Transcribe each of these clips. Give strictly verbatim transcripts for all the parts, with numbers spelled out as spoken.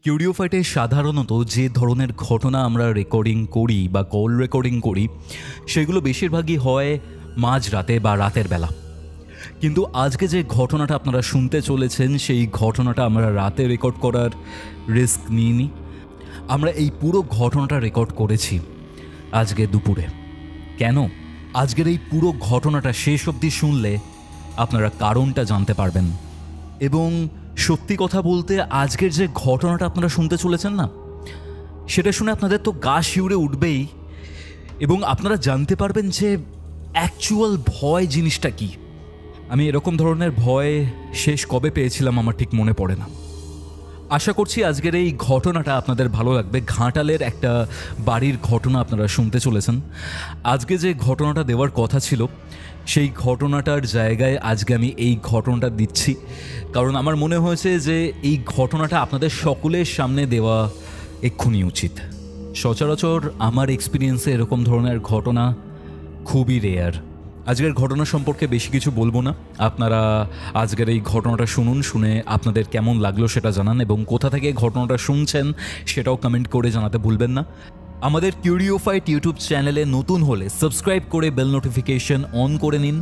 কিউরিও ফাইটে সাধারণত যে ধরনের ঘটনা আমরা রেকর্ডিং করি বা কল রেকর্ডিং করি সেগুলো বেশিরভাগই হয় মাঝরাতে বা রাতের বেলা। কিন্তু আজকে যে ঘটনাটা আপনারা শুনতে চলেছেন সেই ঘটনাটা আমরা রাতে রেকর্ড করার রিস্ক নিইনি। আমরা এই পুরো ঘটনাটা রেকর্ড করেছি আজকে দুপুরে। কেন? আজকের এই পুরো ঘটনাটা শেষ অবধি শুনলে আপনারা কারণটা জানতে পারবেন। এবং সত্যি কথা বলতে আজকের যে ঘটনাটা আপনারা শুনতে চলেছেন না, সেটা শুনে আপনাদের তো গা শিউরে উঠবেই এবং আপনারা জানতে পারবেন যে অ্যাকচুয়াল ভয় জিনিসটা কি। আমি এরকম ধরনের ভয় শেষ কবে পেয়েছিলাম আমার ঠিক মনে পড়ে না। আশা করছি আজকের এই ঘটনাটা আপনাদের ভালো লাগবে। ঘাটালের একটা বাড়ির ঘটনা আপনারা শুনতে চলেছেন। আজকে যে ঘটনাটা দেওয়ার কথা ছিল সেই ঘটনাটার জায়গায় আজকে আমি এই ঘটনাটা দিচ্ছি, কারণ আমার মনে হয়েছে যে এই ঘটনাটা আপনাদের সকলের সামনে দেওয়া এক্ষুনি উচিত। সচরাচর আমার এক্সপিরিয়েন্সে এরকম ধরনের ঘটনা খুবই রেয়ার। আজকের ঘটনা সম্পর্কে বেশি কিছু বলবো না, আপনারা আজকের এই ঘটনাটা শুনুন, শুনে আপনাদের কেমন লাগলো সেটা জানান এবং কোথা থেকে ঘটনাটা শুনছেন সেটাও কমেন্ট করে জানাতে ভুলবেন না। আমাদের কিউরিও ফাইট ইউটিউব চ্যানেলে নতুন হলে সাবস্ক্রাইব করে বেল নোটিফিকেশন অন করে নিন।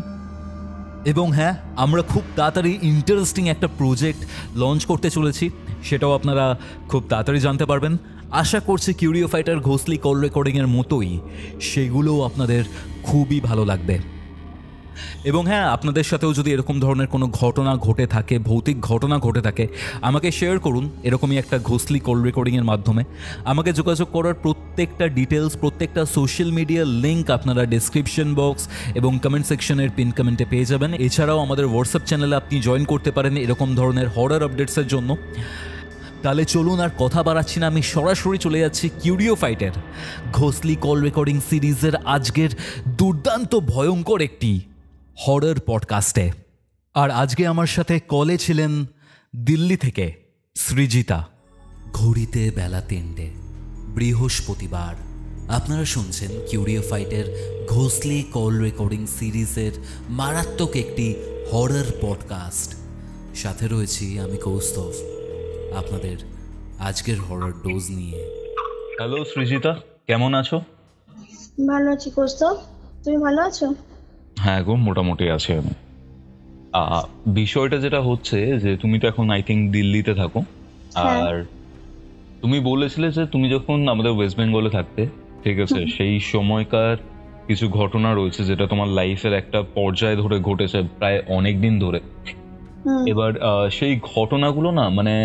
এবং হ্যাঁ, আমরা খুব তাড়াতাড়ি ইন্টারেস্টিং একটা প্রজেক্ট লঞ্চ করতে চলেছি, সেটাও আপনারা খুব তাড়াতাড়ি জানতে পারবেন। আশা করছি কিউরিও ফাইটার ঘোষলি কল রেকর্ডিংয়ের মতোই সেগুলোও আপনাদের খুবই ভালো লাগবে। এবং হ্যাঁ, আপনাদের সাথেও যদি এরকম ধরনের কোনো ঘটনা ঘটে থাকে, ভৌতিক ঘটনা ঘটে থাকে, আমাকে শেয়ার করুন এরকমই একটা ঘোষলি কল রেকর্ডিংয়ের মাধ্যমে। আমাকে যোগাযোগ করার প্রত্যেকটা ডিটেলস, প্রত্যেকটা সোশ্যাল মিডিয়ার লিঙ্ক আপনারা ডেসক্রিপশন বক্স এবং কমেন্ট সেকশনের পিন কমেন্টে পেয়ে যাবেন। এছাড়াও আমাদের হোয়াটসঅ্যাপ চ্যানেলে আপনি জয়েন করতে পারেন এরকম ধরনের হরর আপডেটসের জন্য। তাহলে চলুন, আর কথা বাড়াচ্ছি না, আমি সরাসরি চলে যাচ্ছি কিউরিও ফাইটের ঘোষলি কল রেকর্ডিং সিরিজের আজকের দুর্দান্ত ভয়ঙ্কর একটি হরর পডকাস্টে। আর আজকে আমার সাথে কলে ছিলেন দিল্লি থেকে সৃজিতা। ঘড়িতে বেলা তিনটে, বৃহস্পতিবার। আপনারা শুনছেন কিউরিও ফাইটের ঘোষলি কল রেকর্ডিং সিরিজের মারাত্মক একটি হরর পডকাস্ট। সাথে রয়েছি আমি কৌস্তভ, আপনাদের আজকের হরর ডোজ নিয়ে। হ্যালো সৃজিতা, কেমন আছো? ভালো আছি কৌস্তভ, তুমি ভালো আছো? হ্যাঁ গো, মোটামুটি আছি আমি। বিষয়টা যেটা হচ্ছে যে তুমি তো এখন আই থিঙ্ক দিল্লিতে থাকো, আর তুমি বলেছিলে যে তুমি যখন আমাদের ওয়েস্ট বেঙ্গলে থাকতে, ঠিক আছে, সেই সময়কার কিছু ঘটনা রয়েছে যেটা তোমার লাইফের একটা পর্যায় ধরে ঘটেছে, প্রায় অনেক দিন ধরে। এবার সেই ঘটনাগুলো না, মানে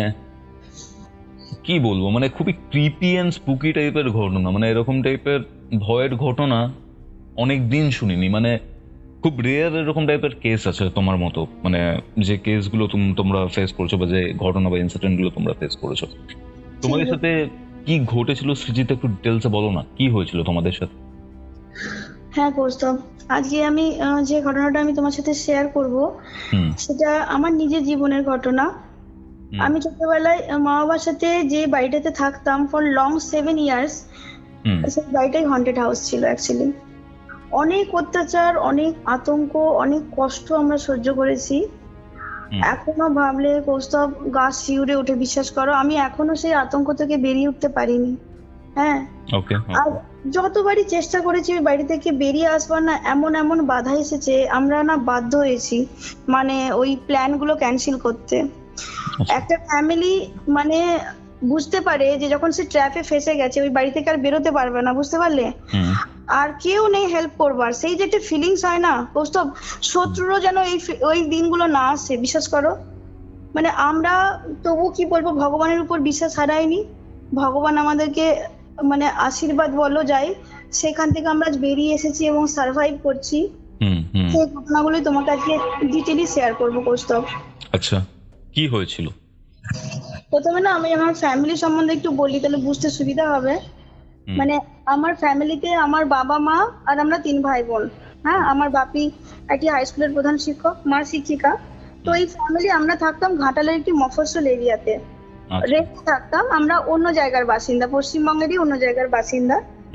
কি বলবো, মানে খুবই ক্রিপি অ্যান্ড স্পুকি টাইপের ঘটনা। মানে এরকম টাইপের ভয়ের ঘটনা অনেক দিন শুনিনি। মানে খুব রেয়ার এরকম টাইপের কেস আছে তোমার মতো, মানে যে কেসগুলো তোমরা ফেস করছো বা যে ঘটনা বা ইনসিডেন্ট গুলো তোমরা ফেস করেছো। তোমাদের সাথে কি ঘটেছিল সৃজিত, একটু ডিটেলসে বলো না, কি হয়েছিল তোমাদের সাথে? হ্যাঁ কৌস্তভ, আজকে আমি যে ঘটনাটা আমি তোমার সাথে শেয়ার করব সেটা আমার নিজের জীবনের ঘটনা। আমি ছোটবেলায় মা বাবার সাথে যে বাড়িটাতে থাকতাম ফর লং সেভেন ইয়ার্স, সেই বাড়িটাই হন্টেড হাউস ছিল অ্যাকচুয়ালি। অনেক অত্যাচার, অনেক আতঙ্ক, অনেক কষ্ট আমরা সহ্য করেছি। এখনো ভাবলে কৌস্তভ গা শিউরে ওঠে, বিশ্বাস করো। আমি এখনো সেই আতঙ্ক থেকে বেরিয়ে উঠতে পারিনি। হ্যাঁ, আর যতবারই চেষ্টা করেছি ওই বাড়ি থেকে বেরিয়ে আসবার, না এমন এমন বাধা এসেছে, আমরা না বাধ্য হয়েছি মানে ওই প্ল্যান গুলো ক্যান্সেল করতে। একটা ফ্যামিলি মানে বুঝতে পারে যে যখন সে ট্র্যাপে ফেসে গেছে ওই বাড়ি থেকে আর বেরোতে পারবে না, বুঝতে পারলে? আর কেউ নেই হেল্প করবার, সেই যে একটা ফিলিংস হয় না কৌস্তভ, শত্রুরও যেন এই ওই দিনগুলো না আসে, বিশ্বাস করো। মানে আমরা তবু কি বলবো, ভগবানের উপর বিশ্বাস হারাইনি। ভগবান আমাদেরকে মানে আশীর্বাদ বলো যায়, সেখান থেকে আমরা বেরিয়ে এসেছি এবং সার্ভাইভ করছি। সেই ঘটনাগুলোই তোমাকে আজকে ডিটেইলি শেয়ার করবো কৌস্তভ। আচ্ছা, কি হয়েছিল? প্রথমে না আমি আমার ফ্যামিলি সম্বন্ধে একটু বলি, তাহলে বুঝতে সুবিধা হবে। মানে আমার ফ্যামিলিতে আমার বাবা মা আর আমরা তিন ভাই বোন। হ্যাঁ, আমার বাপি একটি হাই স্কুলের প্রধান শিক্ষক, মা শিক্ষিকা। তো এই ফ্যামিলি আমরা থাকতাম ঘাটালের একটি মফস্বল এরিয়াতে রেখে থাকতাম। আমরা অন্য জায়গার বাসিন্দা, পশ্চিমবঙ্গেরই অন্য জায়গার বাসিন্দা।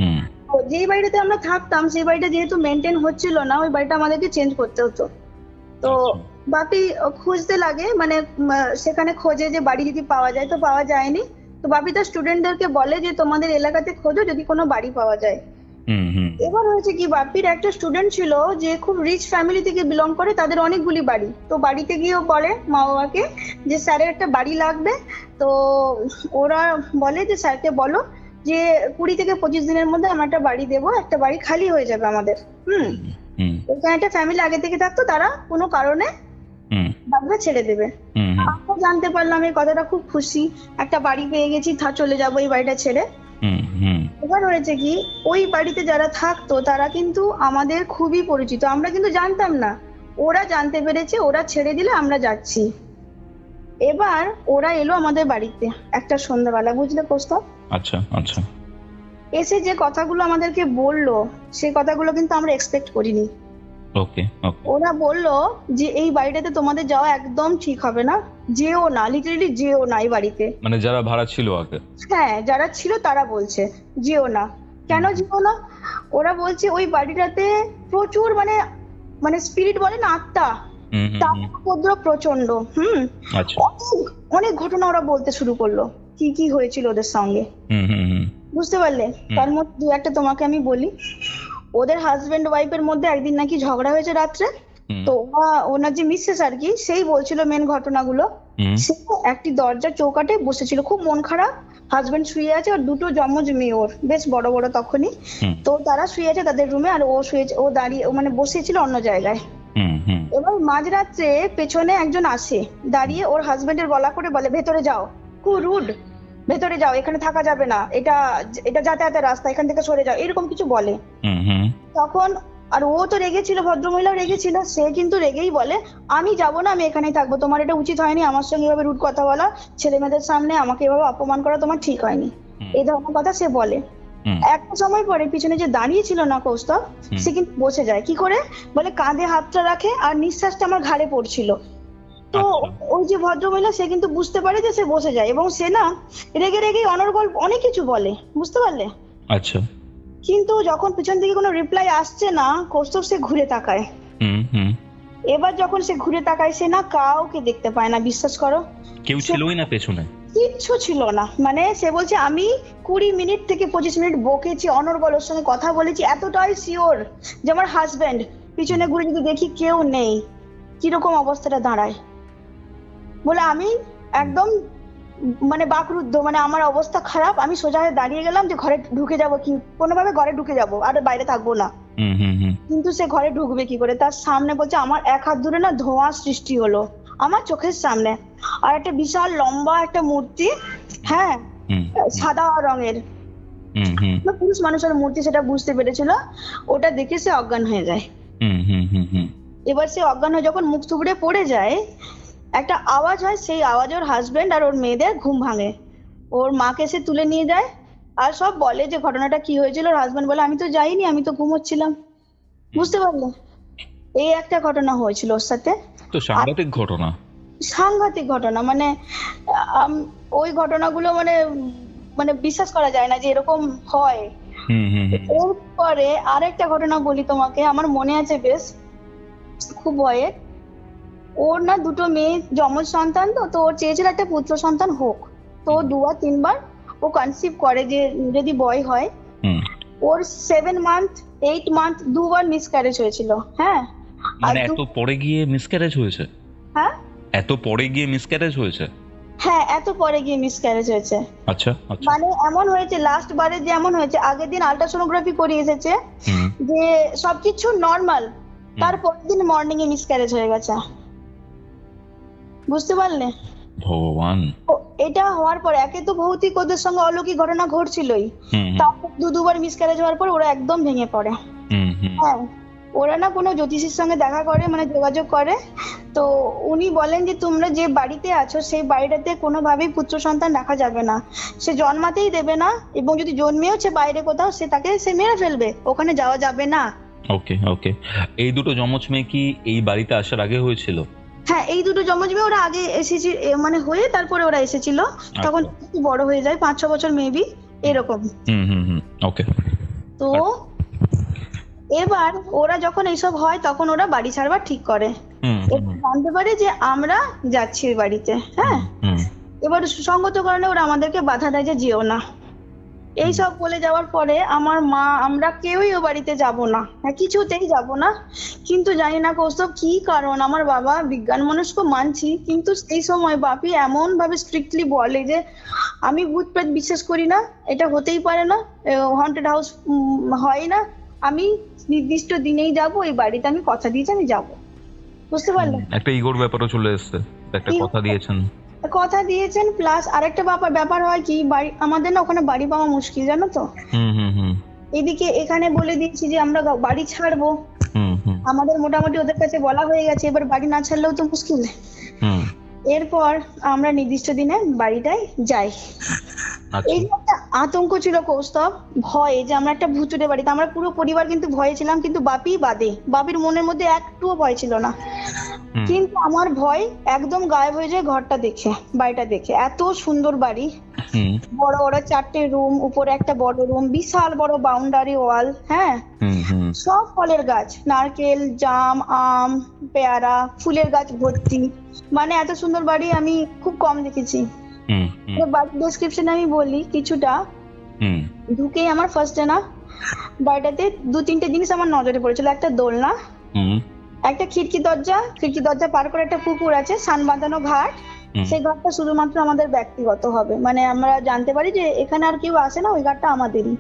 যেই বাড়িটাতে আমরা থাকতাম সেই বাড়িটা যেহেতু মেনটেন হচ্ছিল না, ওই বাড়িটা আমাদেরকে চেঞ্জ করতে হতো। তো বাপি খুঁজতে লাগে, মানে সেখানে খোঁজে যে বাড়ি যদি পাওয়া যায়, তো পাওয়া যায়নি। তো বাপি তার স্টুডেন্টদেরকে বলে যে তোমাদের এলাকাতে খোঁজো যদি কোনো বাড়ি পাওয়া যায়। হুম হুম এবার হয়েছে কি, বাপির একটা স্টুডেন্ট ছিল যে খুব রিচ ফ্যামিলি থেকে বিলং করে, তাদের অনেকগুলি বাড়ি। তো বাড়িতে গিয়েও বলে মা বাবাকে যে স্যারের একটা বাড়ি লাগবে। তো ওরা বলে যে স্যারকে বলো যে কুড়ি থেকে পঁচিশ দিনের মধ্যে আমরা একটা বাড়ি দেবো, একটা বাড়ি খালি হয়ে যাবে আমাদের। হুম হুম ওখানে একটা ফ্যামিলি আগে থেকে থাকতো, তারা কোনো কারণে হুম বাড়িটা ছেড়ে দেবে। হুম হুম আমরা জানতে পারলাম এই কথাটা, খুব খুশি, একটা বাড়ি পেয়ে গেছি, থা চলে যাবো এই বাড়িটা ছেড়ে। হুম হুম এবার হয়েছে কি, ওই বাড়িতে যারা থাকতো তারা কিন্তু আমাদের খুবই পরিচিত, আমরা কিন্তু জানতাম না। ওরা জানতে পেরেছে, ওরা ছেড়ে দিলে আমরা যাচ্ছি। এবার ওরা এলো আমাদের বাড়িতে একটা সন্ধ্যাবেলা, বুঝলে কৌস্তব? আচ্ছা আচ্ছা এসে যে কথাগুলো আমাদেরকে বললো, সেই কথাগুলো কিন্তু আমরা এক্সপেক্ট করিনি। ওকে ওকে ওরা বললো যে এই বাড়িটাতে তোমাদের যাওয়া একদম ঠিক হবে না, যেও না, লিটারেলি যেও না এই বাড়িতে। মানে যারা ভাড়া ছিল আগে? হ্যাঁ, যারা ছিল তারা বলছে যেও না। কেন যেও না? ওরা বলছে ওই বাড়িটাতে প্রচুর মানে মানে স্পিরিট বলে না, আত্মা, হুম হুম তার হুম, উপদ্রব প্রচন্ড। হুম আচ্ছা অনেক অনেক ঘটনা ওরা বলতে শুরু করলো, কি কি হয়েছিল ওদের সঙ্গে, হুম হুম হুম বুঝতে পারলে? তার মধ্যে দু একটা তোমাকে আমি বলি। ওদের হাজবেন্ড ওয়াইফের মধ্যে একদিন নাকি ঝগড়া হয়েছে রাত্রে। হুম তো ওরা, ওনার যে মিসেস আর কি, সেই বলছিল মেন ঘটনাগুলো। হুম সে একটি দরজার চৌকাটে বসেছিল, খুব মন খারাপ, হাজবেন্ড শুয়ে আছে, আর দুটো জমজ মেয়ে ওর, বেশ বড় বড় তখনই। হুম তো তারা শুয়ে আছে তাদের রুমে, আর ও শুয়ে, ও দাঁড়িয়ে, ও মানে বসেছিল অন্য জায়গায়। হুম হুম এবার মাঝরাত্রে পেছনে একজন আসে, দাঁড়িয়ে ওর হাজবেন্ডের গলা করে বলে ভেতরে যাও, খুব রুড, ভেতরে যাও, এখানে থাকা যাবে না, এটা এটা যাতায়াতের রাস্তা, এখান থেকে সরে যাও, এরকম কিছু বলে। হুম হুম তখন আর ও তো রেগেছিল, ভদ্রমহিলাও রেগেছিল, সে কিন্তু রেগেই বলে আমি যাব না, আমি এখানেই থাকবো, তোমার এটা উচিত হয়নি, আমার সঙ্গে এভাবে রুড কথা বলা, ছেলে মেয়েদের সামনে আমাকে এভাবে অপমান করা তোমার ঠিক হয়নি, এই ধরনের কথা সে বলে। হুম একটা সময় পরে পিছনে যে দাঁড়িয়ে ছিল না কৌস্তব, সে কিন্তু বসে যায়। কি করে? বলে কাঁধে হাতটা রাখে আর নিঃশ্বাসটা আমার ঘাড়ে পড়ছিল। তো আচ্ছা। ওই যে ভদ্রমহিলা, সে কিন্তু বুঝতে পারে যে সে বসে যায়, এবং সে না রেগে রেগে অনর্গল অনেক কিছু বলে, বুঝতে পারলে? আচ্ছা কিন্তু যখন পিছন থেকে কোনো রিপ্লাই আসছে না কৌস্তব, সে ঘুরে তাকায়। হুম হুম এবার যখন সে ঘুরে তাকায়, সে না কাউকে দেখতে পায় না, বিশ্বাস করো। কেউ ছিলই না পেছনে? কিচ্ছু ছিল না, মানে সে বলছে আমি কুড়ি মিনিট থেকে পঁচিশ মিনিট বকেছি, অনর্গল ওর সঙ্গে কথা বলেছি, এতটাই শিওর যে আমার হাজবেন্ড। পিছনে ঘুরে যদি দেখি কেউ নেই, কিরকম অবস্থাটা দাঁড়ায়, বলে আমি একদম মানে বাকরুদ্ধ, মানে আমার অবস্থা খারাপ, আমি সোজা হয়ে দাঁড়িয়ে গেলাম যে ঘরে ঢুকে যাব, কি কোনোভাবে ঘরে ঢুকে যাব, আর বাইরে থাকবো না। হুম হুম হুম কিন্তু সে ঘরে ঢুকবে কি করে? তার সামনে বলছে আমার এক হাত দূরে না ধোঁয়া সৃষ্টি হলো আমার চোখের সামনে, আর একটা বিশাল লম্বা একটা মূর্তি, হ্যাঁ হুম সাদা রঙের, হুম হুম পুরুষ মানুষের মূর্তি, সেটা বুঝতে পেরেছিল। ওটা দেখে সে অজ্ঞান হয়ে যায়। হুম হুম হুম হুম এবার সে অজ্ঞান হয়ে যখন মুখ থুবড়ে পড়ে যায়, একটা আওয়াজ হয়, সেই আওয়াজে ওর হাজবেন্ড আর ওর মেয়েদের ঘুম ভাঙে। ওর মাকে সে তুলে নিয়ে যায় আর সব বলে যে ঘটনাটা কি হয়েছিল। ওর হাজবেন্ড বলে আমি তো যাইনি, আমি তো ঘুমোচ্ছিলাম, বুঝতে পারলে? এই একটা ঘটনা হয়েছিল ওর সাথে। তো সাংঘাতিক ঘটনা। সাংঘাতিক ঘটনা, মানে আম, ওই ঘটনাগুলো মানে মানে বিশ্বাস করা যায় না যে এরকম হয়। হুম হুম হুম এরপরে আরেকটা ঘটনা বলি তোমাকে, আমার মনে আছে বেশ, খুব ভয়ের। ওর না দুটো মেয়ে, যমজ সন্তান, তো তো ওর চেয়েছিল একটা পুত্র সন্তান হোক। তো ও দুবার তিনবার ও কনসিভ করে যে যদি বয় হয়। হুম ওর সেভেন মান্থ এইট মান্থ দুবার মিসক্যারেজ হয়েছিল। হ্যাঁ, আর মানে দু- এত পরে গিয়ে মিসক্যারেজ হয়েছে? হ্যাঁ এত পরে গিয়ে মিসক্যারেজ হয়েছে? হ্যাঁ এত পরে গিয়ে মিসক্যারেজ হয়েছে। আচ্ছা আচ্ছা মানে এমন হয়েছে, লাস্ট বারে যেমন হয়েছে, আগের দিন আল্ট্রাসোনোগ্রাফি করে এসেছে হুম যে সবকিছু নর্মাল, তারপরের দিন মর্নিং এ মিসক্যারেজ হয়ে গেছে, বুঝতে পারলে? ভগবান। ও, এটা হওয়ার পর একে তো ভৌতিক ওদের সঙ্গে অলৌকিক ঘটনা ঘটছিলই, হুম হুম তারপর দু দুবার মিসক্যারেজ হওয়ার পর ওরা একদম ভেঙে পড়ে। হুম হুম হ্যাঁ, ওরা না কোনো জ্যোতিষীর সঙ্গে দেখা করে, মানে যোগাযোগ করে। তো উনি বলেন যে তোমরা যে বাড়িতে আছো সেই বাড়িটাতে কোনোভাবেই পুত্র সন্তান রাখা যাবে না, সে জন্মাতেই দেবে না, এবং যদি জন্মেওছে বাইরে কোথাও, সে তাকে সে মেরে ফেলবে, ওখানে যাওয়া যাবে না। ওকে ওকে। এই দুটো যমজ মেয়ে কি এই বাড়িতে আসার আগে হয়েছিল? হ্যাঁ, এই দুটো জমজ মেয়ে ওরা আগে এসেছে, এ মানে হয়ে তারপরে ওরা এসেছিল, তখন একটু বড় হয়ে যায়, পাঁচ ছ বছর মেবি এরকম। হুম হুম হুম ওকে। তো এবার ওরা যখন এইসব হয় তখন ওরা বাড়ি ছাড়বার ঠিক করে। হুম এবার জানতে পারে যে আমরা যাচ্ছি ওই বাড়িতে। হ্যাঁ, হুম এবার সঙ্গত কারণে ওরা আমাদেরকে বাধা দেয় যে যেও না। এই সব বলে যাওয়ার পরে আমার মা, আমরা কেউই ও বাড়িতে যাব না, হ্যাঁ কিছুতেই যাব না। কিন্তু জানি না কৌস্তব কি কারণ, আমার বাবা বিজ্ঞান মনস্ক মানছি, কিন্তু সেই সময় বাপি এমন ভাবে স্ট্রিক্টলি বলে যে আমি ভূত প্রেত বিশ্বাস করি না, এটা হতেই পারে না, হন্টেড হাউস হয় না, আমি নির্দিষ্ট দিনেই যাব ওই বাড়িতে, আমি কথা দিয়েছি আমি যাব। বুঝতে পারলেন? একটা ইগোর ব্যাপারও চলে এসেছে, একটা কথা দিয়েছেন কথা দিয়েছেন প্লাস আরেকটা ব্যাপার ব্যাপার হয় কি, বাড়ি আমাদের না ওখানে বাড়ি পাওয়া মুশকিল, জানো তো। হুম হুম হুম এদিকে এখানে বলে দিচ্ছি যে আমরা বাড়ি ছাড়বো, হুম হুম আমাদের মোটামুটি ওদের কাছে বলা হয়ে গেছে, এবার বাড়ি না ছাড়লেও তো মুশকিল। হুম এরপর আমরা নির্দিষ্ট দিনে বাড়িটায় যাই। এই যে একটা আতঙ্ক ছিল কৌস্তব, ভয়ে যে আমরা একটা ভুতুড়ে বাড়িতে, আমরা পুরো পরিবার কিন্তু ভয়ে ছিলাম, কিন্তু বাপি বাদে, বাপির মনের মধ্যে একটুও ভয় ছিল না। কিন্তু আমার ভয় একদম গায়েব হয়ে যায় ঘরটা দেখে, বাড়িটা দেখে। এত সুন্দর বাড়ি, বড় বড় চারটে রুম, উপরে একটা বড় রুম, বিশাল বড় বাউন্ডারি ওয়াল, হ্যাঁ সব ফলের গাছ, নারকেল, জাম, আম, পেয়ারা, ফুলের গাছ ভর্তি। মানে এত সুন্দর বাড়ি আমি খুব কম দেখেছি। বাড়ির ডেসক্রিপশন আমি বলি কিছুটা। ঢুকেই আমার ফার্স্টে না বাড়িটাতে দু তিনটে জিনিস আমার নজরে পড়েছিল। একটা দোলনা, একটা খিড়কি দরজা, খিড়কি দরজা পার করে একটা পুকুর আছে, সান বাঁধানো ঘাট। সেই ঘাটটা শুধুমাত্র আমাদের ব্যক্তিগত হবে, মানে আমরা জানতে পারি যে এখানে আর কেউ আসে না, ওই ঘাটটা আমাদেরই।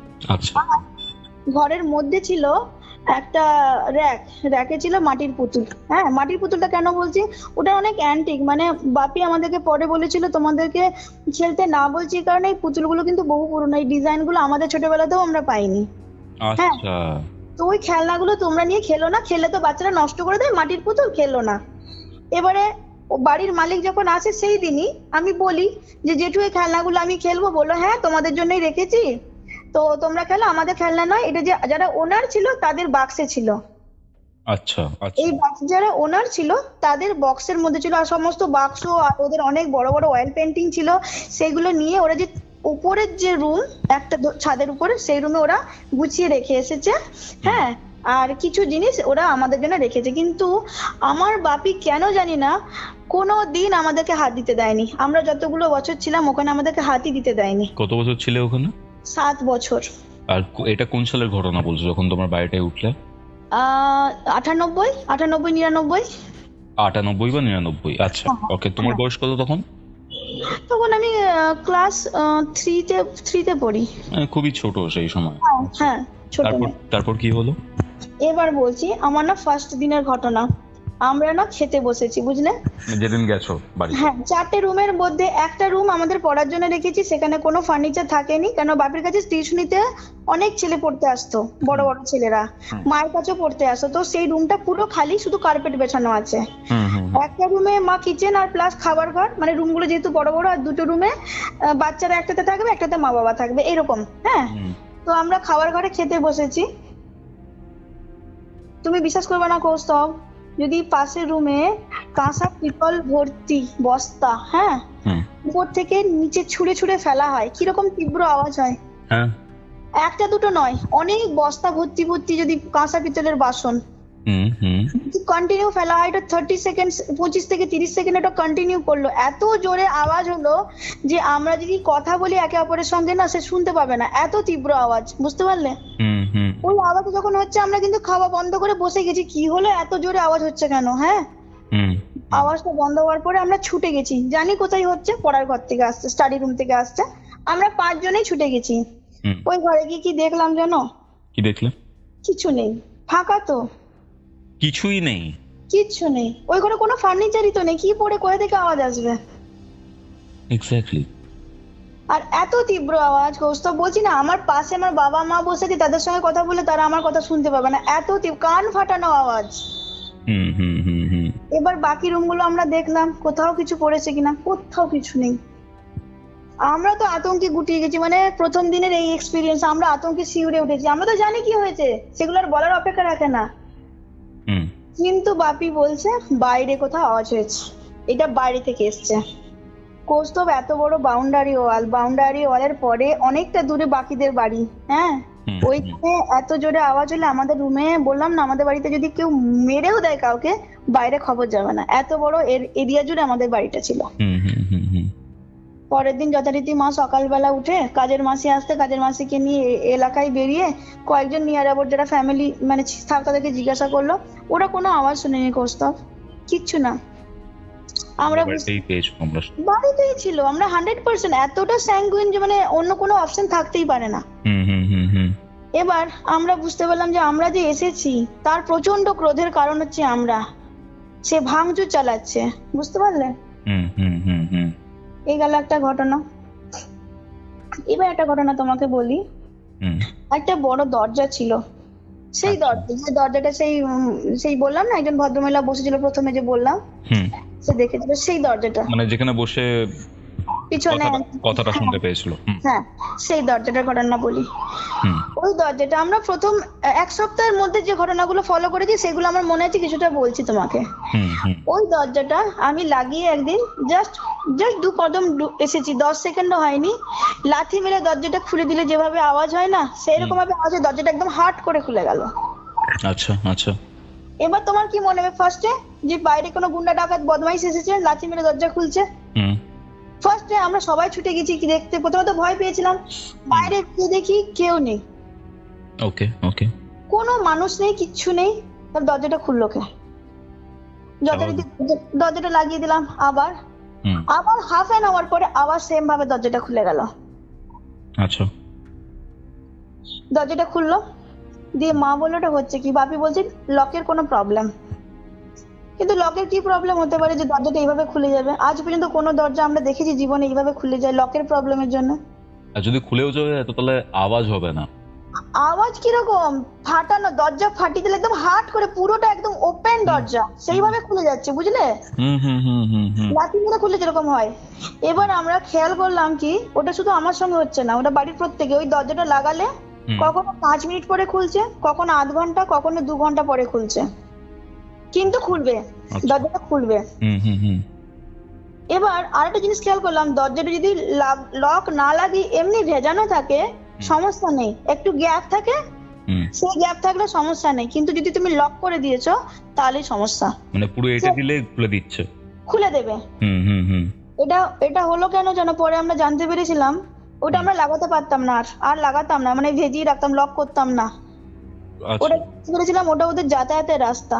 ঘরের মধ্যে ছিল একটা র্যাক, র্যাকে ছিল মাটির পুতুল। হ্যাঁ মাটির পুতুলটা কেন বলছি, ওটা অনেক অ্যান্টিক, মানে বাপি আমাদেরকে পরে বলেছিল তোমাদেরকে খেলতে না বলছি কারণ এই পুতুলগুলো কিন্তু বহু পুরনো, এই ডিজাইন গুলো আমাদের ছোটবেলাতেও আমরা পাইনি। হ্যাঁ তো ওই খেলনাগুলো তোমরা নিয়ে খেলো না, খেলে তো বাচ্চারা নষ্ট করে দেয়, মাটির পুতুল খেলো না। এবারে বাড়ির মালিক যখন আসে সেই দিনই আমি বলি যে জেঠু এই খেলনাগুলো আমি খেলবো, বললো হ্যাঁ তোমাদের জন্যই রেখেছি, তো তোমরা খেলো, আমাদের খেলনা নয়। এটা যে যারা ওনার ছিল তাদের বাক্সে ছিল। আচ্ছা এই বাক্স যারা ওনার ছিল তাদের বক্সের মধ্যে ছিল, আর সমস্ত বাক্স আর ওদের অনেক বড় বড় অয়েল পেন্টিং ছিল, সেগুলো নিয়ে ওরা যে উপরের যে রুম একটা ছাদের উপরে, সেই রুমে ওরা গুছিয়ে রেখে এসেছে। হ্যাঁ আর কিছু জিনিস ওরা আমাদের জন্য রেখেছে, কিন্তু আমার বাপি কেন জানি না কোনো দিন আমাদেরকে হাত দিতে দেয়নি। আমরা যতগুলো বছর ছিলাম ওখানে আমাদেরকে হাতই দিতে দেয়নি। কত বছর ছিলে ওখানে? সাত বছর। আর এটা কোন সালের ঘটনা বলছো যখন তোমার বাড়িটায় উঠলে? আহ আটানব্বই আটানব্বই নিরানব্বই আটানব্বই বা নিরানব্বই। আচ্ছা ওকে, তোমার বয়স কত তখন? তখন আমি ক্লাস থ্রিতে থ্রিতে পড়ি। খুবই ছোট সেই সময়। হ্যাঁ ছোট। তারপর তারপর কি হলো? এবার বলছি আমার না ফার্স্ট দিনের ঘটনা। আমরা না খেতে বসেছি, বুঝলে, যেদিন গেছো বাড়ি। হ্যাঁ চারটে রুমের মধ্যে একটা রুম আমাদের পড়ার জন্য রেখেছি, সেখানে কোনো ফার্নিচার থাকেনি, কেন বাপের কাছে টিউশনিতে অনেক ছেলে পড়তে আসতো, বড় বড় ছেলেরা মায়ের কাছেও পড়তে আসতো, তো সেই রুমটা পুরো খালি, শুধু কার্পেট বেছানো আছে। একটা রুমে মা কিচেন আর প্লাস খাবার ঘর, মানে রুমগুলো যেহেতু বড় বড়, আর দুটো রুমে বাচ্চারা একটাতে থাকবে, একটাতে মা বাবা থাকবে, এরকম। হ্যাঁ তো আমরা খাবার ঘরে খেতে বসেছি, তুমি বিশ্বাস করবে না কৌস্তব, যদি পাশের রুমে কাঁসা পিতল ভর্তি বস্তা, হ্যাঁ উপর থেকে নিচে ছুঁড়ে ছুঁড়ে ফেলা হয়, কিরকম তীব্র আওয়াজ হয়। একটা দুটো নয়, অনেক বস্তা ভর্তি ভর্তি যদি কাঁসা পিতলের বাসন কন্টিনিউ ফেলা হয়, এটা থার্টি সেকেন্ড পঁচিশ থেকে তিরিশ সেকেন্ড এটা কন্টিনিউ করলো। এত জোরে আওয়াজ হলো যে আমরা যদি কথা বলি একে অপরের সঙ্গে না, সে শুনতে পাবে না, এত তীব্র আওয়াজ। বুঝতে পারলে? ওই আওয়াজ যখন হচ্ছে আমরা কিন্তু খাওয়া বন্ধ করে বসে গেছি, কি হলো এত জোরে আওয়াজ হচ্ছে কেন। হ্যাঁ আওয়াজটা বন্ধ হওয়ার পরে আমরা ছুটে গেছি, জানি কোথায় হচ্ছে, পড়ার ঘর থেকে আসছে, স্টাডি রুম থেকে আসছে, আমরা পাঁচজনেই ছুটে গেছি। ওই ঘরে গিয়ে কি দেখলাম জানো? কি দেখলে? কিছু নেই, ফাঁকা তো, কিছুই নেই, কিচ্ছু নেই। ওই ঘরে কোনো ফার্নিচারই তো নেই, কি পড়ে কোথা থেকে আওয়াজ আসবে? এক্স্যাক্টলি। আর এত তীব্র আওয়াজ কৌস্তব, বলছি না আমার পাশে আমার বাবা মা বসে আছে, তাদের সঙ্গে কথা বলে তারা আমার কথা শুনতে পাবে না, এত কান ফাটানো আওয়াজ। হুম হুম হুম হুম এবার বাকি রুমগুলো আমরা দেখলাম কোথাও কিছু পড়েছে কিনা, কোথাও কিছু নেই। আমরা তো আতঙ্কে গুটিয়ে গেছি, মানে প্রথম দিনের এই এক্সপিরিয়েন্স, আমরা আতঙ্কে শিউরে উঠেছি। আমরা তো জানি কি হয়েছে, সেগুলো আর বলার অপেক্ষা রাখে না। কিন্তু বাপি বলছে বাইরে কোথাও আওয়াজ হয়েছে, এটা বাইরে থেকে এসছে। কৌস্তব এত বড় বাউন্ডারি ওয়াল, বাউন্ডারি ওয়ালের পরে অনেকটা দূরে বাকিদের বাড়ি। হ্যাঁ ওইখানে এত জোরে আওয়াজ হলে আমাদের রুমে, বললাম না আমাদের বাড়িতে যদি কেউ মেরেও দেয় কাউকে, বাইরে খবর যাবে না, এত বড় এরিয়া জুড়ে আমাদের বাড়িটা ছিল। পরের দিন যথারীতি মা সকালবেলা উঠে কাজের মাসি আসতে কাজের মাসিকে নিয়ে এ- এলাকায় বেরিয়ে কয়েকজন নিয়ার অ্যাবাউট যারা ফ্যামিলি মানে থাক তাদেরকে জিজ্ঞাসা করলো, ওরা কোনো আওয়াজ শুনেনি কৌস্তব, কিচ্ছু না। আমরা বুঝ- বাড়িতেই পেয়েছো তোমরা? বাড়িতেই ছিল, আমরা হান্ড্রেড পার্সেন্ট এতটা স্যাঙ্গুইন যে মানে অন্য কোনো অপশন থাকতেই পারে না। হুম হুম হুম হুম এবার আমরা বুঝতে পারলাম যে আমরা যে এসেছি তার প্রচন্ড ক্রোধের কারণ হচ্ছে আমরা, সে ভাঙচুর চালাচ্ছে, বুঝতে পারলে? হুম হুম হুম হুম এই গেল একটা ঘটনা। এবার একটা ঘটনা তোমাকে বলি। হুম একটা বড় দরজা ছিল, সেই আচ্ছা। দরজা যে দরজাটা সেই উম, সেই বললাম না একজন ভদ্রমহিলা বসেছিল প্রথমে যে বললাম, হুম সে দেখেছিল সেই দরজাটা মানে যেখানে বসে পিছনে। কথাটা- কথাটা শুনতে পেয়েছিল। হুম হ্যাঁ, সেই দরজাটার ঘটনা বলি। হুম ওই দরজাটা আমরা প্রথম এক সপ্তাহের মধ্যে যে ঘটনাগুলো ফলো করেছি সেগুলো আমার মনে আছে, কিছুটা বলছি তোমাকে। হুম হুম ওই দরজাটা আমি লাগিয়ে একদিন জাস্ট জাস্ট দু কদম ডু- এসেছি, দশ সেকেন্ডও হয়নি, লাথি মেরে দরজাটা খুলে দিলে যেভাবে আওয়াজ হয় না সেরকম ভাবে আওয়াজে দরজাটা একদম হাট করে খুলে গেল। আচ্ছা আচ্ছা এবার তোমার কি মনে হবে ফার্স্টে যে বাইরে কোনো গুন্ডা ডাকাত বদমাইশ এসেছে লাথি মেরে দরজা খুলছে? হুম ফার্স্টে আমরা সবাই ছুটে গেছি কি দেখতে, প্রথমে তো ভয় পেয়েছিলাম, বাইরে গিয়ে দেখি কেউ নেই, ওকে ওকে কোনো মানুষ নেই, কিচ্ছু নেই। তার দরজাটা খুললো কে? যথারীতি দরজাটা লাগিয়ে দিলাম, আবার হুম আবার হাফ অ্যান আওয়ার পরে আবার সেম ভাবে দরজাটা খুলে গেল। আচ্ছা দরজাটা খুললো, দিয়ে মা বললো ওটা হচ্ছে কি, বাপি বলছে লকের কোনো প্রবলেম। কিন্তু লকের কি প্রবলেম হতে পারে যে দরজাটা এইভাবে খুলে যাবে? আজ পর্যন্ত কোনো দরজা আমরা দেখেছি জীবনে এইভাবে খুলে যায় লকের প্রবলেমের জন্য? আর যদি খুলেও যাবে তো তাহলে আওয়াজ হবে না? আওয়াজ কিরকম ফাটানো, দরজা ফাটিয়ে দিলে একদম হাট করে পুরোটা একদম ওপেন দরজা সেইভাবে খুলে যাচ্ছে, বুঝলে? হুম হুম হুম হুম হুম লাথি মেরে খুললে যেরকম হয়। এবার আমরা খেয়াল করলাম কি ওটা শুধু আমার সঙ্গে হচ্ছে না, ওটা বাড়ির প্রত্যেকে। ওই দরজাটা লাগালে হুম। কখনো পাঁচ মিনিট পরে খুলছে, কখনো আধ ঘন্টা, কখনো দু ঘন্টা পরে খুলছে, কিন্তু খুলবে, আচ্ছা। দরজাটা খুলবে। হুম হুম হুম এবার আরেকটা জিনিস খেয়াল করলাম, দরজাটা যদি লক না লাগিয়ে এমনি ভেজানো থাকে সমস্যা নেই, একটু গ্যাপ থাকে হুম সেই গ্যাপ থাকলে সমস্যা নেই, কিন্তু যদি তুমি লক করে দিয়েছো তাহলেই সমস্যা, মানে পুরো এটা দিলে খুলে দিচ্ছে? খুলে দেবে। হুম হুম হুম এটা এটা হলো কেন যেন পরে আমরা জানতে পেরেছিলাম, ওটা আমরা লাগাতে পারতাম না, আর আর লাগাতাম না, মানে ভেজিয়ে রাখতাম, লক করতাম না। আচ্ছা ওটা জানতে পেরেছিলাম ওটা ওদের যাতায়াতের রাস্তা,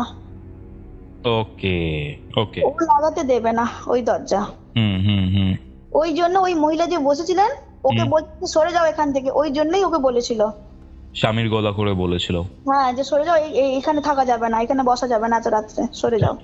ওকে ওকে ও লাগাতে দেবে না ওই দরজা। হুম হুম হুম ওই জন্য ওই মহিলা যে বসেছিলেন ওকে হুম। বলতে সরে যাও এখান থেকে, ওই জন্যই ওকে বলেছিল। স্বামীর গলা করে বলেছিল? হ্যাঁ, যে সরে যাও, এই- এই- এখানে থাকা যাবে না, এখানে বসা যাবে না এত রাত্রে, সরে যাও।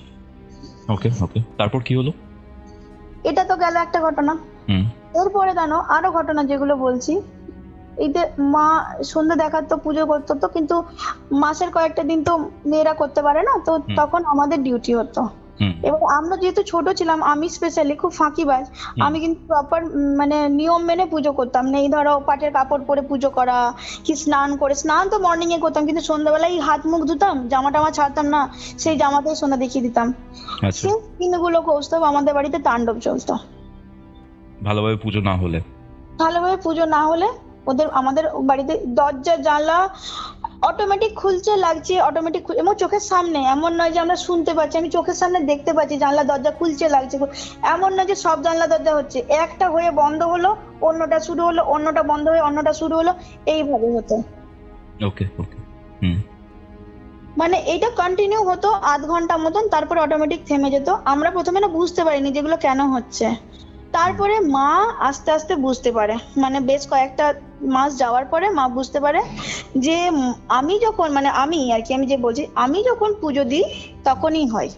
ওকে ওকে তারপর কি হলো? এটা তো গেল একটা ঘটনা। হুম এরপরে জানো আরো ঘটনা যেগুলো বলছি, এই যে মা সন্ধ্যে দেখার তো পুজো করতো তো, কিন্তু মাসের কয়েকটা দিন তো মেয়েরা করতে পারে না, তো হুম। তখন আমাদের ডিউটি হতো। হুম এবার আমরা যেহেতু ছোট ছিলাম, আমি স্পেশালি খুব ফাঁকিবাজ, হুম। আমি কিন্তু প্রপার মানে নিয়ম মেনে পুজো করতাম না। এই ধরো পাটের কাপড় পরে পুজো করা, কি স্নান করে, স্নান তো মর্নিং এ করতাম, কিন্তু সন্ধ্যাবেলায় হাত মুখ ধুতাম, জামা টামা ছাড়তাম না, সেই জামাতেই সন্ধ্যা দেখিয়ে দিতাম। আচ্ছা সেই দিনগুলো কৌস্তব আমাদের বাড়িতে তাণ্ডব চলতো। ভালোভাবে পুজো না হলে? ভালোভাবে পুজো না হলে ওদের আমাদের বাড়িতে দরজা জানলা অটোমেটিক খুলছে লাগছে, অটোমেটিক এবং চোখের সামনে, এমন নয় যে আমরা শুনতে পাচ্ছি, আমি চোখের সামনে দেখতে পাচ্ছি জানলা দরজা খুলছে লাগছে, এমন নয় যে সব জানলা দরজা হচ্ছে, একটা হয়ে বন্ধ হলো অন্যটা শুরু হলো, অন্যটা বন্ধ হয়ে অন্যটা শুরু হলো, এইভাবে হতো। ওকে ওকে হুম মানে এইটা কন্টিনিউ হতো আধ ঘন্টা মতন, তারপরে অটোমেটিক থেমে যেত। আমরা প্রথমে না বুঝতে পারিনি যেগুলো কেন হচ্ছে, তারপরে মা আস্তে আস্তে বুঝতে পারে, মানে বেশ কয়েকটা মাস যাওয়ার পরে মা বুঝতে পারে যে উম, আমি যখন মানে আমি আর কি আমি যে বলছি আমি যখন পুজো দিই তখনই হয়,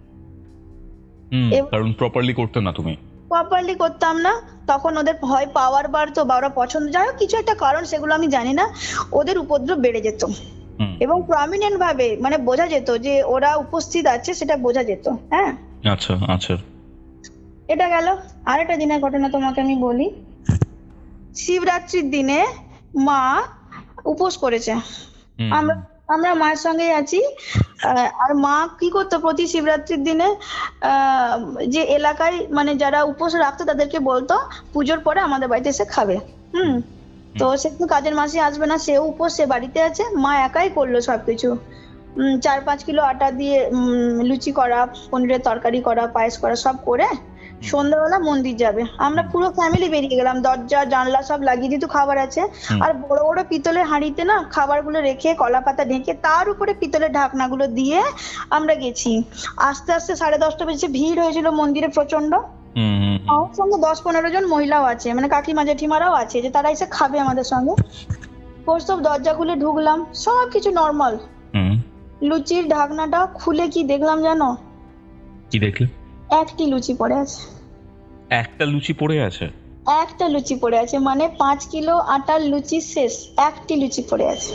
হুম এব- কারণ প্রপারলি করতে না তুমি? প্রপারলি করতাম না, তখন ওদের ভয় পাওয়ার বাড়তো বা ওরা পছন্দ, যাই হোক কিছু একটা কারণ, সেগুলো আমি জানি না, ওদের উপদ্রব বেড়ে যেত হুম এবং প্রমিনেন্ট ভাবে মানে বোঝা যেত যে ওরা উপস্থিত আছে, সেটা বোঝা যেত। হ্যাঁ, আচ্ছা আচ্ছা এটা গেল। আরেকটা দিনের ঘটনা তোমাকে আমি বলি। শিবরাত্রির দিনে মা উপোস করেছে, হুম আমরা আমরা মায়ের সঙ্গেই আছি। আহ, আর মা কি করতো প্রতি শিবরাত্রির দিনে আহ যে এলাকায় মানে যারা উপোস রাখতো তাদেরকে বলতো পুজোর পরে আমাদের বাড়িতে এসে খাবে। হুম তো সে তো কাজের মাসি আসবে না, সেও উপোস, সে বাড়িতে আছে, মা একাই করলো সবকিছু। উম, চার পাঁচ কিলো আটা দিয়ে উম, লুচি করা, পনিরের তরকারি করা, পায়েস করা, সব করে সন্ধ্যাবেলা মন্দির যাবে, আমরা পুরো ফ্যামিলি বেরিয়ে গেলাম, দরজা জানলা সব লাগিয়ে যেহেতু খাবার আছে, আর বড় বড় পিতলের হাঁড়িতে না খাবারগুলো রেখে কলা পাতা ঢেকে তার উপরে পিতলের ঢাকনাগুলো দিয়ে আমরা গেছি। আস্তে আস্তে সাড়ে দশটা বেজে ভিড় হয়েছিল মন্দিরে প্রচন্ড। আমার সঙ্গে দশ পনেরো জন মহিলাও আছে, মানে কাকিমা জেঠিমারাও আছে, যে তারা এসে খাবে আমাদের সঙ্গে। সব দরজা খুলে ঢুকলাম, সব কিছু নর্মাল। লুচির ঢাকনাটা খুলে কি দেখলাম জানো? কি দেখলে? একটি লুচি পড়ে আছে। একটা লুচি পড়ে আছে? একটা লুচি পড়ে আছে, মানে পাঁচ কিলো আটার লুচি শেষ, একটি লুচি পড়ে আছে।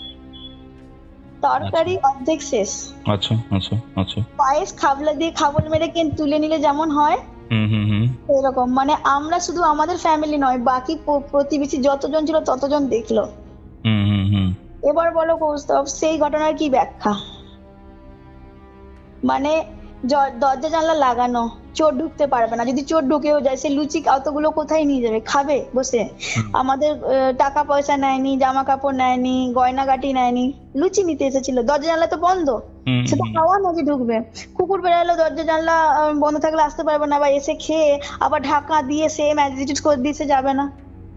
তরকারি অর্ধেক শেষ। আচ্ছা আচ্ছা আচ্ছা। পায়েস খাবলা দিয়ে খাবল মেরে কেন তুলে নিলে যেমন হয় এরকম, মানে আমরা শুধু আমাদের ফ্যামিলি নয়, বাকি প্রতিবেশী যতজন ছিল ততজন দেখলো। এবার বলো কৌস্তব, সেই ঘটনার কি ব্যাখ্যা? মানে দরজা জানলা লাগানো, চোর ঢুকতে পারবে না, যদি চোর ঢুকেও যায় সে লুচি অতগুলো কোথায় নিয়ে যাবে, খাবে বসে? আমাদের টাকা পয়সা নেয়নি, জামা কাপড় নেয়নি, গয়নাগাটি নেয়নি, লুচি নিতে এসেছিল, দরজা জানলা তো বন্ধ, সেটা খাওয়া নাকি ঢুকবে? কুকুর বেড়ালো, দরজা জানলা বন্ধ থাকলে আসতে পারবে না, বা এসে খেয়ে আবার ঢাকা দিয়ে সেম অ্যাটিটিউড করে দিয়ে সে যাবে না।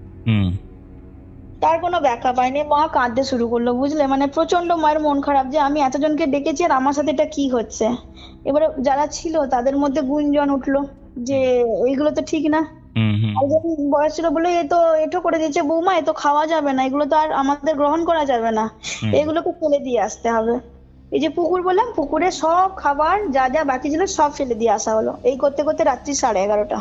তার কোনো ব্যাখ্যা পায়নি। মা কাঁদতে শুরু করলো, বুঝলে, মানে প্রচন্ড মায়ের মন খারাপ যে আমি এতজনকে ডেকেছি আর আমার সাথে এটা কি হচ্ছে। এবারে যারা ছিল তাদের মধ্যে গুঞ্জন উঠলো যে এইগুলো তো ঠিক না। বয়স ছিল বলে এ তো এটো করে দিয়েছে বৌমা, এ তো খাওয়া যাবে না, এগুলো তো আর আমাদের গ্রহণ করা যাবে না, এগুলোকে ফেলে দিয়ে আসতে হবে। এই যে পুকুর বললাম, পুকুরে সব খাবার যা যা বাকি ছিল সব ফেলে দিয়ে আসা হলো। এই করতে করতে রাত্রি সাড়ে এগারোটা।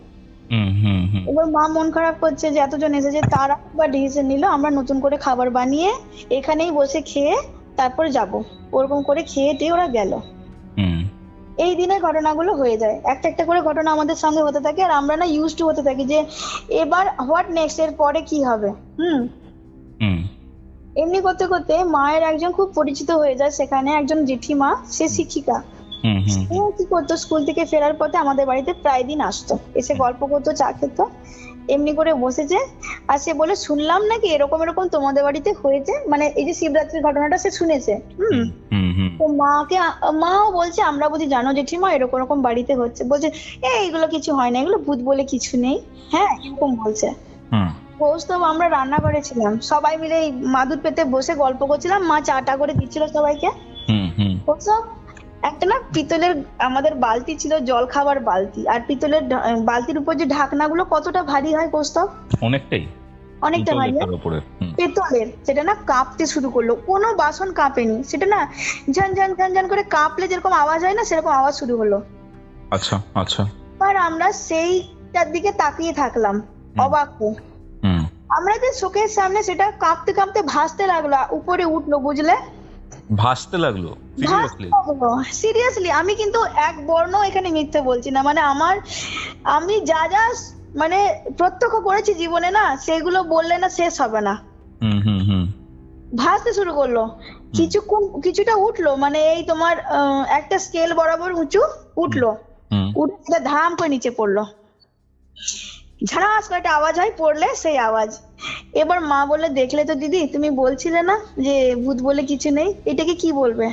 এবার মা মন খারাপ করছে যে এতজন এসেছে, তারা বা ডিসিশন নিল আমরা নতুন করে খাবার বানিয়ে এখানেই বসে খেয়ে তারপর যাব। ওরকম করে খেয়ে টেয়ে ওরা গেল। এই দিনের ঘটনাগুলো হয়ে যায়, একটা একটা করে ঘটনা আমাদের সঙ্গে হতে থাকে, আর আমরা না ইউজ টু হতে থাকি যে এবার হোয়াট নেক্সট, এর পরে কি হবে। হুম এমনি করতে করতে মায়ের একজন খুব পরিচিত হয়ে যায় সেখানে, একজন জেঠিমা, সে শিক্ষিকা। কি করতো, স্কুল থেকে ফেরার পথে আমাদের বাড়িতে প্রায় দিন আসতো, এসে গল্প করতো, চা খেত, এমনি করে বসেছে। আর সে বলে, শুনলাম নাকি এরকম এরকম তোমাদের বাড়িতে হয়েছে, মানে এই যে শিবরাত্রির ঘটনাটা সে শুনেছে। হম তো মাকে, মাও বলছে আমরা বুঝি জানো জেঠিমা এরকম এরকম বাড়িতে হচ্ছে, বলছে এইগুলো কিছু হয় না, এগুলো ভূত বলে কিছু নেই। হ্যাঁ এরকম বলছে। কৌস্তব আমরা রান্নাঘরে ছিলাম, সবাই মিলে মাদুর পেতে বসে গল্প করছিলাম, মা চাটা করে দিচ্ছিল সবাইকে। কৌস্তব একটা না পিতলের আমাদের বালতি ছিল, জল খাবার বালতি, আর পিতলের বালতির উপর যে ঢাকনাগুলো কতটা ভারী হয় কৌস্তব, অনেকটাই অনেকটা ভারী পিতলের, সেটা না কাঁপতে শুরু করলো। কোনো বাসন কাঁপেনি, সেটা না ঝন ঝন ঝন ঝন করে কাঁপলে যেরকম আওয়াজ হয় না সেরকম আওয়াজ শুরু হলো। আচ্ছা আচ্ছা। আর আমরা সেইটার দিকে তাকিয়ে থাকলাম অবাক হয়ে। আমাদের চোখের সামনে সেটা কাঁপতে কাঁপতে ভাসতে লাগলো, উপরে উঠলো, বুঝলে, ভাসতে লাগলো। সিরিয়াসলি আমি কিন্তু এক বর্ণ এখানে মিথ্যে বলছি না, মানে আমার আমি যা যা মানে প্রত্যক্ষ করেছি জীবনে না, সেগুলো বললে না শেষ হবে না। ভাসতে শুরু করলো, কিছুক্ষণ কিছুটা উঠলো, মানে এই তোমার একটা স্কেল বরাবর উঁচু উঠলো, উঠে ধাম করে নিচে পড়লো, ঝাড়াস করে একটা আওয়াজ হয়, পড়লে সেই আওয়াজ। এবার মা বলে, দেখলে তো দিদি, তুমি বলছিলে না যে ভূত বলে কিছু নেই, এটাকে কি বলবে?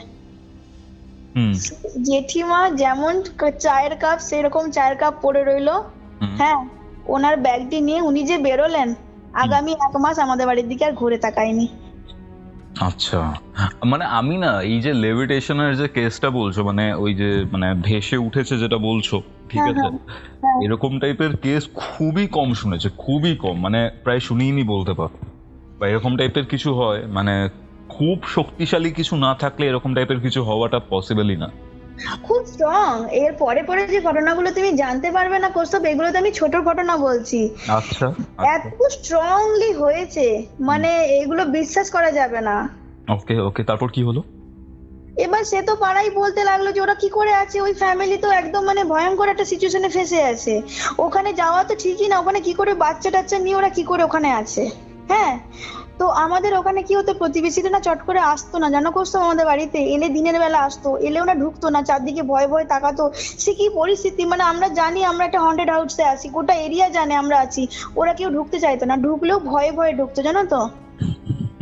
জেঠিমা যেমন চায়ের কাপ সেরকম চায়ের কাপ পড়ে রইলো। হ্যাঁ ওনার ব্যাগটি নিয়ে উনি যে বেরোলেন, আগামী এক মাস আমাদের বাড়ির দিকে আর ঘুরে তাকায়নি। আচ্ছা, মানে আমি না এই যে লেভিটেশনের যে কেসটা বলছো, মানে ওই যে মানে ভেসে উঠেছে যেটা বলছো, ঠিক আছে, এরকম টাইপের কেস খুবই কম শুনেছে, খুবই কম, মানে প্রায় শুনিনি বলতে পারো। বা এরকম টাইপের কিছু হয়, মানে খুব শক্তিশালী কিছু না থাকলে এরকম টাইপের কিছু হওয়াটা পসিবলই না। খুব স্ট্রং। এর পরে পরে যে ঘটনাগুলো তুমি জানতে পারবে না কৌস্তব, এগুলো তো আমি ছোট ঘটনা বলছি। আচ্ছা, এত স্ট্রংলি হয়েছে, মানে এগুলো বিশ্বাস করা যাবে না। ওকে ওকে, তারপর কি হলো? এবার সে তো পাড়াই বলতে লাগলো যে ওরা কি করে আছে, ওই ফ্যামিলি তো একদম মানে ভয়ঙ্কর একটা সিচুয়েশনে ফেসে আছে, ওখানে যাওয়া তো ঠিকই না, ওখানে কি করে বাচ্চা টাচ্চা নিয়ে ওরা কি করে ওখানে আছে। হ্যাঁ তো আমাদের ওখানে কি হতো, প্রতিবেশীরা না চট করে আসতো না, জানো কৌস্তব, আমাদের বাড়িতে এলে দিনের বেলা আসতো, এলে ওরা ঢুকতো না, চারদিকে ভয় ভয় তাকাতো। সে কি পরিস্থিতি, মানে আমরা জানি আমরা একটা হন্টেড হাউসে আছি, গোটা এরিয়া জানে আমরা আছি, ওরা কেউ ঢুকতে চাইতো না, ঢুকলেও ভয়ে ভয়ে ঢুকতো, জানো তো,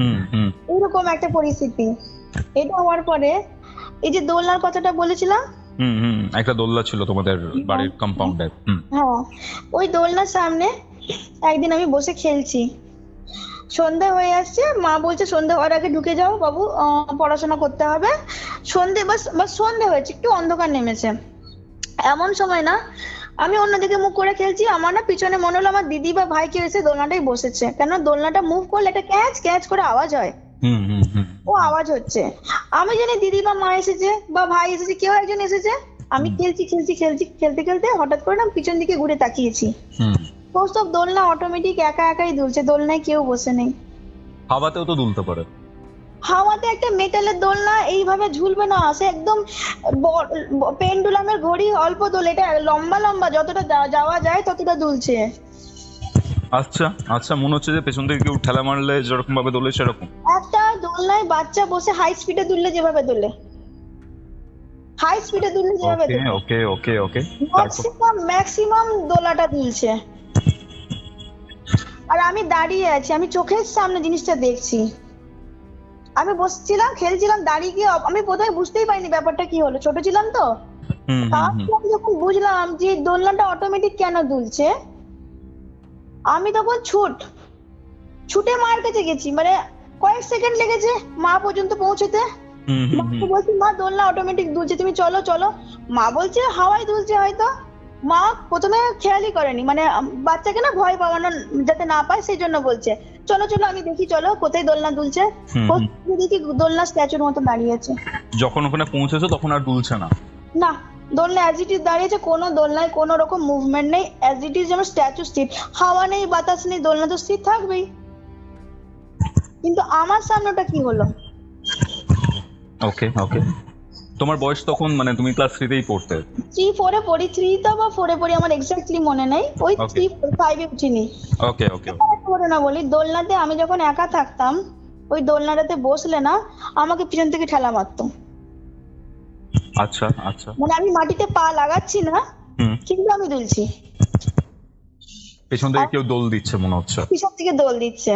এরকম একটা পরিস্থিতি। এটা হওয়ার পরে এই যে দোলনার কথাটা বলেছিলাম, হুম হুম একটা দোলনা ছিল তোমাদের বাড়ির কম্পাউন্ডে। হুম হ্যাঁ, ওই দোলনার সামনে একদিন আমি বসে খেলছি, সন্ধে হয়ে আসছে, মা বলছে সন্ধে হওয়ার আগে ঢুকে যাও বাবু, আহ, পড়াশোনা করতে হবে। সন্ধে বাস বাস সন্ধে হয়েছে, একটু অন্ধকার নেমেছে, এমন সময় না আমি অন্যদিকে মুখ করে খেলছি, আমার না পিছনে মনে হলো আমার দিদি বা ভাই কেউ এসে দোলনাটাই বসেছে, কেন দোলনাটা মুভ করলে একটা ক্যাচ ক্যাচ করে আওয়াজ হয়, হুম হুম হুম ও আওয়াজ হচ্ছে। আমি জানি দিদি বা মা এসেছে বা ভাই এসেছে, কেউ একজন এসেছে। আমি খেলছি খেলছি খেলছি খেলতে খেলতে হঠাৎ করে না পিছন দিকে ঘুরে তাকিয়েছি, হুম তো সব দোলনা অটোমেটিক একা একাই দুলছে, দোলনায় কেউ বসে নেই। হাওয়াতেও তো দুলতে পারে। হাওয়াতে একটা মেটালের দোলনা এইভাবে ঝুলবে না, সে একদম পেন্ডুলামের ঘড়ি অল্প দোল, এটা লম্বা লম্বা যতটা যা- যাওয়া যায় ততটা দুলছে। আচ্ছা আচ্ছা, মনে হচ্ছে যে পেছন থেকে কেউ ঠেলা মারলে যেরকম ভাবে দোলে সেরকম। একটা দোলনায় বাচ্চা বসে হাই স্পিডে দুললে যেভাবে দোলে, হাই স্পিডে দুললে যেভাবে ওকে দোলে, ওকে ওকে ওকে তারপর? ম্যাক্সিমাম ম্যাক্সিমাম দোলাটা দুলছে। আর আমি দাঁড়িয়ে আছি, আমি চোখের সামনে জিনিসটা দেখছি। আমি বসছিলাম খেলছিলাম, দাঁড়িয়ে গিয়ে আমি প্রথমে বুঝতেই পারিনি ব্যাপারটা কি হলো, ছোট ছিলাম তো। হুম হুম হুম তারপর আমি যখন বুঝলাম যে দোলনাটা অটোমেটিক কেন দুলছে, আমি তখন ছুট ছুটে মার কাছে গেছি, মানে কয়েক সেকেন্ড লেগেছে মা পর্যন্ত পৌঁছতে। হুম হুম মাকে হুম বলছি মা দোলনা অটোমেটিক দুলছে, তুমি চলো চলো। মা বলছে হাওয়ায় দুলছে হয়তো। মা প্রথমে খেয়ালই করেনি, মানে আম, বাচ্চাকে না ভয় পাওয়ানো যাতে না পায় সেই জন্য বলছে চলো চলো আমি দেখি, চলো কোথায় দোলনা দুলছে। হুম, ও হুম। দেখি দোলনা স্ট্যাচুর মতো দাঁড়িয়ে আছে। যখন ওখানে পৌঁছেছো তখন আর দুলছে না? না, দোলনা অ্যাজ ইট ইজ দাঁড়িয়েছে, কোনো দোলনায় কোনো রকম মুভমেন্ট নেই, অ্যাজ ইট ইজ যেমন স্ট্যাচু স্থির। হাওয়া নেই বাতাস নেই, দোলনা তো স্থির থাকবেই। কিন্তু আমার সামনেটা কি হলো, ওকে ওকে তোমার বয়স তখন, মানে তুমি ক্লাস থ্রিতেই পড়তে? থ্রি ফোরে পড়ি, থ্রি তো বা ফোরে পড়ি আমার এক্স্যাক্টলি মনে নেই, ওই Okay. থ্রি ফাইভে উঠিনি। ওকে ওকে না বলি, দোলনাতে আমি যখন একা থাকতাম, ওই দোলনাটাতে বসলে না আমাকে পিছন থেকে ঠেলা মারতো, আচ্ছা আচ্ছা। মানে আমি মাটিতে পা লাগাচ্ছি না হুম কিন্তু আমি দুলছি, পেছন থেকে কেউ দোল দিচ্ছে মনে হচ্ছে। পিছন থেকে দোল দিচ্ছে।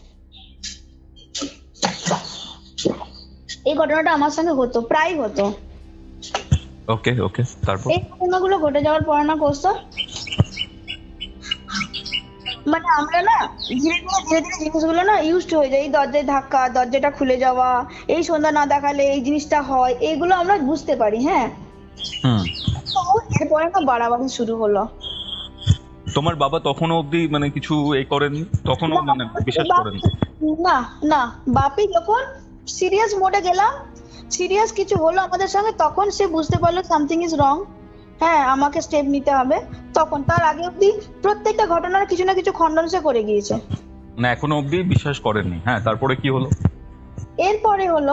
এই ঘটনাটা আমার সঙ্গে হতো, প্রায় হতো। ওকে ওকে তারপর? এই ঘটনাগুলো ঘটে যাওয়ার পর না কোস্তা, মানে আমরা না ধীরে ধীরে ধীরে ধীরে জিনিসগুলো না ইউজড হয়ে যায়, এই দরজায় ধাক্কা, দরজাটা খুলে যাওয়া, এই সন্ধ্যা না দেখালে এই জিনিসটা হয়, এইগুলো আমরা বুঝতে পারি। হ্যাঁ, হুম তো এরপরে না বাড়াবাড়ি শুরু হলো। তোমার বাবা তখনও অবধি মানে কিছু এ করেননি? তখনও মানে বিশ্বাস করেন? না না, বাপি যখন সিরিয়াস মোডে গেলাম, সিরিয়াস কিছু হলো আমাদের সঙ্গে, তখন সে বুঝতে পারলো সামথিং ইজ রং, হ্যাঁ আমাকে স্টেপ নিতে হবে। তখন, তার আগে অব্দি প্রত্যেকটা ঘটনার কিছু না কিছু খণ্ডন সে করে গিয়েছে। না এখনো অবধি বিশ্বাস করেননি? হ্যাঁ তারপরে কি হলো? এরপরে হলো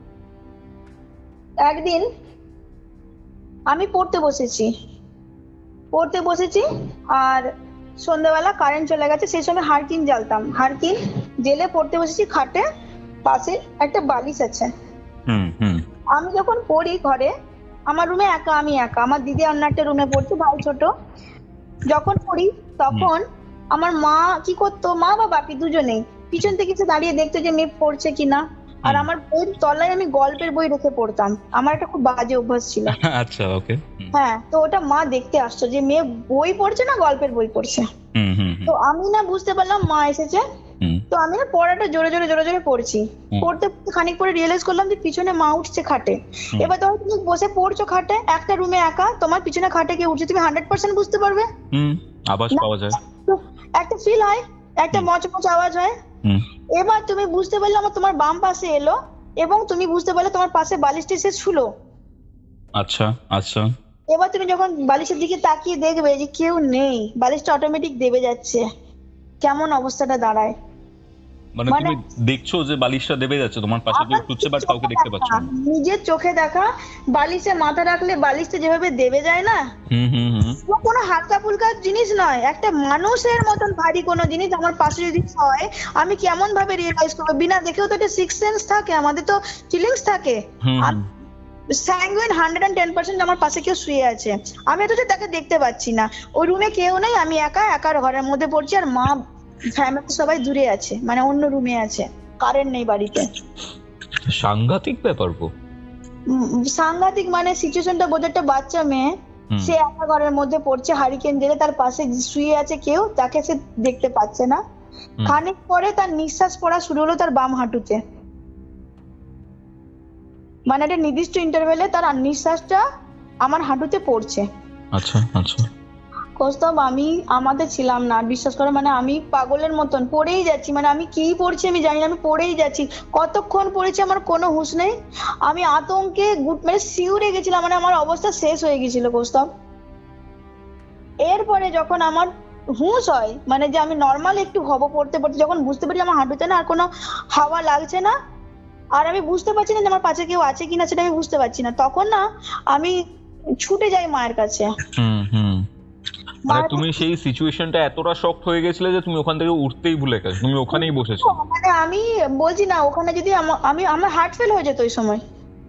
একদিন আমি পড়তে বসেছি পড়তে বসেছি আর সন্ধ্যাবেলা কারেন্ট চলে গেছে, সেই সময় হারকিন জ্বালতাম, হারকিন জেলে পড়তে বসেছি, খাটে পাশে একটা বালিশ আছে। হুম হুম আমি যখন পড়ি ঘরে, আমার রুমে একা, আমি একা, আমার দিদি অন্য একটা রুমে পড়ছে, ভাই ছোট। যখন পড়ি তখন আমার মা কি করতো, মা বা বাপি দুজনেই পিছন থেকে এসে দাঁড়িয়ে দেখতো যে মেয়ে পড়ছে কিনা। আর আমার বইয়ের তলায় আমি গল্পের বই রেখে পড়তাম, আমার একটা খুব বাজে অভ্যাস ছিল। আচ্ছা ওকে হ্যাঁ, তো ওটা মা দেখতে আসতো যে মেয়ে বই পড়ছে না গল্পের বই পড়ছে। হুম হুম তো আমি না বুঝতে পারলাম মা এসেছে, হুম তো আমি না পড়াটা জোরে জোরে জোরে জোরে পড়ছি, হুম। পড়তে পড়তে খানিক পরে রিয়েলাইজ করলাম যে পিছনে মা উঠছে খাটে। হুম। এবার ধরো তুমি বসে পড়ছো খাটে, একটা রুমে একা, তোমার পিছনে খাটে কে উঠছে, তুমি হান্ড্রেড পার্সেন্ট বুঝতে পারবে হুম আওয়াজ না? পাওয়া যায়। তো একটা ফিল হয়, একটা মচমচ আওয়াজ হয়। হুম এবার তুমি বুঝতে পারলে আমার তোমার বাম পাশে এলো, এবং তুমি বুঝতে পারলে তোমার পাশে বালিশটি সে শুলো। আচ্ছা আচ্ছা। এবার তুমি যখন বালিশের দিকে তাকিয়ে দেখবে যে কেউ নেই, বালিশটা অটোমেটিক দেবে যাচ্ছে, কেমন অবস্থাটা দাঁড়ায়। মানে মানে- তুমি দেখছো যে বালিশটা দেবে যাচ্ছে, তোমার পাশে কেউ শুচ্ছে বাট কাউকে দেখতে পাচ্ছ না। নিজের চোখে দেখা, বালিশে মাথা রাখলে বালিশটা যেভাবে দেবে যায় না, হুম হুম হুম ও কোনো হালকা ফুলকা জিনিস নয়, একটা মানুষের মতন ভারী কোনো জিনিস আমার পাশে যদি হয়, আমি কেমন ভাবে রিয়েলাইজ করবো, বিনা দেখেও তো একটা সিক্স সেন্স থাকে, আমাদের তো ফিলিংস থাকে। Hmm hmm. Sanguine hundred and ten percent আমার পাশে কেউ শুয়ে আছে, আমি তো তাকে দেখতে পাচ্ছি না, ওই রুমে কেউ নেই, আমি একা একার ঘরের মধ্যে পড়ছি, আর মা ফ্যামিলি সবাই দূরে আছে, মানে অন্য রুমে আছে, কারেন্ট নেই বাড়িতে। সাংঘাতিক ব্যাপার গো। উম, সাংঘাতিক, মানে সিচুয়েশনটা বোঝা, একটা বাচ্চা মেয়ে, হুম। সে একা ঘরের মধ্যে পড়ছে, হারিকেন জেলে, তার পাশে শুয়ে আছে কেউ, তাকে সে দেখতে পাচ্ছে না। হুম। খানিক পরে তার নিঃশ্বাস পড়া শুরু হলো তার বাম হাঁটুতে, মানে একটা নির্দিষ্ট ইন্টারভেলে তার নিঃশ্বাসটা আমার হাঁটুতে পড়ছে। আচ্ছা আচ্ছা। কৌস্তব, আমি আমাদের ছিলাম না, বিশ্বাস করো, মানে আমি পাগলের মতন পড়েই যাচ্ছি, মানে আমি কি পড়ছি আমি জানি না, আমি পড়েই যাচ্ছি। কতক্ষণ পড়েছি আমার কোনো হুঁশ নেই, আমি আতঙ্কে গুট মানে শিউরে গেছিলাম, মানে আমার অবস্থা শেষ হয়ে গেছিল কৌস্তব। এরপরে যখন আমার হুঁশ হয়, মানে যে আমি নর্মাল একটু হব পড়তে পড়তে, যখন বুঝতে পারি আমার হাঁটুতে না আর কোনো হাওয়া লাগছে না, আর আমি বুঝতে পারছি না যে আমার পাশে কেউ আছে কিনা, সেটা আমি বুঝতে পারছি না, তখন না আমি ছুটে যাই মায়ের কাছে। হুম হুম। মানে মায়ের তুমি সেই সিচুয়েশনটা এতটা শক্ট হয়ে গেছিলে যে তুমি ওখান থেকে উঠতেই ভুলে গেছো, তুমি ওখানেই বসেছো। মানে আমি বলছি না, ওখানে যদি আমা- আমি আমার হার্ট ফেল হয়ে যেত ওই সময়।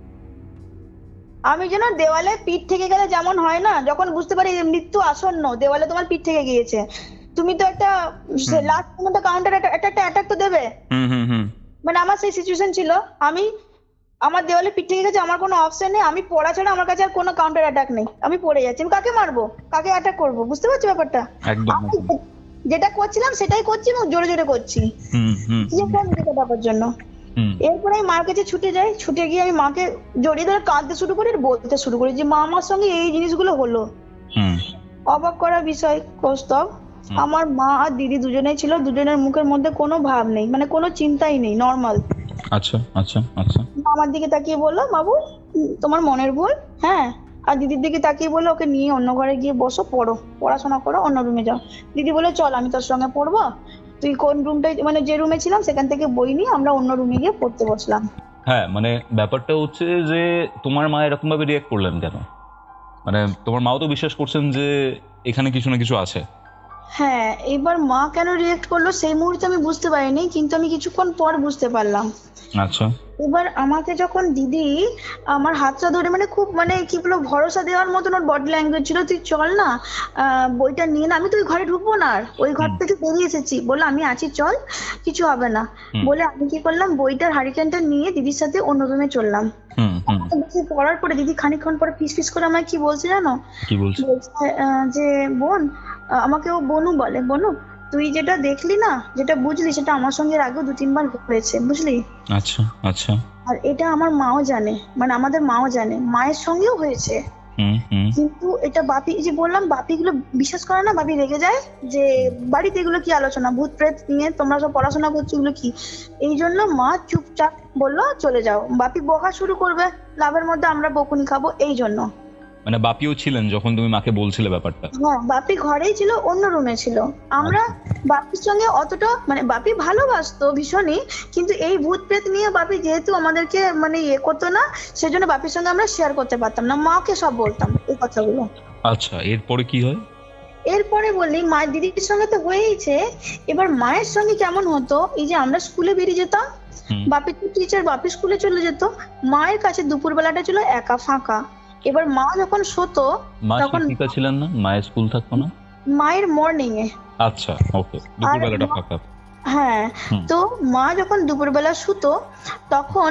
আমি যেন দেওয়ালে পিঠ থেকে গেলে যেমন হয় না, যখন বুঝতে পারি যে মৃত্যু আসন্ন, দেওয়ালে তোমার পিঠ থেকে গিয়েছে, তুমি তো একটা লাস্ট পর্যন্ত কাউন্টার একটা একটা অ্যাটাক তো দেবে। হুম হুম হুম। মানে আমার সেই সিচুয়েশন ছিল, আমি আমার দেওয়ালে পিঠ থেকে গেছে, আমার কোনো অপশন নেই, আমি পড়া ছাড়া আমার কাছে আর কোনো কাউন্টার অ্যাটাক নেই, আমি পড়ে যাচ্ছি, আমি কাকে মারবো, কাকে অ্যাটাক করবো, বুঝতে পারছো ব্যাপারটা? একদম আমি একদম। যেটা করছিলাম সেটাই করছি এবং জোরে জোরে করছি, হুম হুম নিজেকে দেখাবার জন্য। হুম। এরপরে আমি মার কাছে ছুটে যাই, ছুটে গিয়ে আমি মাকে জড়িয়ে ধরে কাঁদতে শুরু করি আর বলতে শুরু করি যে মা, আমার সঙ্গে এই জিনিসগুলো হলো। হুম অবাক করার বিষয় কৌস্তব, হুম। আমার মা আর দিদি দুজনেই ছিল, দুজনের মুখের মধ্যে কোনো ভাব নেই, মানে কোনো চিন্তাই নেই, নর্মাল। আচ্ছা আচ্ছা আচ্ছা। আমার দিকে তাকিয়ে বললো, বাবু উম, তোমার মনের ভুল, হ্যাঁ। আর দিদির দিকে তাকিয়ে বললো, ওকে নিয়ে অন্য ঘরে গিয়ে বসো, পড়ো, পড়াশোনা করো, অন্য রুমে যাও। দিদি বলে, চল আমি তোর সঙ্গে পড়বো। তুই কোন রুমটাই, মানে যে রুমে ছিলাম সেখান থেকে বই নিয়ে আমরা অন্য রুমে গিয়ে পড়তে বসলাম। হ্যাঁ, মানে ব্যাপারটা হচ্ছে যে তোমার মা এরকম ভাবে রিয়াক্ট করলেন কেন? মানে তোমার মাও তো বিশ্বাস করছেন যে এখানে কিছু না কিছু আছে। হ্যাঁ, এবার মা কেন রিয়েক্ট করলো সেই মুহূর্তে আমি বুঝতে পারিনি, কিন্তু আমি কিছুক্ষণ পর বুঝতে পারলাম। আচ্ছা। এবার আমাকে যখন দিদি আমার হাতটা ধরে, মানে খুব, মানে কি বলবো, ভরসা দেওয়ার মতন ওর বডি ল্যাঙ্গুয়েজ ছিল, তুই চল না, আহ, বইটা নিয়ে না, আমি তো ওই ঘরে ঢুকবো না, আর ওই ঘর হুম থেকে বেরিয়ে এসেছি, বললো আমি আছি চল, কিছু হবে না। হুম বলে আমি কি করলাম, বইটার হারিকেনটা নিয়ে দিদির সাথে অন্য রুমে চললাম। হুম হুম। তো বসে পড়ার পরে দিদি খানিকক্ষণ পরে ফিস ফিস করে আমায় কি বলছে জানো? কি বলছো? বলছে আহ, যে বোন, আহ, আমাকে ও বনু বলে, বনু তুই যেটা দেখলি না, যেটা বুঝলি, সেটা আমার সঙ্গে এর আগেও দু তিনবার হয়েছে, বুঝলি? আচ্ছা আচ্ছা। আর এটা আমার মাও জানে, মানে আমাদের মাও জানে, মায়ের সঙ্গেও হয়েছে। হুম হুম কিন্তু এটা বাপি, এই যে বললাম বাপি এগুলো বিশ্বাস করে না, বাপি রেগে যায় যে বাড়িতে এগুলো কি আলোচনা, ভূত প্রেত নিয়ে তোমরা সব পড়াশোনা করছো, এগুলো কি? এই জন্য মা চুপচাপ বললো চলে যাও, বাপি বকা শুরু করবে, লাভের মধ্যে আমরা বকুনি খাবো, এই জন্য। মানে বাপিও ছিলেন যখন তুমি মাকে বলছিলে ব্যাপারটা? হ্যাঁ, বাপি ঘরেই ছিল, অন্য রুমে ছিল। আমরা বাপির সঙ্গে অতটা, মানে বাপি ভালোবাসতো ভীষণই, কিন্তু এই ভূত প্রেত নিয়ে বাপি যেহেতু আমাদেরকে মানে ইয়ে করতো না, সেজন্য বাপির সঙ্গে আমরা শেয়ার করতে পারতাম না, মাকে সব বলতাম এই কথাগুলো। আচ্ছা, এরপরে কি হয়? এরপরে বললি, মায়ের দিদির সঙ্গে তো হয়েইছে, এবার মায়ের সঙ্গে কেমন হতো, এই যে আমরা স্কুলে বেরিয়ে যেতাম, হুম। বাপি তো টিচার, বাপি স্কুলে চলে যেত, মায়ের কাছে দুপুর বেলাটা ছিল একা ফাঁকা। এবার মা যখন শোতো মা তখন শিক্ষিকা ছিলেন না? মায়ের স্কুল থাকতো না? মায়ের মর্নিং এ, আচ্ছা, ওকে, দুপুরবেলাটা ফাঁকা। হ্যাঁ, হুম। তো মা যখন দুপুরবেলা শুতো তখন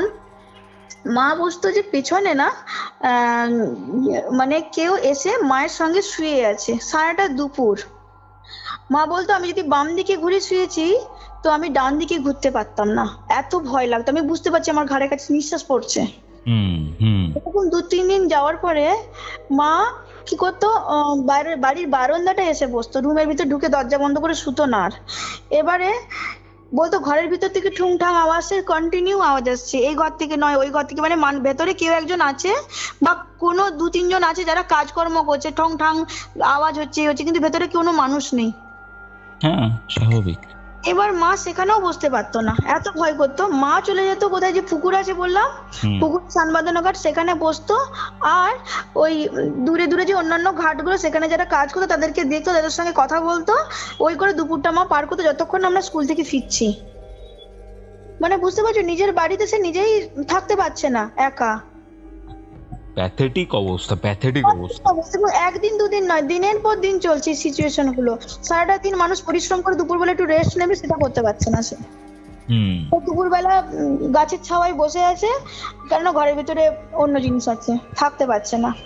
মা বুঝতো যে পেছনে না আহ, মানে কেউ এসে মায়ের সঙ্গে শুয়ে আছে, সারাটা দুপুর। মা বলতো আমি যদি বাম দিকে ঘুরে শুয়েছি তো আমি ডান দিকে ঘুরতে পারতাম না, এত ভয় লাগতো, আমি বুঝতে পারছি আমার ঘাড়ের কাছে নিঃশ্বাস পড়ছে। হুম হুম এরকম দু তিন দিন যাওয়ার পরে মা কি করতো, আহ, বাইরের বাড়ির বারান্দাটা এসে বসতো, রুমের ভিতর ঢুকে দরজা বন্ধ করে শুতো না আর। এবারে বলতো ঘরের ভিতর থেকে ঠুংঠাং আওয়াজ, কন্টিনিউ আওয়াজ আসছে, এই ঘর থেকে নয় ওই ঘর থেকে, মানে মান- ভেতরে কেউ একজন আছে বা কোনো দু তিনজন আছে যারা কাজকর্ম করছে, ঠং ঠাং আওয়াজ হচ্ছে এই হচ্ছে, কিন্তু ভেতরে কোনো মানুষ নেই। হ্যাঁ, স্বাভাবিক। এবার মা সেখানেও বসতে পারতো না, এত ভয় করতো। মা চলে যেত কোথায়, যে পুকুর আছে বললাম, হুম পুকুর সানবাঁধানো ঘাট, সেখানে বসতো। আর ওই দূরে দূরে যে অন্যান্য ঘাটগুলো, সেখানে যারা কাজ করতো তাদেরকে দেখতো, তাদের সঙ্গে কথা বলতো, ওই করে দুপুরটা মা পার করতো যতক্ষণ আমরা স্কুল থেকে ফিরছি। মানে বুঝতে পারছো, নিজের বাড়িতে সে নিজেই থাকতে পারছে না, একা। প্যাথেটিক অবস্থা, প্যাথেটিক অবস্থা। এবং একদিন দুদিন নয়, দিনের পর দিন চলছে সিচুয়েশন গুলো, সারাটা দিন মানুষ পরিশ্রম করে দুপুরবেলা একটু রেস্ট নেবে সেটা করতে পারছে না সে। হুম ও দুপুরবেলা উম, গাছের ছাওয়ায় বসে আছে, কেননা ঘরের ভিতরে অন্য জিনিস আছে, থাকতে পারছে না।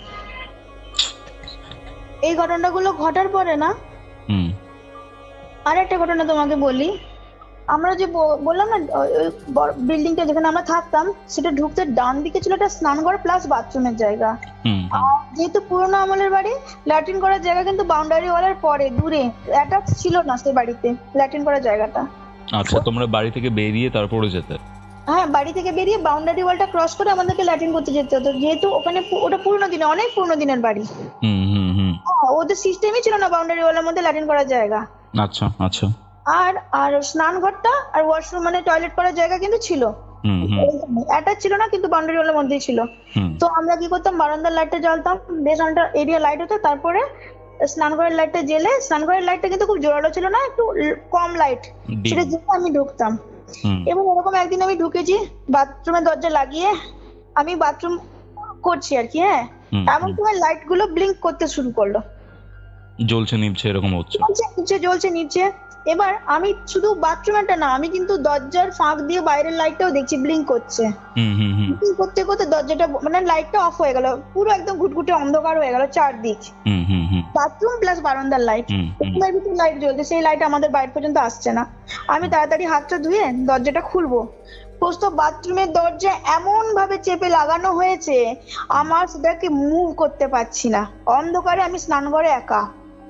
এই ঘটনাগুলো ঘটার পরে না, হুম আর একটা ঘটনা তোমাকে বলি। আমরা যে ব- বললাম না, বিল্ডিংটা যেখানে আমরা থাকতাম, সেটা ঢুকতে ডান দিকে ছিল একটা স্নানঘর প্লাস বাথরুমের জায়গা। হুম হুম। আর যেহেতু পুরোনো আমলের বাড়ি, ল্যাট্রিন করার জায়গা কিন্তু বাউন্ডারি ওয়ালের পরে দূরে, অ্যাটাচ ছিল না সেই বাড়িতে ল্যাট্রিন করার জায়গাটা। আচ্ছা, তোমরা বাড়ি থেকে বেরিয়ে তারপরে যেতে? হ্যাঁ, বাড়ি থেকে বেরিয়ে বাউন্ডারি ওয়ালটা ক্রস করে আমাদেরকে ল্যাট্রিন করতে যেতে হতো, যেহেতু ওখানে পু- ওটা পুরোনো দিনে, অনেক পুরোনো দিনের বাড়ি। হুম হুম হুম। হ্যাঁ, ওদের সিস্টেমই ছিল না বাউন্ডারি ওয়ালের মধ্যে ল্যাট্রিন করার জায়গা। আচ্ছা আচ্ছা। আর আর স্নানঘরটা আর ওয়াশরুম মানে টয়লেট করার জায়গা কিন্তু ছিল, হুম হুম অ্যাটাচ ছিল না, কিন্তু বাউন্ডারি ওয়ালের মধ্যেই ছিল। হুম তো আমরা কি করতাম, বারান্দার লাইটটা জ্বালতাম, বেশ অনেকটা এরিয়া লাইট হতো, তারপরে স্নানঘরের লাইটটা জেলে, স্নানঘরের লাইটটা কিন্তু খুব জোরালো ছিল না, একটু ল- কম লাইট, dim। সেটা জেলে আমি ঢুকতাম। হুম এবং এরকম একদিন আমি ঢুকেছি বাথরুমের দরজা লাগিয়ে, আমি বাথরুম করছি আর কি, হ্যাঁ, হুম, এমন হুম। সময় লাইট গুলো ব্লিঙ্ক করতে শুরু করলো, জ্বলছে নিভছে এরকম হচ্ছে? জ্বলছে নিচে, জ্বলছে নিচে। এবার আমি শুধু বাথরুমেরটা না, আমি কিন্তু দরজার ফাঁক দিয়ে বাইরের লাইটটাও দেখছি ব্লিঙ্ক করছে। হুম হুম হুম ব্লিঙ্ক করতে করতে দরজাটা মানে লাইটটা অফ হয়ে গেল, পুরো একদম ঘুটঘুটে অন্ধকার হয়ে গেল চারদিক, hmm hmm hmm bathroom plus বারান্দার লাইট, হুম, হুম। রুমের ভিতরে লাইট জ্বলছে, সেই লাইট আমাদের বাইরে পর্যন্ত আসছে না। আমি তাড়াতাড়ি হাতটা ধুয়ে দরজাটা খুলবো, পোস্ত বাথরুমের দরজা এমন ভাবে চেপে লাগানো হয়েছে, আমার সেটাকে মুভ করতে পারছি না, অন্ধকারে আমি স্নান করে একা,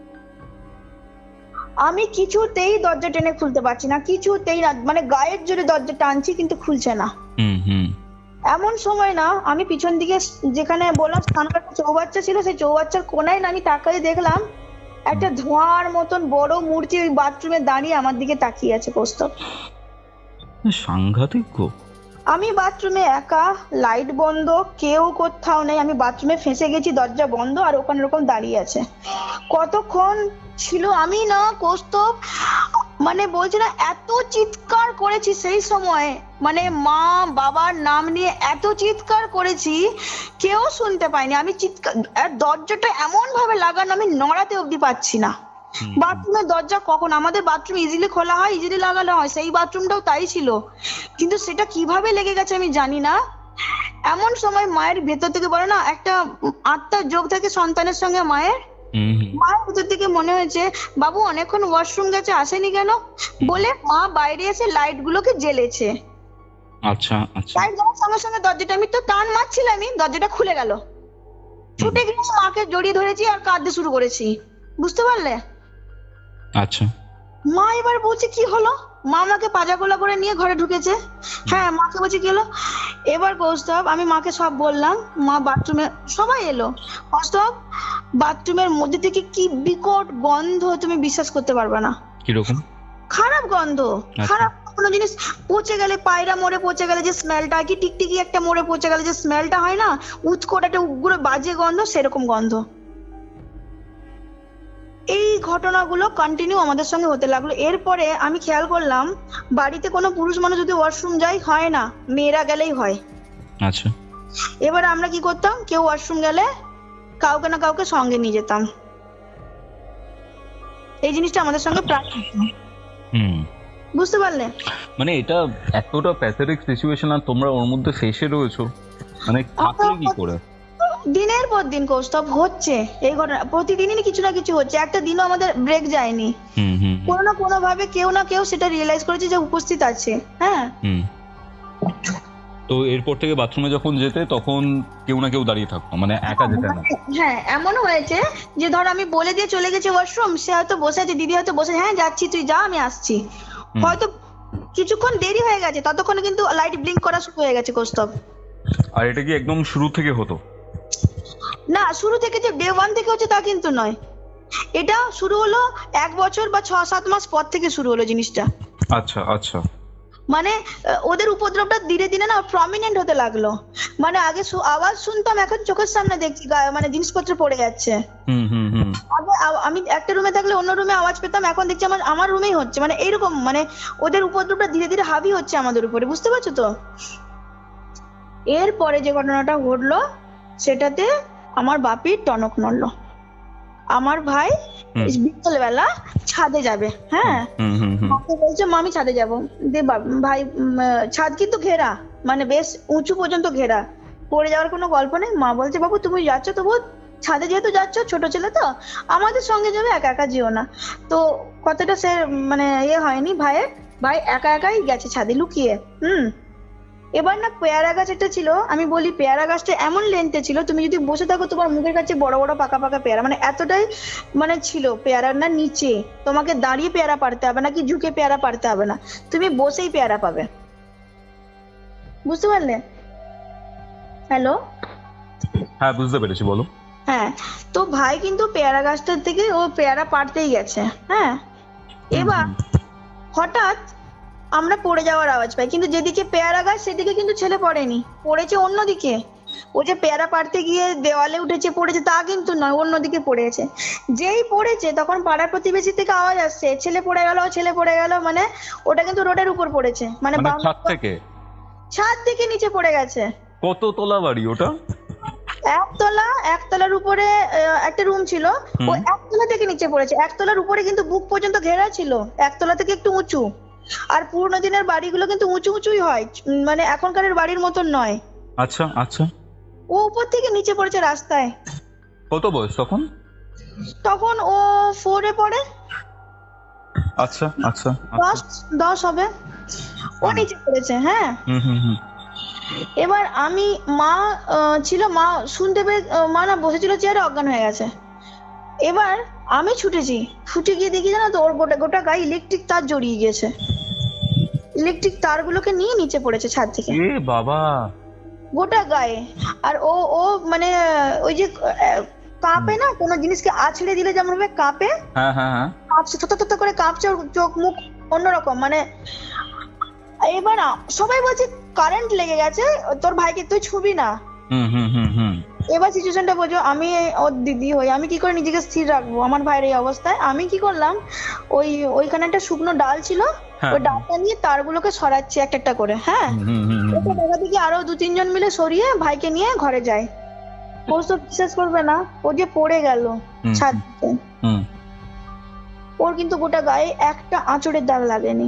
আমি কিছুতেই দরজা টেনে খুলতে পারছি না, কিছুতেই না, মানে গায়ের জোরে দরজা টানছি কিন্তু খুলছে না। হুম হুম এমন সময় না, আমি পিছন দিকে যেখানে বললাম স্নানঘর চৌবাচ্চা ছিল, সেই চৌবাচ্চার কোনায় না আমি তাকাই দেখলাম একটা ধোঁয়ার মতন বড় মূর্তি ওই বাথরুমে দাঁড়িয়ে আমার দিকে তাকিয়ে আছে কৌস্তব। সাংঘাতিক গো। আমি বাথরুমে একা, লাইট বন্ধ, কেউ কোথাও নেই, আমি বাথরুমে ফেঁসে গেছি, দরজা বন্ধ, আর ওখানে ওরকম দাঁড়িয়ে আছে। কতক্ষণ ছিল আমি না কৌস্তব, মানে বলছি না, এত চিৎকার করেছি সেই সময়, মানে মা বাবার নাম নিয়ে এত চিৎকার করেছি, কেউ শুনতে পায়নি। আমি চিৎকার, আর দরজাটা এমন ভাবে লাগানো, আমি নড়াতে অব্দি পাচ্ছি না। হুম, বাথরুমের দরজা কখন আমাদের বাথরুম ইজিলি খোলা হয়, ইজিলি লাগানো হয়, সেই বাথরুমটাও তাই ছিল, কিন্তু সেটা কিভাবে লেগে গেছে আমি জানি না। এমন সময় মায়ের ভেতর থেকে বলে না, একটা আত্মার যোগ থাকে সন্তানের সঙ্গে মায়ের, হুম হুম মায়ের ভেতর থেকে মনে হয়েছে বাবু অনেকক্ষণ ওয়াশরুম গেছে আসেনি কেন, বলে মা বাইরে এসে লাইট গুলোকে জ্বেলেছে। আচ্ছা আচ্ছা। লাইট জ্বালার সঙ্গে সঙ্গে দরজাটা, আমি তো টান মারছিলামই, দরজাটা খুলে গেল, ছুটে গিয়ে মাকে জড়িয়ে ধরেছি আর কাঁদতে শুরু করেছি, বুঝতে পারলে? আচ্ছা। মা এবার বলছে কি হলো, মা আমাকে পাজা গোলা করে নিয়ে ঘরে ঢুকেছে। হ্যাঁ, মাকে বলছে কি হলো, এবার কৌস্তব আমি মাকে সব বললাম, মা বাথরুমে, সবাই এলো, কৌস্তব বাথরুমের মধ্যে থেকে কি বিকট গন্ধ, তুমি বিশ্বাস করতে পারবে না, কিরকম? খারাপ গন্ধ, খারাপ কোনো জিনিস পচে গেলে, পায়রা মরে পচে গেলে যে স্মেলটা, কি টিকটিকি একটা মরে পচে গেলে যে স্মেলটা হয় না, উৎকট একটা উগ্র বাজে গন্ধ, সেরকম গন্ধ। এই ঘটনাগুলো কন্টিনিউ আমাদের সঙ্গে হতে লাগলো। এরপরে আমি খেয়াল করলাম, বাড়িতে কোনো পুরুষ মানুষ যদি ওয়াশরুম যায়, হয় না, মেয়েরা গেলেই হয়। আচ্ছা। এবার আমরা কি করতাম, কেউ ওয়াশরুম গেলে কাউকে না কাউকে সঙ্গে নিয়ে যেতাম, এই জিনিসটা আমাদের সঙ্গে প্রায় হতো। হুম। বুঝতে পারলে? মানে এটা এতটা প্যাথেটিক সিচুয়েশন, আর তোমরা ওর মধ্যে ফেসে রয়েছো, মানে থাকলে কি করে? দিনের পর দিন কৌস্তব হচ্ছে এই ঘটনা, প্রতিদিনই কিছু না কিছু হচ্ছে, একটা দিনও আমাদের ব্রেক যায়নি। হুম হুম কোনো না কোনো ভাবে কেউ না কেউ সেটা রিয়েলাইজ করেছে যে উপস্থিত আছে। হ্যাঁ, হুম। তো এরপর থেকে বাথরুমে যখন যেতে তখন কেউ না কেউ দাঁড়িয়ে থাকতো, মানে একা যেতে না? হ্যাঁ, এমনও হয়েছে যে ধর আমি বলে দিয়ে চলে গেছি ওয়াশরুম, সে হয়তো বসে আছে, দিদি হয়তো বসে, হ্যাঁ যাচ্ছি তুই যা আমি আসছি, হুম। হয়তো কিছুক্ষণ দেরি হয়ে গেছে, ততক্ষণে কিন্তু লাইট ব্লিঙ্ক করা শুরু হয়ে গেছে কৌস্তব। আর এটা কি একদম শুরু থেকে হতো? না, শুরু থেকে যে ডে ওয়ান থেকে হচ্ছে তা কিন্তু নয়, এটা শুরু হলো এক বছর বা ছ সাত মাস পর থেকে শুরু হলো জিনিসটা। আচ্ছা আচ্ছা। মানে আহ, ওদের উপদ্রবটা ধীরে ধীরে না প্রমিনেন্ট হতে লাগলো, মানে আগে শু- আওয়াজ শুনতাম, এখন চোখের সামনে দেখছি গা- মানে জিনিসপত্র পড়ে যাচ্ছে। হুম হুম হুম আগে আ- আমি একটা রুমে থাকলে অন্য রুমে আওয়াজ পেতাম, এখন দেখছি আমার আমার রুমেই হচ্ছে, মানে এইরকম, মানে ওদের উপদ্রবটা ধীরে ধীরে হাবি হচ্ছে আমাদের উপরে, বুঝতে পারছো তো? এরপরে যে ঘটনাটা ঘটলো, সেটাতে আমার বাপির টনক নড়লো। আমার ভাই বিকেলবেলা ছাদে যাবে। হ্যাঁ, মাকে বলছে মা আমি ছাদে যাবো। দে ভাই, ছাদ কিন্তু ঘেরা, মানে বেশ উঁচু পর্যন্ত ঘেরা, পড়ে যাওয়ার কোনো গল্প নেই। মা বলছে বাবু তুমি যাচ্ছ তবু ছাদে যেহেতু যাচ্ছ, ছোট ছেলে তো আমাদের সঙ্গে যাবে, একা একা যেও না। তো কতটা সে মানে ইয়ে হয়নি ভাইয়ের, ভাই একা একাই গেছে ছাদে লুকিয়ে। হুম এবার না পেয়ারা গাছ একটা ছিল, আমি বলি পেয়ারা গাছটা এমন লেন্থে ছিল তুমি যদি বসে থাকো তোমার মুখের কাছে বড় বড় পাকা পাকা পেয়ারা, মানে এতটাই মানে ছিল পেয়ারার না নিচে, তোমাকে দাঁড়িয়ে পেয়ারা পারতে হবে না কি ঝুঁকে পেয়ারা পারতে হবে না, তুমি বসেই পেয়ারা পাবে। বুঝতে পারলে? হ্যালো, হ্যাঁ বুঝতে পেরেছি, বলো। হ্যাঁ, তো ভাই কিন্তু পেয়ারা গাছটার থেকে ও পেয়ারা পাড়তেই গেছে। হ্যাঁ, এবার হঠাৎ আমরা পড়ে যাওয়ার আওয়াজ পাই, কিন্তু যেদিকে পেয়ারা গাছ সেদিকে কিন্তু ছেলে পড়েনি, পড়েছে অন্যদিকে। ও যে পেয়ারা পাড়তে গিয়ে দেওয়ালে উঠেছে পড়েছে তা কিন্তু নয়, অন্যদিকে পড়েছে। যেই পড়েছে তখন পাড়ার প্রতিবেশী থেকে আওয়াজ আসছে ছেলে পড়ে গেল, ছেলে পড়ে গেল, মানে ওটা কিন্তু রোডের উপর পড়েছে, মানে ছাদ থেকে ছাদ থেকে নিচে পড়ে গেছে। কত তলা বাড়ি ওটা? একতলা, একতলার উপরে একটা রুম ছিল, ও একতলা থেকে নিচে পড়েছে। একতলার উপরে কিন্তু বুক পর্যন্ত ঘেরা ছিল, একতলা থেকে একটু উঁচু। আর পুরোনো দিনের বাড়িগুলো কিন্তু উঁচু উঁচুই হয়, মানে এখনকার বাড়ির মতন নয়। আচ্ছা আচ্ছা। ও উপর থেকে নিচে পড়েছে রাস্তায়। কত বয়স তখন? তখন ও ফোরে পড়ে। আচ্ছা আচ্ছা, দশ দশ হবে। ও নিচে পড়েছে। হ্যাঁ, এবার আমি মা ছিল, মা শুনতে পেয়ে মা না বসেছিল চেয়ারে অজ্ঞান হয়ে গেছে। এবার আমি ছুটেছি, ছুটে গিয়ে দেখি জানো তো ওর গোটা গোটা গায়ে ইলেকট্রিক তার জড়িয়ে গেছে, ইলেকট্রিক তারগুলোকে নিয়ে নিচে পড়েছে ছাদ থেকে। এ বাবা, গোটা গায়ে। আর ও ও মানে ওই যে কাঁপে না, কোনো জিনিসকে আছড়ে দিলে যেমন ভাবে কাঁপে, হ্যাঁ হ্যাঁ হ্যাঁ, কাঁপছে, থত থত করে কাঁপছে, চোখ মুখ অন্যরকম। মানে এবার সবাই বলছে কারেন্ট লেগে গেছে, তোর ভাইকে তুই ছুবি না। হুম হুম হুম হুম। এবার সিচুয়েশনটা বোঝো, আমি ওর দিদি হই, আমি কি করে নিজেকে স্থির রাখবো আমার ভাইয়ের এই অবস্থায়। আমি কি করলাম, ওই ওইখানে একটা শুকনো ডাল ছিল, ওই ডালটা নিয়ে তারগুলোকে সরাচ্ছি একটা একটা করে। হ্যাঁ, ওটা দেখা দেখি আরো দু তিনজন মিলে সরিয়ে ভাইকে নিয়ে ঘরে যায়। ও তো বিশ্বাস করবে না, ও যে পড়ে গেল ছাদ থেকে, ওর কিন্তু গোটা গায়ে একটা আঁচড়ের দাগ লাগেনি।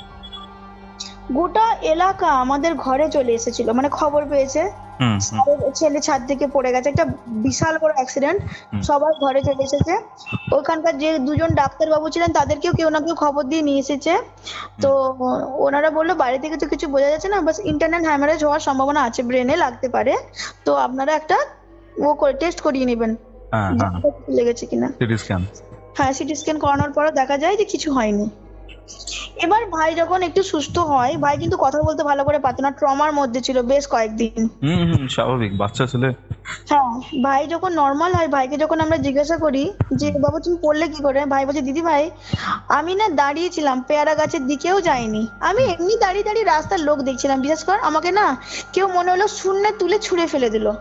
গোটা এলাকা আমাদের ঘরে চলে এসেছিল, মানে খবর পেয়েছে ছেলে ছাদ থেকে পড়ে গেছে, একটা বিশাল বড় অ্যাক্সিডেন্ট, সবার ঘরে চলে এসেছে। ওইখানকার যে দুজন ডাক্তার বাবু ছিলেন তাদেরকেও কেউ না কেউ খবর দিয়ে নিয়ে এসেছে। তো ওনারা বললো বাইরে থেকে তো কিছু বোঝা যাচ্ছে না, বাস ইন্টারনাল হ্যামারেজ হওয়ার সম্ভাবনা আছে, ব্রেনে লাগতে পারে, তো আপনারা একটা ও করে টেস্ট করিয়ে নেবেন লেগেছে কিনা। হ্যাঁ, সিটি স্ক্যান করানোর পর দেখা যায় যে কিছু হয়নি। এবার ভাই যখন একটু সুস্থ হয়, ভাই কিন্তু কথা বলতে ভালো করে পারতো না, ট্রমার মধ্যে ছিল বেশ কয়েকদিন। হুম হুম, স্বাভাবিক, বাচ্চা ছেলে। হ্যাঁ, ভাই যখন নর্মাল হয়, ভাইকে যখন আমরা জিজ্ঞাসা করি যে বাবা তুমি পড়লে কি করে, ভাই বলছে দিদি ভাই আমি না দাঁড়িয়েছিলাম, পেয়ারা গাছের দিকেও যাইনি, আমি এমনি দাঁড়িয়ে দাঁড়িয়ে রাস্তার লোক দেখছিলাম, বিশেষ করে আমাকে না কেউ মনে হলো শূন্যে তুলে ছুঁড়ে ফেলে দিল।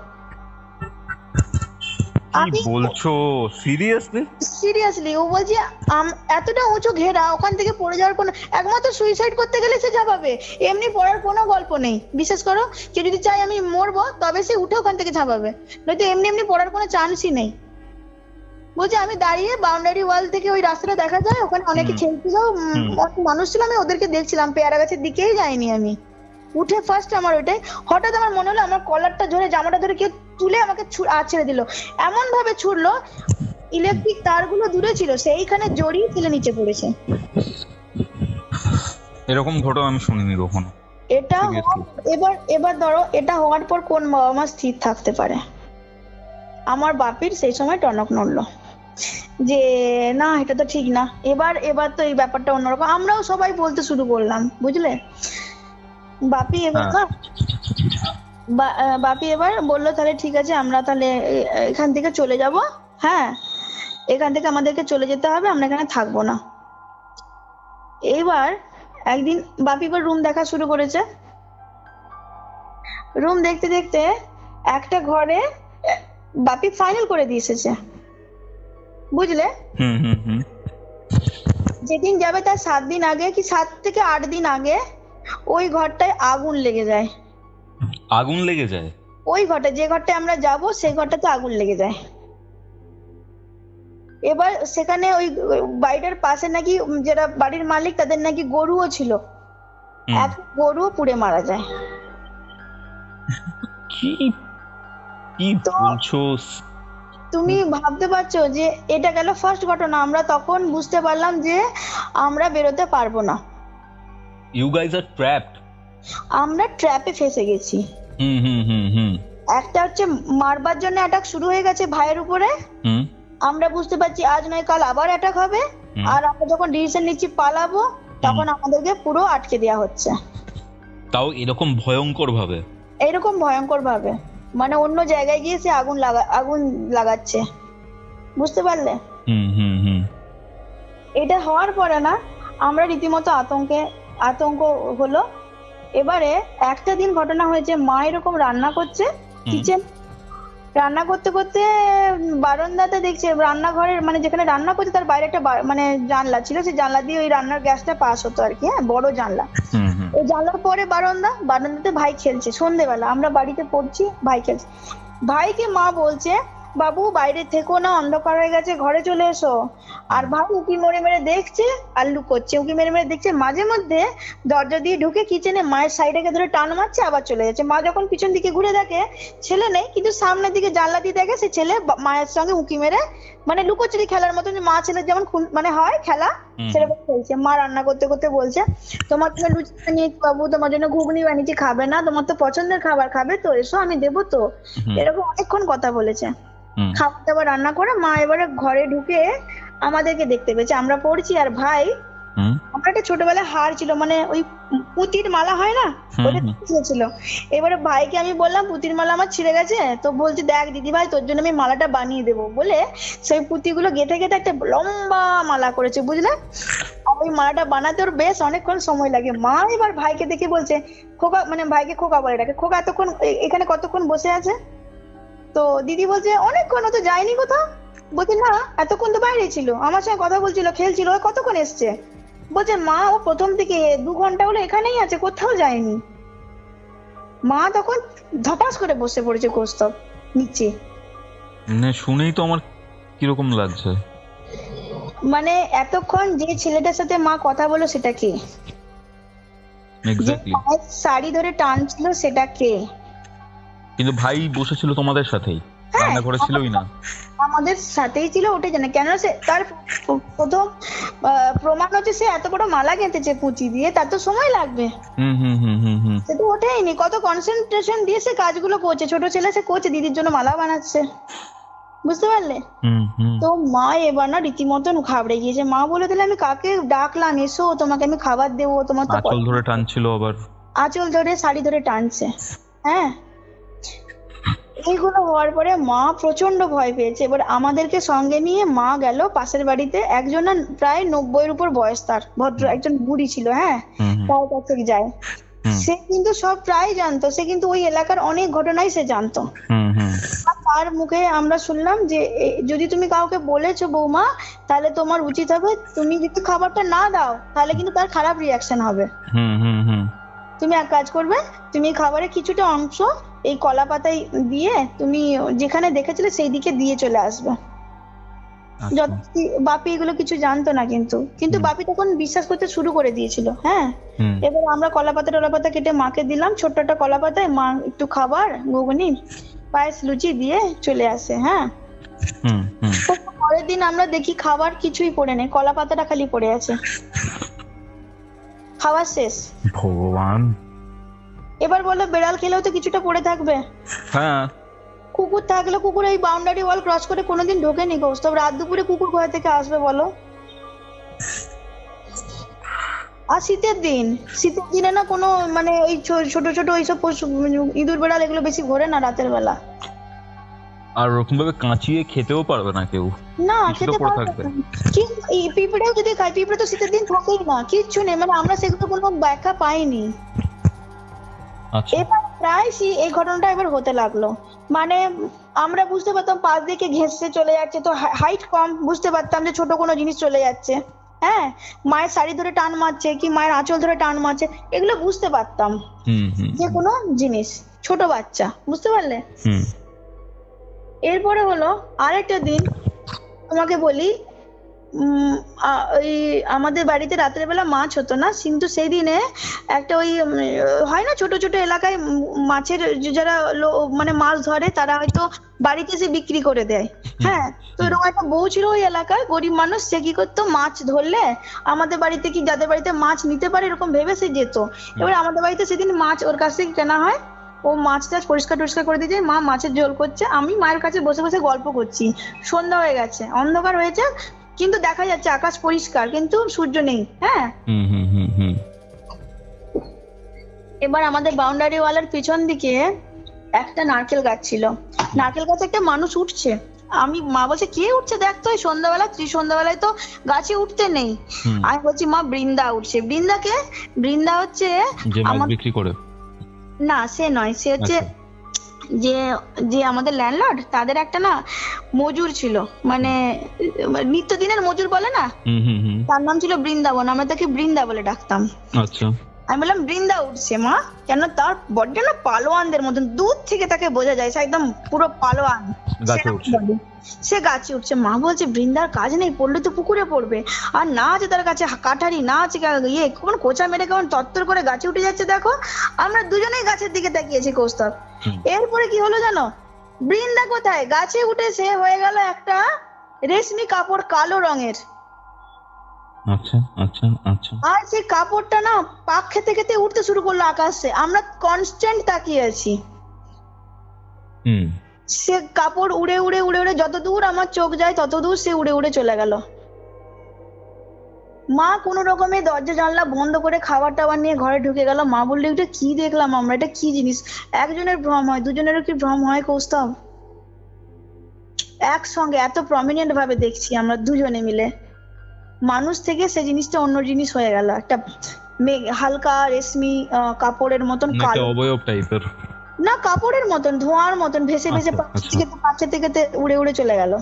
কি বলছো? সিরিয়াসলি? সিরিয়াসলি ও বলছে এতটা উঁচু ঘেরা, ওখান থেকে পড়ে যাওয়ার কোনো, একমাত্র সুইসাইড করতে গেলে সে ঝাঁপাবে, এমনি পড়ার কোনো গল্প নেই। বিশ্বাস করো, কেউ যদি চায় আমি মরবো তবে সে উঠে ওখান থেকে ঝাঁপাবে, নয়তো এমনি এমনি পড়ার কোনো চান্সই নেই। বলছে আমি দাঁড়িয়ে বাউন্ডারি ওয়াল থেকে ওই রাস্তাটা দেখা যায়, ওখানে অনেকে খেলছিল, মানুষ ছিল, আমি ওদেরকে দেখছিলাম, পেয়ারা গাছের দিকেই যাইনি আমি। উঠে ফার্স্ট আমার ওইটাই, হঠাৎ আমার মনে হলো আমার কলারটা ধরে, জামাটা ধরে কেউ তুলে আমাকে আছড়ে দিল, এমন ভাবে ছুড়লো, ইলেকট্রিক তারগুলো দূরে ছিল, সেইখানে জড়িয়ে ছেলে নিচে পড়েছে। এরকম ঘটনা আমি শুনিনি কখনো। এটা এবার এবার ধরো এটা হওয়ার পর কোন বাবা মা স্থির থাকতে পারে? আমার বাপির সেই সময় টনক নড়লো যে না এটা তো ঠিক না। এবার এবার তো এই ব্যাপারটা অন্যরকম, আমরাও সবাই বলতে শুরু করলাম, বুঝলে। বাপি এবার না বাপি এবার বললো তাহলে ঠিক আছে আমরা তাহলে এখান থেকে চলে যাব, হ্যাঁ এখান থেকে আমাদেরকে চলে যেতে হবে, আমরা এখানে থাকবো না। এইবার একদিন বাপি এবার রুম দেখা শুরু করেছে, রুম দেখতে দেখতে একটা ঘরে বাপি ফাইনাল করে দিয়ে এসেছে, বুঝলে। যেদিন যাবে তার সাত দিন আগে কি সাত থেকে আট দিন আগে ওই ঘরটায় আগুন লেগে যায়। আগুন লেগে যায়? ওই ঘরটা, যে ঘরটায় আমরা যাব সেই ঘরটাতে আগুন লেগে যায়। এবার সেখানে ওই বাড়িটার পাশে নাকি যারা বাড়ির মালিক তাদের নাকি গরুও ছিল, এক গরুও পুড়ে মারা যায়। কি কি বলছো? তুমি ভাবতে পারছো যে এটা গেল ফার্স্ট ঘটনা। আমরা তখন বুঝতে পারলাম যে আমরা বেরোতে পারবো না, ইউ গাইজ আর ট্র্যাপড। আমরা ট্র্যাপে ফেসে গেছি। হুম হুম হুম হুম একটা হচ্ছে মারবার জন্য অ্যাটাক শুরু হয়ে গেছে ভাইয়ের উপরে, হুম আমরা বুঝতে পারছি আজ নয় কাল আবার অ্যাটাক হবে, আর আমরা যখন ডিসিশন নিচ্ছি পালাবো তখন আমাদেরকে পুরো আটকে দেওয়া হচ্ছে। তাও এরকম ভয়ঙ্কর ভাবে? এইরকম ভয়ঙ্কর ভাবে, মানে অন্য জায়গায় গিয়ে সে আগুন লাগা আগুন লাগাচ্ছে, বুঝতে পারলে? হুম হুম হুম এটা হওয়ার পরে না আমরা রীতিমতো আতঙ্কে আতঙ্ক হলো। এবারে একটা দিন ঘটনা হয়েছে, মা এরকম রান্না করছে কিচেন, রান্না করতে করতে বারান্দাতে দেখছে রান্নাঘরের মানে যেখানে রান্না করছে তার বাইরে একটা মানে জানলা ছিল, সেই জানলা দিয়ে ওই রান্নার গ্যাসটা পাস হতো আর কি, হ্যাঁ বড় জানলা। ওই জানলার পরে বারান্দা, বারান্দাতে ভাই খেলছে সন্ধ্যেবেলা, আমরা বাড়িতে পড়ছি, ভাই খেলছে। ভাইকে মা বলছে বাবু বাইরে থেকো না, অন্ধকার হয়ে গেছে, ঘরে চলে এসো। আর ভাই উঁকি মেরে মেরে দেখছে আর লুকোচ্ছে, উঁকি মেরে মেরে দেখছে। মাঝে মধ্যে দরজা দিয়ে ঢুকে কিচেনে মায়ের সাইডে ধরে টান মারছে, আবার চলে যাচ্ছে। মা যখন পিছন দিকে ঘুরে দেখে ছেলে নেই, কিন্তু সামনের দিকে জানলা দিয়ে দেখে সে ছেলে মায়ের সঙ্গে উঁকি মেরে মানে লুকোচুরি খেলার মতন, মা ছেলের যেমন মানে হয় খেলা সেরকম খেলছে। মা রান্না করতে করতে বলছে তোমার জন্য লুচি বানিয়েছি বাবু, তোমার জন্য ঘুগনি বানিয়েছি, খাবে না? তোমার তো পছন্দের খাবার, খাবে তো, এসো আমি দেবো তো। এরকম অনেকক্ষণ কথা বলেছে। খাবার দাবার রান্না করে মা এবারে ঘরে ঢুকে আমাদেরকে দেখতে পেয়েছে, আমরা পড়ছি। আর ভাই, আমার একটা ছোটবেলায় হার ছিল, মানে ওই পুঁতির মালা হয় না, ওটা ছিল। এবারে ভাইকে আমি বললাম পুঁতির মালা আমার ছিঁড়ে গেছে, তো বলছি দেখ দিদি ভাই তোর জন্য আমি মালাটা বানিয়ে দেবো বলে সেই পুঁতিগুলো গেঁথে গেঁথে একটা লম্বা মালা করেছে, বুঝলে? আর ওই মালাটা বানাতে ওর বেশ অনেকক্ষণ সময় লাগে। মা এবার ভাইকে দেখে বলছে খোকা, মানে ভাইকে খোকা বলে ডাকে, খোকা এতক্ষণ এখানে কতক্ষণ বসে আছে? তো দিদি বলছে অনেকক্ষণ, ও তো যায়নি কোথাও। বলছে না এতক্ষণ তো বাইরে ছিল, আমার সঙ্গে কথা বলছিল, খেলছিল, ও কতক্ষণ এসছে? বলছে মা ও প্রথম থেকে দু ঘন্টা হলো এখানেই আছে, কোথাও যায়নি। মা তখন ধপাস করে বসে পড়েছে কৌস্তব নিচে। মানে শুনেই তো আমার কিরকম লাগছে। মানে এতক্ষণ যে ছেলেটার সাথে মা কথা বলো সেটা কে? এক্স্যাক্টলি। শাড়ি ধরে টানছিল সেটা কে? কিন্তু ভাই বসেছিল তোমাদের সাথেই, রান্নাঘরে ছিলই না? আমাদের সাথেই ছিল, ওটাই জানে কেন সে তার প্রথম প্রমাণ হচ্ছে সে এত বড় মালা গেঁথেছে পুঁতি দিয়ে, তার তো সময় লাগবে। হুম হুম হুম হুম হুম সে তো ওঠেইনি, কত কনসেন্ট্রেশন দিয়ে সে কাজগুলো করছে। ছোট ছেলে সে করছে, দিদির জন্য মালা বানাচ্ছে, বুঝতে পারলে? তো মা এবার না রীতিমতন ঘাবড়ে গিয়েছে। মা বলে দিলে আমি কাকে ডাকলাম, এসো তোমাকে আমি খাবার দেবো, তোমার তো আঁচল ধরে টানছিল, আবার আঁচল ধরে শাড়ি ধরে টানছে। হ্যাঁ, এইগুলো হওয়ার পরে মা প্রচন্ড ভয় পেয়েছে। এবার আমাদেরকে সঙ্গে নিয়ে মা গেল পাশের বাড়িতে, একজন প্রায় নব্বইয়ের উপর বয়স, তার ভদ্র একজন বুড়ি ছিল, হ্যাঁ তার কাছে যায়। সে কিন্তু সব প্রায় জানতো, সে কিন্তু ওই এলাকার অনেক ঘটনাই সে জানতো। তার মুখে আমরা শুনলাম যে যদি তুমি কাউকে বলেছো বৌমা, তাহলে তোমার উচিত হবে তুমি যদি খাবারটা না দাও তাহলে কিন্তু তার খারাপ রিয়াকশন হবে। তুমি এক কাজ করবে, তুমি খাবারের কিছুটা অংশ এই কলা পাতায় দিয়ে তুমি যেখানে দেখেছিলে সেই দিকে দিয়ে চলে আসবে। বাপি এগুলো কিছু জানতো না, কিন্তু কিন্তু বাপি তখন বিশ্বাস করতে শুরু করে দিয়েছিল। হ্যাঁ, এবার আমরা কলা পাতা টলা পাতা কেটে মাকে দিলাম, ছোট্ট একটা কলা পাতায় মা একটু খাবার, ঘুগনি, পায়েস, লুচি দিয়ে চলে আসে। হ্যাঁ, পরের দিন আমরা দেখি খাবার কিছুই পড়ে নেই, কলা পাতাটা খালি পড়ে আছে, খাওয়া শেষ। ভগবান! এবার বলো বেড়াল খেলেও তো কিছুটা পড়ে থাকবে। হ্যাঁ, কুকুর থাকলে কুকুর এই বাউন্ডারি ওয়াল ক্রস করে কোনোদিন ঢোকেনি কৌস্তব, রাত দুপুরে কুকুর কোথা থেকে আসবে বলো? আর শীতের দিন, শীতের দিনে না কোনো মানে এই ছোট ছোট এইসব পশু ইঁদুর বেড়াল এগুলো বেশি ঘোরে না রাতের বেলা। আর ওরকম ভাবে কাঁচিয়ে খেতেও পারবে না কেউ, না খেতে পারবে না। কিন্তু এই পিঁপড়েও যদি খায়, পিঁপড়ে তো শীতের দিন থাকেই না, কিচ্ছু নেই, মানে আমরা সেগুলো কোনো ব্যাখ্যা পাইনি। এবার প্রায় এই ঘটনাটা এবার হতে লাগলো, মানে আমরা বুঝতে পারতাম পাশ দিকে ঘেঁষে চলে যাচ্ছে, তো হাইট কম, বুঝতে পারতাম যে ছোট কোনো জিনিস চলে যাচ্ছে। হ্যাঁ, মায়ের শাড়ি ধরে টান মারছে কি মায়ের আঁচল ধরে টান মারছে, এগুলো বুঝতে পারতাম, যে কোনো জিনিস, ছোট বাচ্চা, বুঝতে পারলে? এরপরে হলো আরেকটা দিন, তোমাকে বলি, উম, আ- ওই আমাদের বাড়িতে রাতের বেলা মাছ হতো না, কিন্তু সেই দিনে একটা ওই উম, হয় না ছোট ছোট এলাকায় উম, মাছের যে যারা লো- মানে মাছ ধরে তারা হয়তো বাড়িতে এসে বিক্রি করে দেয়। হ্যাঁ, তো এরকম একটা বউ ছিল ওই এলাকায়, গরিব মানুষ, সে কি করতো, মাছ ধরলে আমাদের বাড়িতে কি যাদের বাড়িতে মাছ নিতে পারে এরকম ভেবে সে যেত। এবার আমাদের বাড়িতে সেদিন মাছ ওর কাছ থেকে কেনা হয়, ও মাছ টাছ পরিষ্কার টরিষ্কার করে দিয়ে যায়, মা মাছের ঝোল করছে, আমি মায়ের কাছে বসে বসে গল্প করছি। সন্ধ্যা হয়ে গেছে, অন্ধকার হয়েছে, কিন্তু দেখা যাচ্ছে আকাশ পরিষ্কার, কিন্তু সূর্য নেই। হ্যাঁ, হুম হুম হুম হুম এবার আমাদের বাউন্ডারি ওয়ালের পিছন দিকে একটা নারকেল গাছ ছিল, নারকেল গাছে একটা মানুষ উঠছে। আমি, মা বলছে কে উঠছে দেখ তো, এই সন্ধ্যাবেলা, ত্রি সন্ধ্যাবেলায় তো গাছে উঠতে নেই। হুম। আমি বলছি মা বৃন্দা উঠছে। বৃন্দাকে, বৃন্দা হচ্ছে যে মাছ আমার, বিক্রি করে? না সে নয়, সে হচ্ছে আচ্ছা। যে যে আমাদের ল্যান্ডলর্ড, তাদের একটা না মজুর ছিল, মানে নিত্যদিনের মজুর বলে না, হুম হুম হুম তার নাম ছিল বৃন্দাবন, আমরা তাকে বৃন্দা বলে ডাকতাম। আচ্ছা। আমি বললাম বৃন্দা উঠছে মা, কেন তার বড্ড না পালোয়ানদের মতন, দূর থেকে তাকে বোঝা যায়, সে একদম পুরো পালোয়ান। গাছে সেরকম উঠছে। body। সে গাছে উঠছে। মা বলছে বৃন্দার কাজ নেই, পড়লে তো পুকুরে পড়বে, আর না আছে তার কাছে কাঠারি, না আছে কা- ইয়ে কেমন কোচা মেরে কেমন তত্তর করে গাছে উঠে যাচ্ছে দেখো। আমরা দুজনেই গাছের দিকে তাকিয়েছি কৌস্তব। হুম। এরপরে কি হলো জানো, বৃন্দা কোথায়, গাছে উঠে সে হয়ে গেল একটা রেশমি কাপড় কালো রঙের, আচ্ছা আচ্ছা আচ্ছা। আর সেই কাপড়টা না পাক খেতে খেতে উঠতে শুরু করলো আকাশে। আমরা কনস্ট্যান্ট তাকিয়ে আছি। হুম। সে কাপড় উড়ে উড়ে উড়ে উড়ে যত দূর আমার চোখ যায় তত দূর সে উড়ে উড়ে চলে গেল। মা কোনো রকমে দরজা জানলা বন্ধ করে খাবার টাবার নিয়ে ঘরে ঢুকে গেল। মা বললো এটা কি দেখলাম আমরা, এটা কি জিনিস? একজনের ভ্রম হয়, দুজনেরও কি ভ্রম হয় কৌস্তব? একসঙ্গে এত প্রমিনেন্ট ভাবে দেখছি আমরা দুজনে মিলে, মানুষ থেকে সে জিনিসটা অন্য জিনিস হয়ে গেল, একটা মেঘ হালকা রেশমি আহ, কাপড়ের মতন মানে একটা কালো, অবয়ব টাইপের? না কাপড়ের মতন ধোঁয়ার মতন ভেসে ভেসে আচ্ছা, পাচ্ছে আচ্ছা। থেকে পাচ্ছে থেকে উড়ে উড়ে চলে গেল।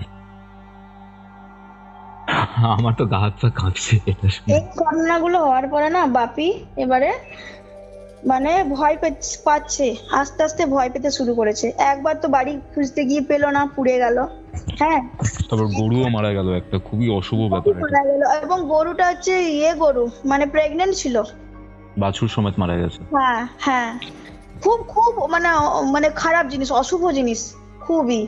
আমার তো গা হাত পা কাঁপছে এটা শুনে। এই ঘটনাগুলো হওয়ার পরে না বাপি এবারে মানে ভয় পে- পাচ্ছে, আস্তে আস্তে ভয় পেতে শুরু করেছে। একবার তো বাড়ি খুঁজতে গিয়ে পেলো না, পুড়ে গেল। হ্যাঁ, তারপর গরুও মারা গেল, একটা খুবই অশুভ ব্যাপার এটা। মারা গেল, এবং গরুটা হচ্ছে ইয়ে গরু, মানে প্রেগনেন্ট ছিল। বাছুর সমেত মারা গেছে। হ্যাঁ হ্যাঁ, খুব খুব মানে মানে খারাপ জিনিস, অশুভ জিনিস খুবই।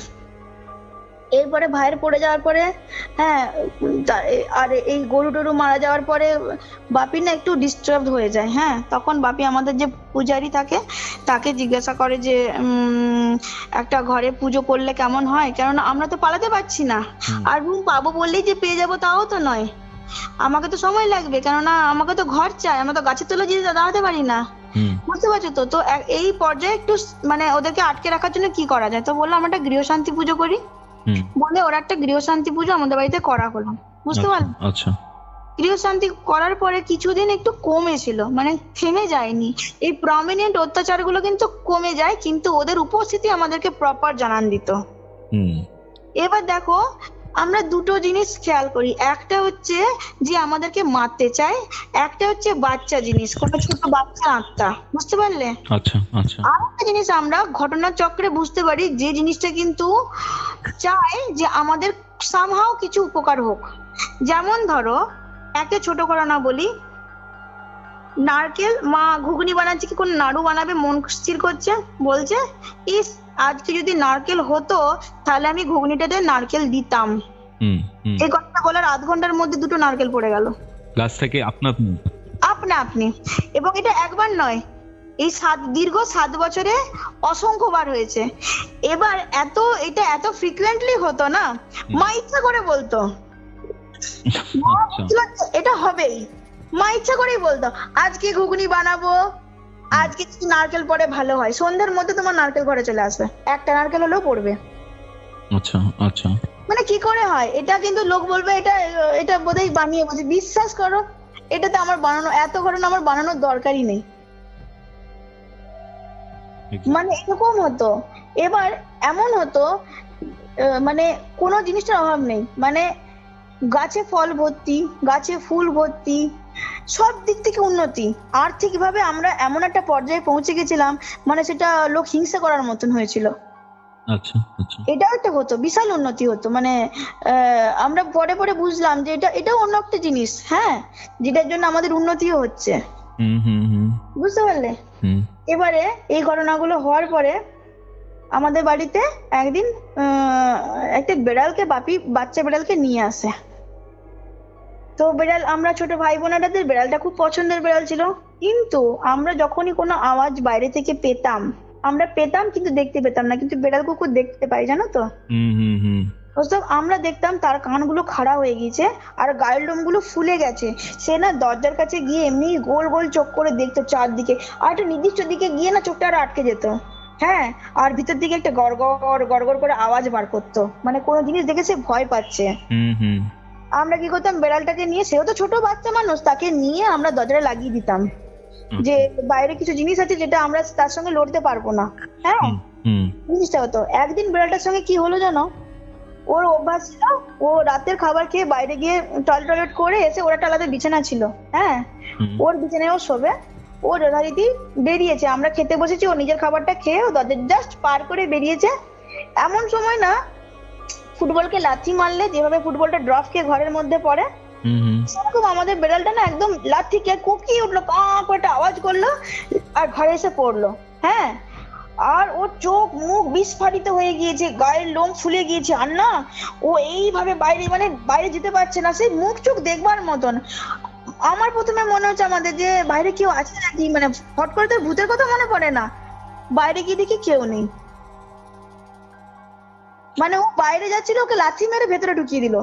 এরপরে ভাইয়ের পড়ে যাওয়ার পরে, হ্যাঁ, তা- আর এই গরু টরু মারা যাওয়ার পরে বাপি না একটু ডিস্টার্ব হয়ে যায়। হ্যাঁ, তখন বাপি আমাদের যে পূজারি থাকে তাকে জিজ্ঞাসা করে যে উম, একটা ঘরে পুজো করলে কেমন হয়, কেননা আমরা তো পালাতে পারছি না, হুম। আর রুম পাবো বললেই যে পেয়ে যাবো তাও তো নয়, আমাকে তো সময় লাগবে, কেননা আমাকে তো ঘর চাই, আমরা তো গাছের তলায় গিয়ে দাঁড়াতে পারি না। হুম। বুঝতে পারছো তো? তো এ- এই পর্যায়ে একটু মানে ওদেরকে আটকে রাখার জন্য কি করা যায়, তো বললাম আমরা একটা গৃহশান্তি পুজো করি। হুম। বলে ওরা একটা গৃহশান্তি পুজো আমাদের বাড়িতে করা হলো, বুঝতে পারলে? আচ্ছা। গৃহশান্তি করার পরে কিছুদিন একটু কমেছিল, মানে থেমে যায়নি। এই প্রমিনেন্ট অত্যাচারগুলো কিন্তু কমে যায়, কিন্তু ওদের উপস্থিতি আমাদেরকে প্রপার জানান দিত। হুম। এবার দেখো, আমরা দুটো জিনিস খেয়াল করি, একটা হচ্ছে যে আমাদেরকে মারতে চায়, একটা হচ্ছে বাচ্চা জিনিস, কোনো ছোট বাচ্চা আত্মা, বুঝতে পারলে? আচ্ছা আচ্ছা। আর একটা জিনিস আমরা ঘটনার চক্রে বুঝতে পারি, যে জিনিসটা কিন্তু চায় যে আমাদের সামহাও কিছু উপকার হোক। যেমন ধরো, একটা ছোট ঘটনা বলি, নারকেল, মা ঘুগনি বানাচ্ছে কি কোন নাড়ু বানাবে, মন স্থির করছে, বলছে ইস আজকে যদি নারকেল হতো তাহলে আমি ঘুগনিটাতে নারকেল দিতাম। হুম হুম। এই কথা বলার আধ ঘন্টার মধ্যে দুটো নারকেল পড়ে গেল গাছ থেকে আপনা আপনি? আপনা আপনি। এবং এটা একবার নয়, এই সাত দীর্ঘ সাত বছরে অসংখ্য বার হয়েছে। এবার এত এটা এত ফ্রিকুয়েন্টলি হতো না, মা ইচ্ছা করে বলতো মা আচ্ছা। বুঝলো তো, এটা হবেই, মা ইচ্ছা করেই বলতো আজকে ঘুগনি বানাবো, আজকে যদি নারকেল পড়ে ভালো হয়, সন্ধ্যার মধ্যে তোমার নারকেল ঘরে চলে আসবে, একটা নারকেল হলেও পড়বে। আচ্ছা আচ্ছা। মানে কি করে হয় এটা, কিন্তু লোক বলবে এটা এটা বোধহয় বানিয়ে বলছে, বিশ্বাস করো এটা তো আমার বানানো, এত ঘটনা আমার বানানোর দরকারই নেই। মানে এরকম হতো। এবার এমন হতো আহ, মানে কোনো জিনিসটার অভাব নেই, মানে গাছে ফল ভর্তি, গাছে ফুল ভর্তি, সব দিক থেকে উন্নতি। আর্থিক ভাবে আমরা এমন একটা পর্যায়ে পৌঁছে গেছিলাম, মানে সেটা লোক হিংসা করার মতন হয়েছিল। আচ্ছা আচ্ছা এটাও একটা হতো, বিশাল উন্নতি হতো। মানে আহ, আমরা পরে পরে বুঝলাম যে এটা এটাও অন্য একটা জিনিস, হ্যাঁ, যেটার জন্য আমাদের উন্নতিও হচ্ছে। হুম হুম হুম বুঝতে পারলে? হুম এবারে এই ঘটনাগুলো হওয়ার পরে আমাদের বাড়িতে একদিন আহ, একটা বেড়ালকে বাপি বাচ্চা বেড়ালকে নিয়ে আসে। তো বেড়াল, আমরা ছোট ভাই বোনেরাদের বেড়ালটা খুব পছন্দের বেড়াল ছিল, কিন্তু আমরা যখনই কোনো আওয়াজ বাইরে থেকে পেতাম, আমরা পেতাম কিন্তু দেখতে পেতাম না, কিন্তু বেড়াল কুকুর দেখতে পাই, জানো তো। হুম হুম হুম বুঝতাম, আমরা দেখতাম তার কানগুলো খাড়া হয়ে গিয়েছে আর গায়ের লোমগুলো ফুলে গেছে। সে না দরজার কাছে গিয়ে এমনি গোল গোল চোখ করে দেখতো চারদিকে, আর একটা নির্দিষ্ট দিকে গিয়ে না চোখটা আরো আটকে যেত। হ্যাঁ, আর ভিতর দিকে একটা গড়গড় গড়গড় করে আওয়াজ বার করতো, মানে কোনো জিনিস দেখে সে ভয় পাচ্ছে। হুম হুম আমরা কি করতাম, বেড়ালটাকে নিয়ে, সেও তো ছোট বাচ্চা মানুষ, তাকে নিয়ে আমরা দরজাটা লাগিয়ে দিতাম যে বাইরে কিছু জিনিস আছে যেটা আমরা তার সঙ্গে লড়তে পারবো না। হ্যাঁ, হুম জিনিসটা হতো। একদিন বেড়ালটার সঙ্গে কি হলো জানো, ওর অভ্যাস ছিল, ও রাতের খাবার খেয়ে বাইরে গিয়ে টয়লেট টয়লেট করে এসে, ওর একটা আলাদা বিছানা ছিল, হ্যাঁ, ওর বিছানায় ও শোবে। ও যথারীতি বেরিয়েছে, আমরা খেতে বসেছি, ও নিজের খাবারটা খেয়ে ও দরজা জাস্ট পার করে বেরিয়েছে। এমন সময় না, ফুটবলকে লাথি মারলে যেভাবে ফুটবলটা ড্রপ খেয়ে ঘরের মধ্যে পড়ে, সেরকম আমাদের বেড়ালটা না একদম লাথি খেয়ে কুকিয়ে উঠলো, কা করে একটা আওয়াজ করলো আর ঘরে এসে পড়লো। হ্যাঁ, আর ওর চোখ মুখ বিস্ফারিত হয়ে গিয়েছে, গায়ের লোম ফুলে গিয়েছে, আর না ও এইভাবে বাইরে, মানে বাইরে যেতে পারছে না, সেই মুখ চোখ দেখবার মতন। আমার প্রথমে মনে হচ্ছে আমাদের যে বাইরে কেউ আছে নাকি, মানে হট করে তো ভূতের কথা মনে পড়ে না, বাইরে গিয়ে দেখি কেউ নেই। মানে ও বাইরে যাচ্ছিল, ওকে লাথি মেরে ভেতরে ঢুকিয়ে দিল।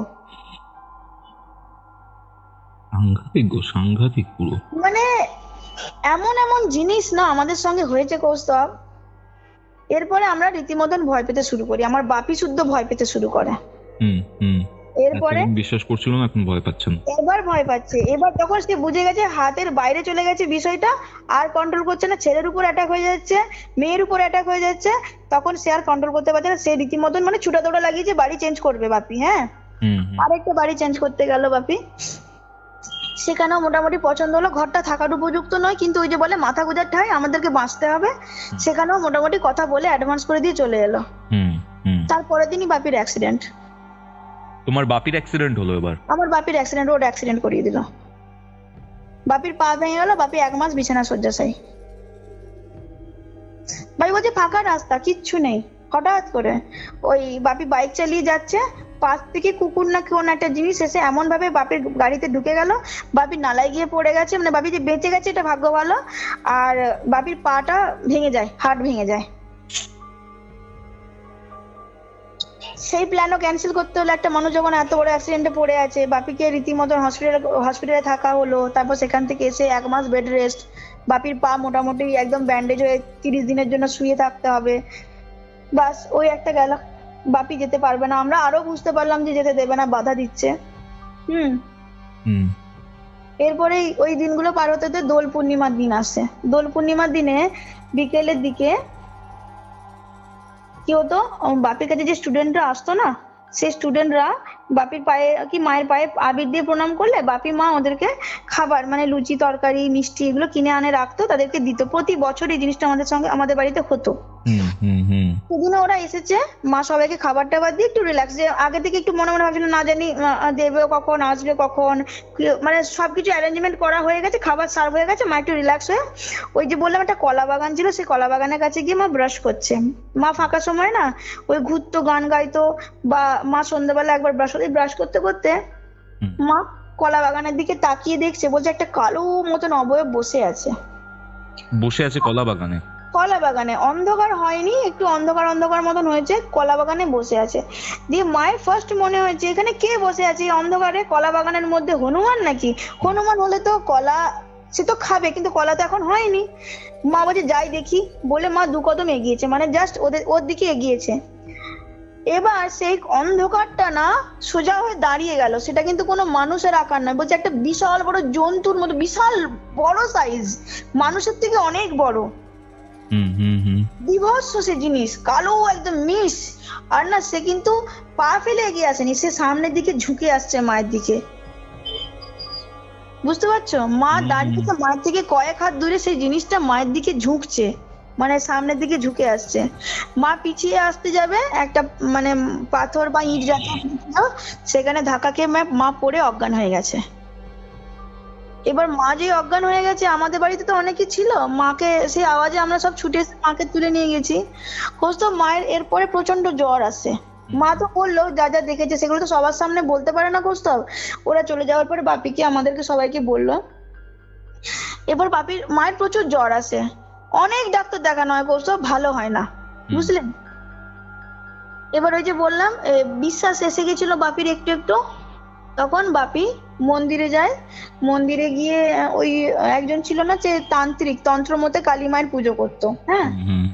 সাংঘাতিক গো, সাংঘাতিক পুরো। মানে এমন এমন জিনিস না আমাদের সঙ্গে হয়েছে কৌস্তব। এরপরে আমরা রীতিমতন ভয় পেতে শুরু করি, আমার বাপি শুদ্ধ ভয় পেতে শুরু করে। হুম হুম এরপরে বিশ্বাস করছিল না, এখন ভয় পাচ্ছেন। এবার ভয় পাচ্ছে। এবার যখন সে বুঝে গেছে হাতের বাইরে চলে গেছে বিষয়টা, আর কন্ট্রোল করছে না, ছেলের উপর অ্যাটাক হয়ে যাচ্ছে, মেয়ের উপর অ্যাটাক হয়ে যাচ্ছে, তখন সে আর কন্ট্রোল করতে পারছে না। সে রীতিমতন মানে ছুটা দৌড়া লাগিয়েছে, বাড়ি চেঞ্জ করবে বাপি। হ্যাঁ, আরেকটা বাড়ি চেঞ্জ করতে গেল বাপি, সেখানেও মোটামুটি পছন্দ হলো। ঘরটা থাকার উপযুক্ত নয়, কিন্তু ওই যে বলে মাথা গোজার ঠাই, আমাদেরকে বাঁচতে হবে, সেখানেও মোটামুটি কথা বলে অ্যাডভান্স করে দিয়ে চলে এলো। তারপরের দিনই বাপির অ্যাক্সিডেন্ট। তোমার বাপির অ্যাক্সিডেন্ট হলো? এবার আমার বাপির অ্যাক্সিডেন্ট, রোড অ্যাক্সিডেন্ট করিয়ে দিল। বাপির পা ভেঙে গেল, বাপি এক মাস বিছানা শয্যাশায়ী। ভাই বলছে ফাঁকা রাস্তা, কিচ্ছু নেই, হঠাৎ করে ওই বাপি বাইক চালিয়ে যাচ্ছে, পাশ থেকে কুকুর না কোন একটা জিনিস এসে এমন ভাবে বাপির গাড়িতে ঢুকে গেল, বাপি নালায় গিয়ে পড়ে গেছে। মানে বাপি যে বেঁচে গেছে এটা ভাগ্য ভালো, আর বাপির পাটা ভেঙে যায়, হাড় ভেঙে যায়। সেই প্ল্যানও ক্যান্সেল করতে হলো। একটা মানুষ যখন এত বড় অ্যাক্সিডেন্টে পড়ে আছে, বাপিকে রীতিমতো হসপিটালে হসপিটালে থাকা হলো। তারপর সেখান থেকে এসে এক মাস বেড রেস্ট, বাপির পা মোটামুটি একদম ব্যান্ডেজ হয়ে তিরিশ দিনের জন্য শুয়ে থাকতে হবে। বাস ওই একটা গেল, বাপি যেতে পারবে না। আমরা আরো বুঝতে পারলাম যে যেতে দেবে না, বাধা দিচ্ছে। হুম হুম এরপরে ওই দিনগুলো পার হতে হতে দোল পূর্ণিমার দিন আসে। দোল পূর্ণিমার দিনে বিকেলের দিকে কি হতো, বাপির কাছে যে স্টুডেন্টরা আসতো না, সেই স্টুডেন্টরা বাপির পায়ে কি মায়ের পায়ে আবির দিয়ে প্রণাম করলে বাপি মা ওদেরকে খাবার, মানে লুচি তরকারি মিষ্টি এগুলো কিনে আনে রাখতো, তাদেরকে দিত। প্রতি বছর এই জিনিসটা আমাদের সঙ্গে আমাদের বাড়িতে হতো। সেদিনে ওরা এসেছে, মা সবাইকে খাবার টাবার দিয়ে একটু রিল্যাক্স, যে আগে থেকে একটু মনে মনে ভাবছিল না জানি দেবে কখন, আসবে কখন, মানে সবকিছু অ্যারেঞ্জমেন্ট করা হয়ে গেছে, খাবার সার্ভ হয়ে গেছে, মা একটু রিল্যাক্স হয়ে ওই যে বললাম একটা কলা বাগান ছিল, সেই কলা বাগানের কাছে গিয়ে মা ব্রাশ করছে। মা ফাঁকা সময় না ওই ঘুরতো, গান গাইতো, বা মা সন্ধ্যাবেলা একবার ব্রাশ ব্রাশ করতে করতে মা কলা বাগানের দিকে তাকিয়ে দেখছে, বলছে একটা কালো মতন অবয়ব বসে আছে। বসে আছে কলা বাগানে? কলা বাগানে, অন্ধকার হয়নি, একটু অন্ধকার অন্ধকার মতন হয়েছে, কলা বাগানে বসে আছে। দিয়ে মায়ের ফার্স্ট মনে হয়েছে এখানে কে বসে আছে অন্ধকারে কলা বাগানের মধ্যে, হনুমান নাকি? হনুমান হলে তো কলা সে তো খাবে, কিন্তু কলা তো এখন হয়নি। মা বলছে যাই দেখি বলে মা দু কদম এগিয়েছে, মানে জাস্ট ওদের ওর দিকে এগিয়েছে। এবার সেই অন্ধকারটা না সোজা হয়ে দাঁড়িয়ে গেল, সেটা কিন্তু কোনো মানুষের আকার নয়, বলছে একটা বিশাল বড় জন্তুর মতো, বিশাল বড় সাইজ, মানুষের থেকে অনেক বড়, বিভৎস সে জিনিস, কালো একদম মিশ। আর না সে কিন্তু পা ফেলে এগিয়ে আসেনি, সে সামনের দিকে ঝুঁকে আসছে মায়ের দিকে। বুঝতে পারছো? মা দাঁড়িয়ে মায়ের থেকে কয়েক হাত দূরে সেই জিনিসটা মায়ের দিকে ঝুঁকছে। মানে সামনের দিকে ঝুঁকে আসছে। মা পিছিয়ে আসতে যাবে, একটা মানে পাথর বা ইট জাতীয় কিছু ছিল, সেখানে ধাক্কা খেয়ে মা পড়ে অজ্ঞান হয়ে গেছে। এবার মা যে অজ্ঞান হয়ে গেছে, আমাদের বাড়িতে তো অনেকে ছিল, মাকে সেই আওয়াজে আমরা সব ছুটে এসে মাকে তুলে নিয়ে গেছি। কৌস্তব মায়ের এরপরে প্রচন্ড জ্বর আসে। মা তো বললো যা যা দেখেছে সেগুলো তো সবার সামনে বলতে পারে না কৌস্তব। ওরা চলে যাওয়ার পরে বাপিকে আমাদেরকে সবাইকে বললো। এবার বাপির মায়ের প্রচুর জ্বর আসে, অনেক ডাক্তার দেখানো হয় কৌস্তব, ভালো হয় না, বুঝলেন। এবার ওই যে বললাম বিশ্বাস এসে গেছিল বাপির একটু একটু, তখন বাপি মন্দিরে যায়। মন্দিরে গিয়ে ওই একজন ছিল না যে তান্ত্রিক, তন্ত্র মতে কালী মায়ের পুজো করতো, হ্যাঁ,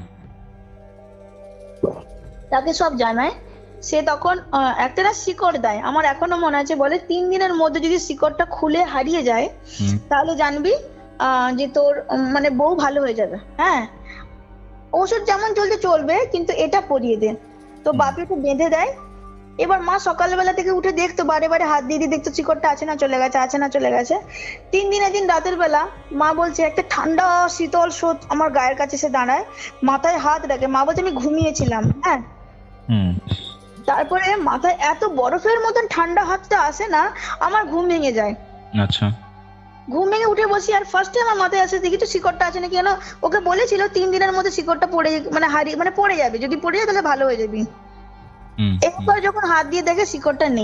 তাকে সব জানায়। সে তখন একটা না শিকড় দেয়, আমার এখনো মনে আছে, বলে তিন দিনের মধ্যে যদি শিকড়টা খুলে হারিয়ে যায় তাহলে জানবি আহ যে তোর মানে বউ ভালো হয়ে যাবে। হ্যাঁ, ওষুধ যেমন চলছে চলবে, কিন্তু এটা পরিয়ে দে। তো বাপি ওকে বেঁধে দেয়। এবার মা সকালবেলা থেকে উঠে দেখতো, বারে বারে হাত দিয়ে দিয়ে দেখতো শিকড়টা আছে না চলে গেছে, আছে না চলে গেছে। তিন দিনের দিন রাতের বেলা মা বলছে একটা ঠান্ডা শীতল স্রোত আমার গায়ের কাছে এসে দাঁড়ায়, মাথায় হাত রাখে। মা বলছে আমি ঘুমিয়েছিলাম, হ্যাঁ, তারপরে মাথায় এত বরফের মতন ঠান্ডা হাতটা আসে না, আমার ঘুম ভেঙে যায়। আচ্ছা, ঘুম ভেঙে উঠে বসি, আর ফার্স্টে আমার মাথায় আসে দেখি তো শিকড়টা আছে নাকি। কেন ওকে বলেছিল তিন দিনের মধ্যে শিকড়টা পড়ে মানে হারিয়ে মানে পড়ে যাবে, যদি পড়ে যায় তাহলে ভালো হয়ে যাবি। এরপর যখন হাত দিয়ে দেখে শিকড়টা নেই।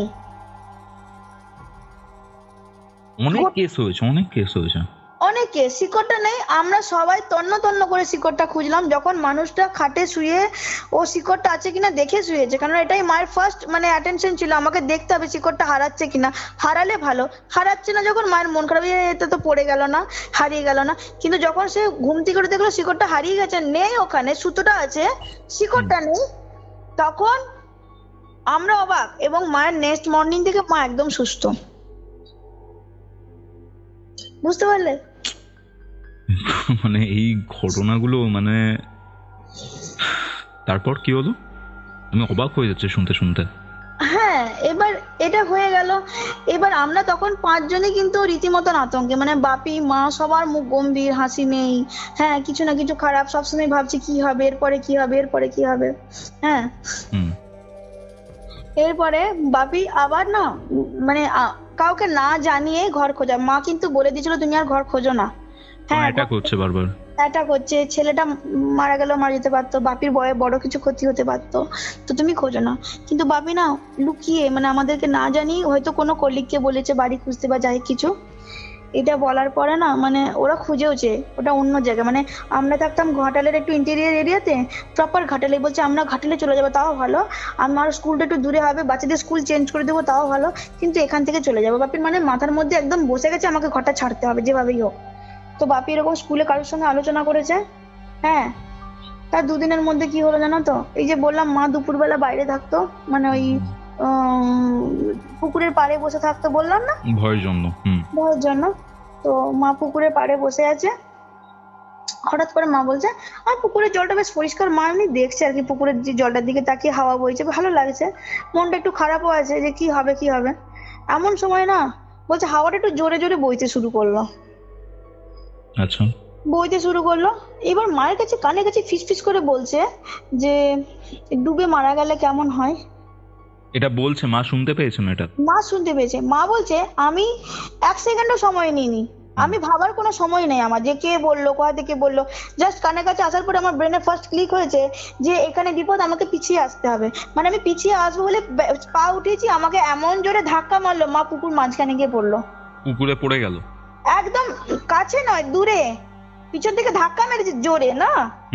অনেক কেস হয়েছে, অনেক কেস হয়েছে, অনেক কেস, শিকড়টা নেই। আমরা সবাই তন্ন তন্ন করে শিকড়টা খুঁজলাম। যখন মানুষটা খাটে শুয়ে ও শিকড়টা আছে কিনা দেখে শুয়েছে, কারণ এটাই মায়ের ফার্স্ট মানে অ্যাটেনশন ছিল, আমাকে দেখতে হবে শিকড়টা হারাচ্ছে কিনা, হারালে ভালো, হারাচ্ছে না যখন মায়ের মন খারাপ, এটা তো পড়ে গেল না, হারিয়ে গেল না। কিন্তু যখন সে ঘুমতি করে দেখলো শিকড়টা হারিয়ে গেছে, নেই ওখানে, সুতোটা আছে শিকড়টা নেই, তখন আমরা অবাক। এবং মায়ের নেক্সট মর্নিং থেকে মা একদম সুস্থ, বুঝতে পারলে। মানে এই ঘটনাগুলো মানে তারপর কি হলো, আমি অবাক হয়ে যাচ্ছে শুনতে শুনতে। হ্যাঁ, এবার এটা হয়ে গেল। এবার আমরা তখন পাঁচজনই কিন্তু রীতিমতন আতঙ্কে, মানে বাপি মা সবার মুখ গম্ভীর, হাসি নেই, হ্যাঁ, কিছু না কিছু খারাপ, সবসময় ভাবছি কি হবে এরপরে, কি হবে এরপরে, কি হবে। হ্যাঁ, এরপরে বাপি আবার না মানে কাউকে না জানিয়ে ঘর খোঁজা। মা কিন্তু বলে দিয়েছিল তুমি আর ঘর খোঁজো না, হ্যাঁ, এটা করছে বারবার, এটা করছে, ছেলেটা মারা গেল, মারা যেতে পারতো, বাপির বয়ে বড় কিছু ক্ষতি হতে পারতো, তো তুমি খোঁজো না। কিন্তু বাপি না লুকিয়ে মানে আমাদেরকে না জানিয়ে হয়তো কোনো কলিগকে বলেছে বাড়ি খুঁজতে বা যাই কিছু, এটা বলার পরে না মানে ওরা খুঁজেওছে ওটা অন্য জায়গায়। মানে আমরা থাকতাম ঘাটালের একটু ইন্টেরিয়ার এরিয়াতে, প্রপার ঘাটালে, বলছে আমরা ঘাটালে চলে যাবো তাও ভালো, আমার স্কুলটা একটু দূরে হবে, বাচ্চাদের স্কুল চেঞ্জ করে দেবো তাও ভালো, কিন্তু এখান থেকে চলে যাবো। বাপির মানে মাথার মধ্যে একদম বসে গেছে আমাকে ঘরটা ছাড়তে হবে যেভাবেই হোক। তো বাপি এরকম স্কুলে কারোর সঙ্গে আলোচনা করেছে। হ্যাঁ, তার দুদিনের মধ্যে কি হলো জানো তো, এই যে বললাম মা দুপুরবেলা বাইরে থাকতো, মানে ওই পুকুরের পাড়ে বসে থাকতো বললাম না, ভয়ের জন্য ভয়ের জন্য। তো মা পুকুরের পাড়ে বসে আছে, হঠাৎ করে মা বলছে আর পুকুরের জলটা বেশ পরিষ্কার। মা এমনি দেখছে আর কি, পুকুরের যে জলটার দিকে তাকিয়ে হাওয়া বইছে, ভালো লাগছে, মনটা একটু খারাপও আছে যে কি হবে কি হবে। এমন সময় না বলছে হাওয়াটা একটু জোরে জোরে বইতে শুরু করলো। আচ্ছা, বইতে শুরু করলো। এবার মায়ের কাছে কানে কাছে ফিস ফিস করে বলছে যে ডুবে মারা গেলে কেমন হয়। এটা বলছে, মা শুনতে পেয়েছেন? এটা মা শুনতে পেয়েছে। মা বলছে আমি এক সেকেন্ডও সময় নিইনি, আমি ভাবার কোনো সময় নেই আমার যে কে বললো, কোথা থেকে বললো, জাস্ট কানে কাছে আসার পরে আমার ব্রেনে ফার্স্ট ক্লিক হয়েছে যে এখানে বিপদ, আমাকে পিছিয়ে আসতে হবে। মানে আমি পিছিয়ে আসবো বলে পা উঠেছি, আমাকে এমন জোরে ধাক্কা মারলো, মা পুকুর মাঝখানে গিয়ে পড়লো, পুকুরে পড়ে গেল। একদম কাছে নয়, দূরে, পিছন থেকে ধাক্কা মেরেছে জোরে না,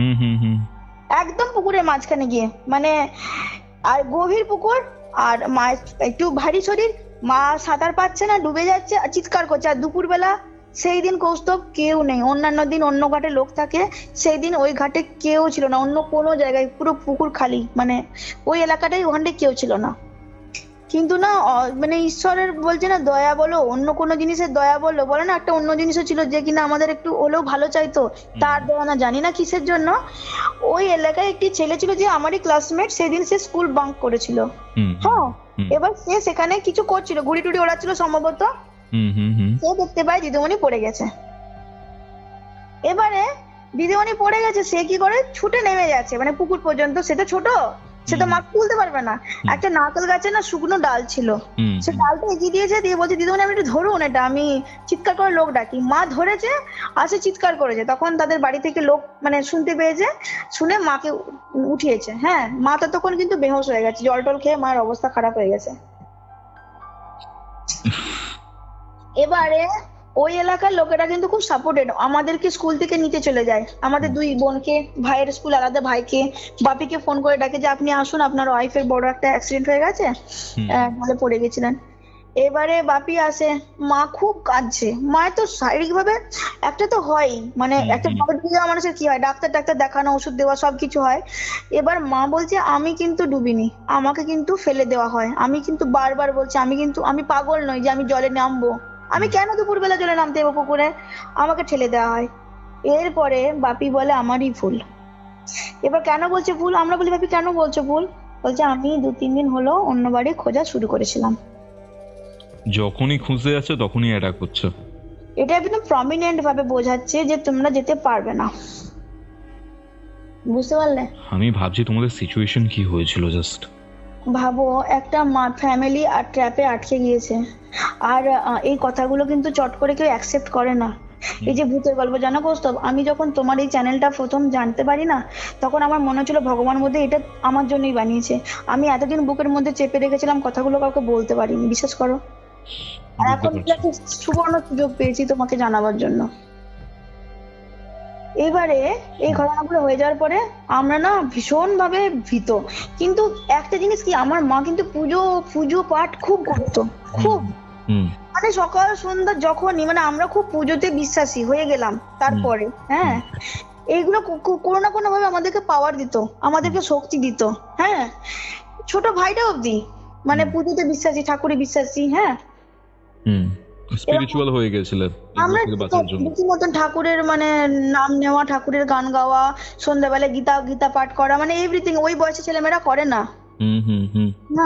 একদম পুকুরের মাঝখানে গিয়ে, মানে আর গভীর পুকুর, আর মা একটু ভারী শরীর, মা সাঁতার পাচ্ছে না, ডুবে যাচ্ছে, চিৎকার করছে। আর দুপুরবেলা সেই দিন কৌস্তব কেউ নেই, অন্যান্য দিন অন্য ঘাটে লোক থাকে, সেই দিন ওই ঘাটে কেউ ছিল না, অন্য কোনো জায়গায় পুরো পুকুর খালি, মানে ওই এলাকাটাই ওখানটায় কেউ ছিল না। কিন্তু না মানে ঈশ্বরের বলছে না দয়া বলো, অন্য কোনো জিনিসের দয়া বলো, বলে না একটা অন্য জিনিসও ছিল যে কিনা আমাদের একটু হলেও ভালো চাইতো, তার দয়া না জানি না কিসের জন্য। ওই এলাকায় একটি ছেলে ছিল যে আমারই ক্লাসমেট, সেদিন সে স্কুল বাঙ্ক করেছিল। হ্যাঁ, এবার সে সেখানে কিছু করছিল, ঘুড়ি টুড়ি ওড়াচ্ছিল সম্ভবত, সে দেখতে পায় দিদিমণি পড়ে গেছে। এবারে দিদিমণি পড়ে গেছে, সে কি করে ছুটে নেমে যাচ্ছে মানে পুকুর পর্যন্ত, সে তো ছোট, সে তো মাকে তুলতে পারবে না। একটা নারকেল গাছে না শুকনো ডাল ছিল, সে ডালটা এগিয়ে দিয়েছে, দিয়ে বলছে দিদিমণি আপনি একটু ধরুন এটা, আমি চিৎকার করে লোক ডাকি। মা ধরেছে আর সে চিৎকার করেছে, তখন তাদের বাড়ি থেকে লোক মানে শুনতে পেয়েছে, শুনে মাকে উঠিয়েছে। হ্যাঁ, মা ততক্ষণ কিন্তু বেহোশ হয়ে গেছে, জল টল খেয়ে মার অবস্থা খারাপ হয়ে গেছে। এবারে ওই এলাকার লোকেরা কিন্তু খুব সাপোর্টেড, আমাদেরকে স্কুল থেকে নিতে চলে যায়, আমাদের দুই বোনকে, ভাইয়ের স্কুল আলাদা, ভাইকে বাপিকে ফোন করে ডাকে যে আপনি আসুন, আপনার ওয়াইফের বড় একটা অ্যাক্সিডেন্ট হয়ে গেছে, ঢলে পড়ে গেছিলেন। এবারে বাপি আসে, মা খুব কাঁদছে, মায়ের তো শারীরিক ভাবে একটা তো হয় মানে একটা মানুষের কি হয়, ডাক্তার ডাক্তার দেখানো, ওষুধ দেওয়া সবকিছু হয়। এবার মা বলছে আমি কিন্তু ডুবিনি, আমাকে কিন্তু ফেলে দেওয়া হয়, আমি কিন্তু বারবার বলছি আমি কিন্তু আমি পাগল নই যে আমি জলে নামবো, আমি কেন দুপুরবেলা জলে নামতে যাবো পুকুরে, আমাকে ঠেলে দেওয়া হয়। এরপরে বাপি বলে আমারই ভুল। এবার কেন বলছে ভুল, আমরা বলি বাপি কেন বলছো ভুল, বলছে আমি দু তিন দিন হলো অন্য বাড়ি খোঁজা শুরু করেছিলাম, যখনই খুঁজতে যাচ্ছ তখনই অ্যাটাক হচ্ছে। এটা একদম প্রমিনেন্ট ভাবে বোঝাচ্ছে যে তোমরা যেতে পারবে না, বুঝতে পারলে? আমি ভাবছি তোমাদের সিচুয়েশন কি হয়েছিল, জাস্ট ভাবো একটা মা ফ্যামিলি আর ট্র্যাপে আটকে গিয়েছে, আর এই কথাগুলো কিন্তু চট করে কেউ অ্যাকসেপ্ট করে না। এই যে ভূতের গল্প, জানো কৌস্তব, আমি যখন তোমার এই চ্যানেলটা প্রথম জানতে পারি না, তখন আমার মনে হচ্ছিল ভগবান মধ্যে এটা আমার জন্যই বানিয়েছে। আমি এতদিন বুকের মধ্যে চেপে রেখেছিলাম, কথাগুলো কাউকে বলতে পারিনি, বিশ্বাস করো। আর এখন সুবর্ণ সুযোগ পেয়েছি তোমাকে জানাবার জন্য। এবারে এই ঘটনাগুলো হয়ে যাওয়ার পরে আমরা না ভীষণ ভাবে ভীত, কিন্তু একটা জিনিস কি, আমার মা কিন্তু পুজো পুজো পাঠ খুব করতো, খুব মানে সকাল সন্ধ্যা যখনই, মানে আমরা খুব পুজোতে বিশ্বাসী হয়ে গেলাম তারপরে। হ্যাঁ, এইগুলো কোনো না কোনো ভাবে আমাদেরকে পাওয়ার দিত, আমাদেরকে শক্তি দিত। হ্যাঁ, ছোট ভাইটা অবধি মানে পুজোতে বিশ্বাসী, ঠাকুরে বিশ্বাসী। হ্যাঁ, স্পিরিচুয়াল হয়ে গেছিলেন আমরা রীতিমতন ঠাকুরের মানে নাম নেওয়া, ঠাকুরের গান গাওয়া, সন্ধ্যাবেলা গীতা গীতা পাঠ করা, মানে এভরিথিং ওই বয়সে ছেলেমেয়েরা করে না। না,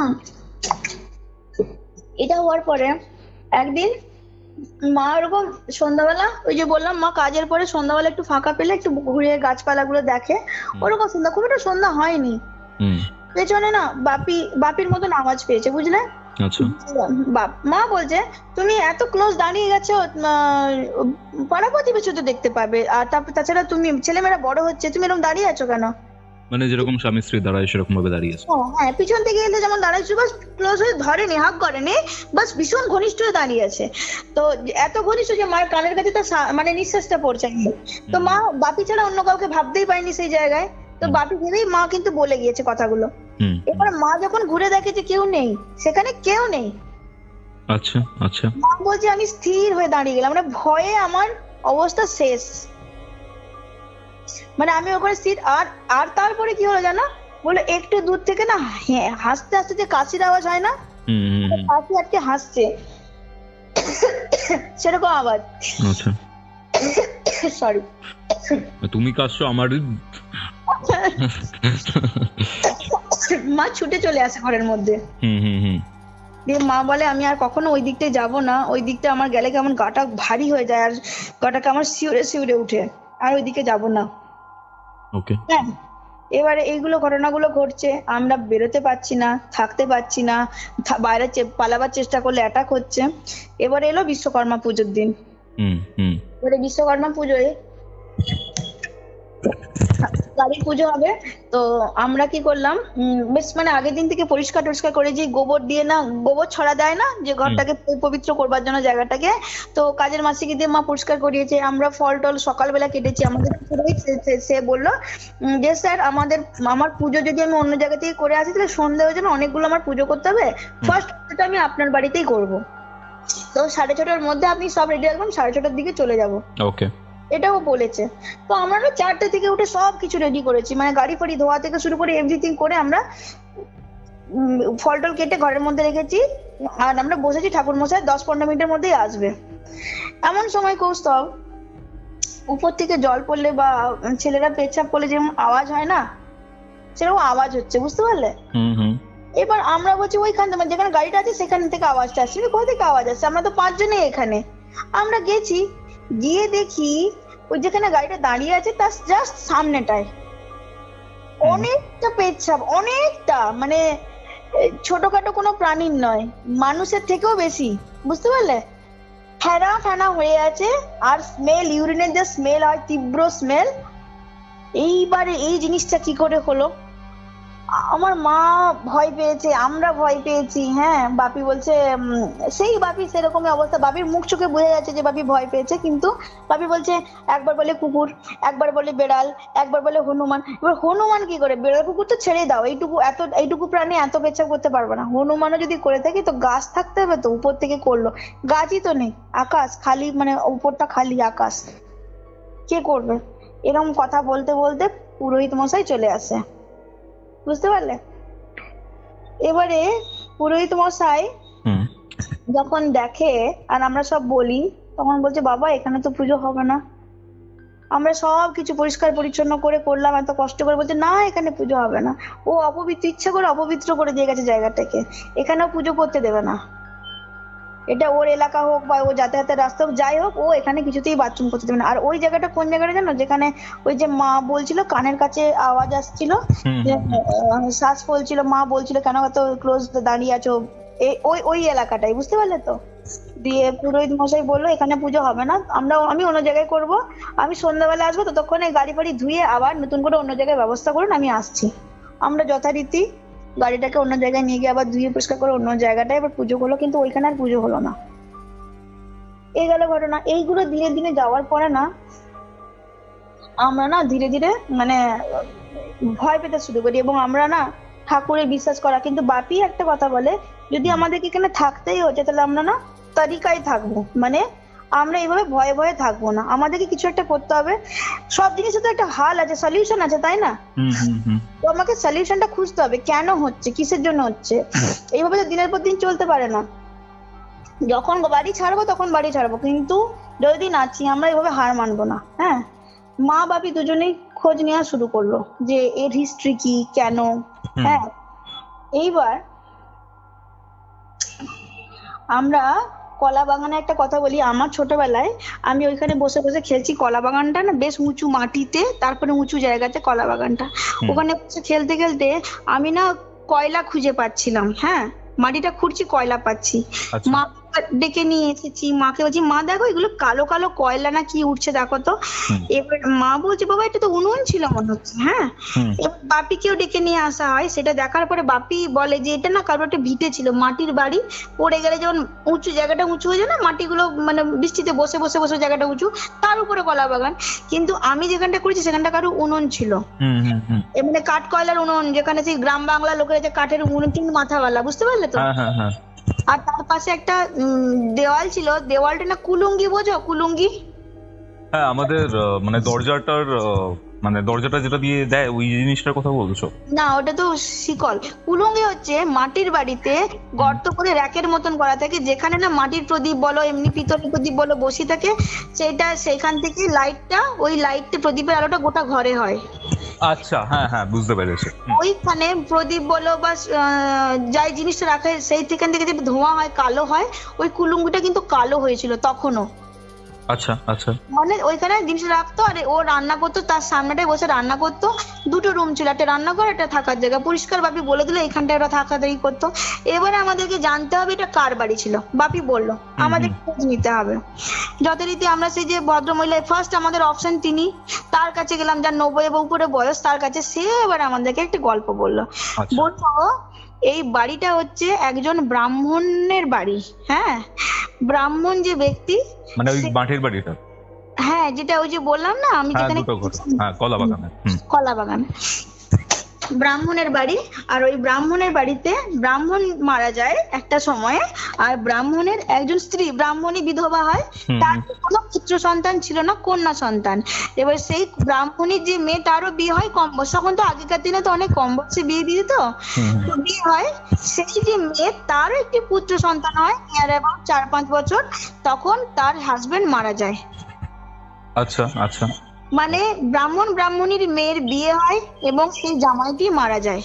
এটা হওয়ার পরে একদিন মা ওরকম সন্ধ্যাবেলা, ওই যে বললাম মা কাজের পরে সন্ধ্যাবেলা একটু ফাঁকা পেলে একটু ঘুরে গাছপালা গুলো দেখে, ওরকম সন্ধ্যা খুব একটা সন্ধ্যা হয়নি, পেছনে না বাপি বাপির মতন আওয়াজ পেয়েছে, বুঝলে? মা বলছে তুমি এত ক্লোজ দাঁড়িয়ে গেছো, পাড়া প্রতিবেশী তো দেখতে পাবে, আর তাছাড়া তুমি ছেলেমেয়েরা বড় হচ্ছে, তুমি এরকম দাঁড়িয়ে আছো কেন? মানে যেরকম স্বামী স্ত্রী দাঁড়ায় সেরকম ভাবে দাঁড়িয়ে আছে। হ্যাঁ, পিছন থেকে এলে যেমন দাঁড়াইছো, বাস ক্লোজ হয়ে ধরেনি, হাত করেনি, বাস ভীষণ ঘনিষ্ঠ হয়ে দাঁড়িয়ে আছে। তো এত ঘনিষ্ঠ যে মায়ের কানের কাছে তো মানে নিঃশ্বাসটা পড়ছে। তো মা বাপি ছাড়া অন্য কাউকে ভাবতেই পারেনি সেই জায়গায়, তো বাপি ভেবেই মা কিন্তু বলে গিয়েছে কথাগুলো। এবার মা যখন ঘুরে দেখে যে কেউ নেই, সেখানে কেউ নেই। আচ্ছা আচ্ছা, মা বলছে আমি স্থির হয়ে দাঁড়িয়ে গেলাম, মানে ভয়ে আমার অবস্থা শেষ, মানে আমি ওখানে স্থির। আর আর তারপরে কি হলো জানো, বলে একটু দূর থেকে না হাসতে হাসতে যে কাশির আওয়াজ হয় না, কাশি আটকে হাসছে, সেরকম আওয়াজ। আচ্ছা, সরি, তুমি কাশছো, আমার মা ছুটে চলে আসে ঘরের মধ্যে। দিয়ে মা বলে আমি আর কখনো ওই দিকটায় যাব না, ওই দিকটা আমার গেলে কেমন গাটা ভারী হয়ে যায়, আর গাটাকে আমার শিউরে শিউরে উঠে, আর ওইদিকে যাব না। ওকে, হ্যাঁ, এবারে এইগুলো ঘটনাগুলো ঘটছে, আমরা বেরোতে পারছি না, থাকতে পারছি না, বাইরে পালাবার চেষ্টা করলে অ্যাটাক হচ্ছে। এবারে এলো বিশ্বকর্মা পুজোর দিন। এবারে বিশ্বকর্মা পুজোয় গাড়ি পুজো হবে, তো আমরা কি করলাম, বেশ মানে আগের দিন থেকে পরিষ্কার টরিষ্কার করে, যে গোবর দিয়ে না, গোবর ছড়া দেয় না, যে ঘরটাকে পবিত্র করবার জন্য জায়গাটাকে, তো কাজের মাসিকে দিয়ে মা পরিষ্কার করিয়েছে। আমরা ফল টল সকালবেলা কেটেছি, আমাদের সে বললো যে স্যার আমাদের আমার পুজো যদি আমি অন্য জায়গা থেকে করে আসি তাহলে সন্ধ্যা হয়ে যাবে, অনেকগুলো আমার পুজো করতে হবে, ফার্স্ট পুজোটা আমি আপনার বাড়িতেই করবো, তো সাড়ে ছটার মধ্যে আপনি সব রেডি রাখবেন, সাড়ে ছটার দিকে চলে যাবো। ওকে, এটাও বলেছে। তো আমরা না চারটে থেকে উঠে সব কিছু রেডি করেছি, মানে গাড়ি ফাড়ি ধোয়া থেকে শুরু করে এভরিথিং করে আমরা ফল টল কেটে ঘরের মধ্যে রেখেছি, আর আমরা বসেছি ঠাকুর মশাই দশ পনেরো মিনিটের মধ্যেই আসবে। এমন সময় কৌস্তব উপর থেকে জল পড়লে বা ছেলেরা পেচ্ছাপ করলে যেমন আওয়াজ হয় না, সেরকম আওয়াজ হচ্ছে, বুঝতে পারলে? এবার আমরা বলছি ওইখান থেকে যেখানে গাড়িটা আছে সেখান থেকে আওয়াজটা আসছে, কোথা থেকে আওয়াজ আসছে, আমরা তো পাঁচজনে এখানে। আমরা গেছি, গিয়ে দেখি ওই যেখানে গাড়িটা দাঁড়িয়ে আছে তার জাস্ট সামনেটায় অনেকটা পেচ্ছাপ, অনেকটা, মানে ছোটখাটো কোনো প্রাণীর নয়, মানুষের থেকেও বেশি, বুঝতে পারলে? ফেনা ফেনা হয়ে আছে, আর স্মেল, ইউরিনের যে স্মেল হয়, তীব্র স্মেল। এইবারে এই জিনিসটা কি করে হলো? আমার মা ভয় পেয়েছে, আমরা ভয় পেয়েছি। হ্যাঁ, বাপি বলছে, সেই বাপি সেরকমই অবস্থা, বাপির মুখ চোখে বোঝা যাচ্ছে যে বাপি ভয় পেয়েছে। কিন্তু বাপি বলছে একবার বলে কুকুর, একবার বলে বেড়াল, একবার বলে হনুমান। এবার হনুমান কি করে? বেড়াল কুকুর তো ছেড়ে দাও, এইটুকু এত এইটুকু প্রাণী এত পেচ্ছাপ করতে পারবে না। হনুমানও যদি করে থাকে তো গাছ থাকতে হবে, তো উপর থেকে করলো, গাছই তো নেই, আকাশ খালি, মানে উপরটা খালি আকাশ, কে করবে? এরকম কথা বলতে বলতে পুরোহিত মশাই চলে আসে, বুঝতে পারলে? এবারে পুরোহিত মশাই যখন দেখে আর আমরা সব বলি, তখন বলছে বাবা এখানে তো পুজো হবে না। আমরা সব কিছু পরিষ্কার পরিচ্ছন্ন করে করলাম, এত কষ্ট করে, বলছে না এখানে পুজো হবে না। ও অপবিত্র, ইচ্ছা করে অপবিত্র করে দিয়ে গেছে জায়গাটাকে, এখানেও পুজো করতে দেবে না। এটা ওর এলাকা হোক বা ও যাতায়াতের রাস্তা হোক, যাই হোক, ও এখানে কিছুতেই বাথরুম করতে দেবে না। আর ওই জায়গাটা কোন জায়গাটা জানো? যেখানে ওই যে মা বলছিল কানের কাছে আওয়াজ আসছিল, শ্বাস ফলছিল, মা বলছিল কেন এত ক্লোজ দাঁড়িয়ে আছো, ওই ওই এলাকাটাই, বুঝতে পারলে তো? দিয়ে পুরোহিত মশাই বললো এখানে পুজো হবে না, আমরা আমি অন্য জায়গায় করব, আমি সন্ধ্যাবেলা আসবো, ততক্ষণে গাড়ি ফাড়ি ধুয়ে আবার নতুন করে অন্য জায়গায় ব্যবস্থা করুন, আমি আসছি। আমরা যথারীতি গাড়িটাকে অন্য জায়গায় নিয়ে গিয়ে আবার ধুয়ে পরিষ্কার করে অন্য জায়গাটায় এবার পুজো হলো, কিন্তু ওইখানে আর পুজো হলো না। এই গেল ঘটনা। এইগুলো ধীরে ধীরে যাওয়ার পরে না আমরা না ধীরে ধীরে মানে ভয় পেতে শুরু করি, এবং আমরা না ঠাকুরে বিশ্বাস করা। কিন্তু বাপি একটা কথা বলে, যদি আমাদেরকে এখানে থাকতেই হচ্ছে তাহলে আমরা না তারিকায় থাকবো, মানে আমরা এইভাবে ভয়ে ভয়ে থাকবো না, আমাদেরকে কিছু একটা করতে হবে। সব জিনিসের তো একটা হাল আছে, সলিউশন আছে, তাই না? তো আমাকে সলিউশনটা খুঁজতে হবে, কেন হচ্ছে, কিসের জন্য হচ্ছে। এইভাবে তো দিনের পর দিন চলতে পারে না। যখন বাড়ি ছাড়বো তখন বাড়ি ছাড়বো, কিন্তু যতদিন আছি আমরা এইভাবে হার মানবো না। হ্যাঁ, মা বাপি দুজনেই খোঁজ নেওয়া শুরু করলো যে এর হিস্ট্রি কি, কেন। হ্যাঁ, এইবার আমরা কলা বাগানে একটা কথা বলি। আমার ছোটবেলায় আমি ওইখানে বসে বসে খেলছি, কলা বাগানটা না বেশ উঁচু মাটিতে, তারপরে উঁচু জায়গাতে কলা বাগানটা, ওখানে বসে খেলতে খেলতে আমি না কয়লা খুঁজে পাচ্ছিলাম। হ্যাঁ, মাটিটা খুঁড়ছি, কয়লা পাচ্ছি। মা ডেকে নিয়ে এসেছি, মাকে বলছি মা দেখো এগুলো কালো কালো কয়লা না কি উঠছে দেখো তো। এবার মা বলছে বাবা এটা তো উনুন ছিল মনে হচ্ছে। হ্যাঁ, এবার বাপিকেও ডেকে নিয়ে আসা হয়, সেটা দেখার পরে বাপি বলে যে এটা না কারো একটা ভিটে ছিল, মাটির বাড়ি, পড়ে গেলে যেমন উঁচু জায়গাটা উঁচু হয়ে যায় না, মাটিগুলো মানে বৃষ্টিতে বসে বসে বসে জায়গাটা উঁচু, তার উপরে কলা বাগান। কিন্তু আমি যেখানটা করেছি সেখানটা কারো উনুন ছিল, মানে কাঠ কয়লার উনুন, যেখানে সেই গ্রাম বাংলা লোকেরা যে কাঠের উনুন তিন মাথাওয়ালা, বুঝতে পারলে তো? আর তার পাশে একটা দেওয়াল ছিল, দেওয়ালটা না কুলুঙ্গি, বোঝো কুলুঙ্গি? হ্যাঁ, আমাদের মানে দরজাটার মানে দরজাটা যেটা দিয়ে দেয় ওই জিনিসটার কথা বলছো? না, ওটা তো শিকল। কুলুঙ্গি হচ্ছে মাটির বাড়িতে গর্ত করে র্যাকের মতন করা থাকে, যেখানে না মাটির প্রদীপ বলো এমনি পিতলের প্রদীপ বলো বসে থাকে, সেটা সেখান থেকে লাইটটা, ওই লাইটটা প্রদীপের আলোটা গোটা ঘরে হয়। আচ্ছা, হ্যাঁ হ্যাঁ বুঝতে পেরেছি। ওইখানে প্রদীপ বলো বা যাই জিনিসটা রাখে সেই থেকে থেকে যে ধোঁয়া হয়, কালো হয়, ওই কুলুঙ্গিটা কিন্তু কালো হয়েছিল তখনও। আচ্ছা আচ্ছা, মানে ওইখানে জিনিস রাখতো আর ও রান্না করতো, তার সামনেটায় বসে রান্না করতো। দুটো রুম ছিল, একটা রান্নাঘর, একটা থাকার জায়গা, পরিষ্কার বাপি বলে দিল এখানটায় ওরা থাকা থাকি করতো। এবারে আমাদেরকে জানতে হবে এটা কার বাড়ি ছিল, বাপি বললো আমাদের খোঁজ নিতে হবে। যথারীতি আমরা সেই যে ভদ্রমহিলা, ফার্স্ট আমাদের অপশন তিনি, তার কাছে গেলাম, যার নব্বই এবং উপরে বয়স, তার কাছে। সে এবার আমাদেরকে একটা গল্প বললো, বললো এই বাড়িটা হচ্ছে একজন ব্রাহ্মণের বাড়ি। হ্যাঁ, ব্রাহ্মণ যে ব্যক্তি, মানে ওই মাটির বাড়িটা, হ্যাঁ যেটা ওই যে বললাম না আমি যেখানে কলা বাগানে, কলা বাগান, ব্রাহ্মণের বাড়ি। আর ওই ব্রাহ্মণের বাড়িতে ব্রাহ্মণ মারা যায় একটা সময়ে, আর ব্রাহ্মণের একজন স্ত্রী, ব্রাহ্মণী বিধবা হয়, তার কোনো পুত্র সন্তান ছিল না, কন্যা সন্তান। এবার সেই ব্রাহ্মণীর যে মেয়ে, তারও বিয়ে হয় কম বয়স, তখন তো আগেকার দিনে তো অনেক কম বয়সে বিয়ে দিয়ে দিত, বিয়ে হয়। সেই যে মেয়ে, তারও একটি পুত্র সন্তান হয়, আর অ্যাবাউট চার পাঁচ বছর, তখন তার হাজবেন্ড মারা যায়। আচ্ছা আচ্ছা, মানে ব্রাহ্মণ ব্রাহ্মণীর মেয়ের বিয়ে হয় এবং সেই জামাইটি মারা যায়।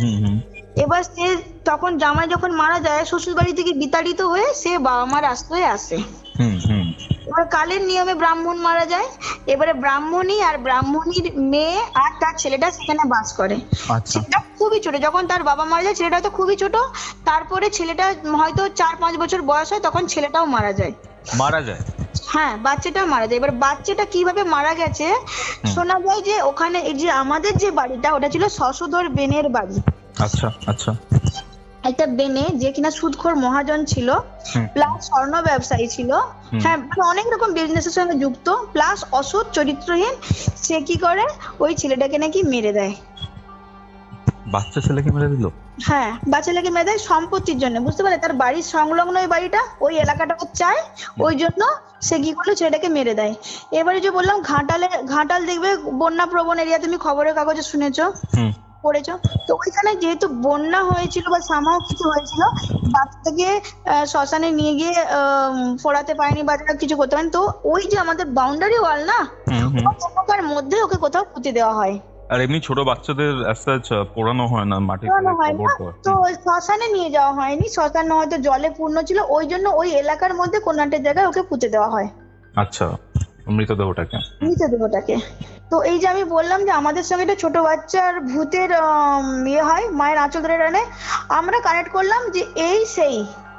এবার সে তখন জামাই যখন মারা যায়, শ্বশুর বাড়ি থেকে বিতাড়িত হয়ে সে বাবা মার আশ্রয়ে আসে। এবার কালের নিয়মে ব্রাহ্মণ মারা যায়, এবারে ব্রাহ্মণী আর ব্রাহ্মণীর মেয়ে আর তার ছেলেটা সেখানে বাস করে। আচ্ছা ছেলেটা খুবই ছোট, যখন তার বাবা মারা যায় ছেলেটা তো খুবই ছোট, তারপরে ছেলেটা হয়তো চার পাঁচ বছর বয়স হয়, তখন ছেলেটাও মারা যায়। মারা যায় হ্যাঁ, বাচ্চাটা মারা যায়। এবার বাচ্চাটা কিভাবে মারা গেছে, শোনা যায় যে ওখানে এই যে আমাদের যে বাড়িটা ওটা ছিল শশধর বেনের বাড়ি। আচ্ছা আচ্ছা একটা বেনে যে কিনা সুদখোর মহাজন ছিল, হুম। প্লাস স্বর্ণ ব্যবসায়ী ছিল, হ্যাঁ মানে অনেক রকম বিজনেসের সঙ্গে যুক্ত, প্লাস অসৎ চরিত্রহীন। সে কি করে, ওই ছেলেটাকে নাকি মেরে দেয়। বাচ্চা ছেলেকে মেরে দিল? হ্যাঁ, বাচ্চাটাকে মেরে দেয় সম্পত্তির জন্য, বুঝতে পারলে? তার বাড়ির সংলগ্ন ওই বাড়িটা, ওই এলাকাটা চায়, ওই জন্য সে কি করলো, ছেলেটাকে মেরে দেয়। এবারে যে বললাম ঘাটালে, ঘাটাল দেখবে বন্যা প্রবণ এরিয়া, তুমি খবরের কাগজে শুনেছো, হুম পড়েছো তো। ওইখানে যেহেতু বন্যা হয়েছিল বা সামাও কিছু হয়েছিল, বাচ্চাকে আহ, শ্মশানে নিয়ে গিয়ে আহ, ফোড়াতে পারেনি বা তারা কিছু করতে পারেনি, তো ওই যে আমাদের বাউন্ডারি ওয়াল না, হুম হুম। ওটার মধ্যে ওকে কোথাও পুঁতে দেওয়া হয়। আর এমনি ছোট বাচ্চাদের অ্যাজ পোড়ানো হয় না, মাটিতে পোড়ানো হয় কবর না, দেওয়া। তো শ্মশানে নিয়ে যাওয়া হয়নি, শ্মশান হয়তো জলে পূর্ণ ছিল, ওই জন্য ওই এলাকার মধ্যে কোন একটা জায়গায় ওকে পুঁতে দেওয়া হয়, আচ্ছা, মৃতদেহটাকে। মৃতদেহটাকে। তো এই যে আমি বললাম যে আমাদের সঙ্গে একটা ছোট বাচ্চার ভূতের আহ, ইয়ে হয়, মায়ের আঁচল ধরে টানে, আমরা কানেক্ট করলাম যে এই সেই,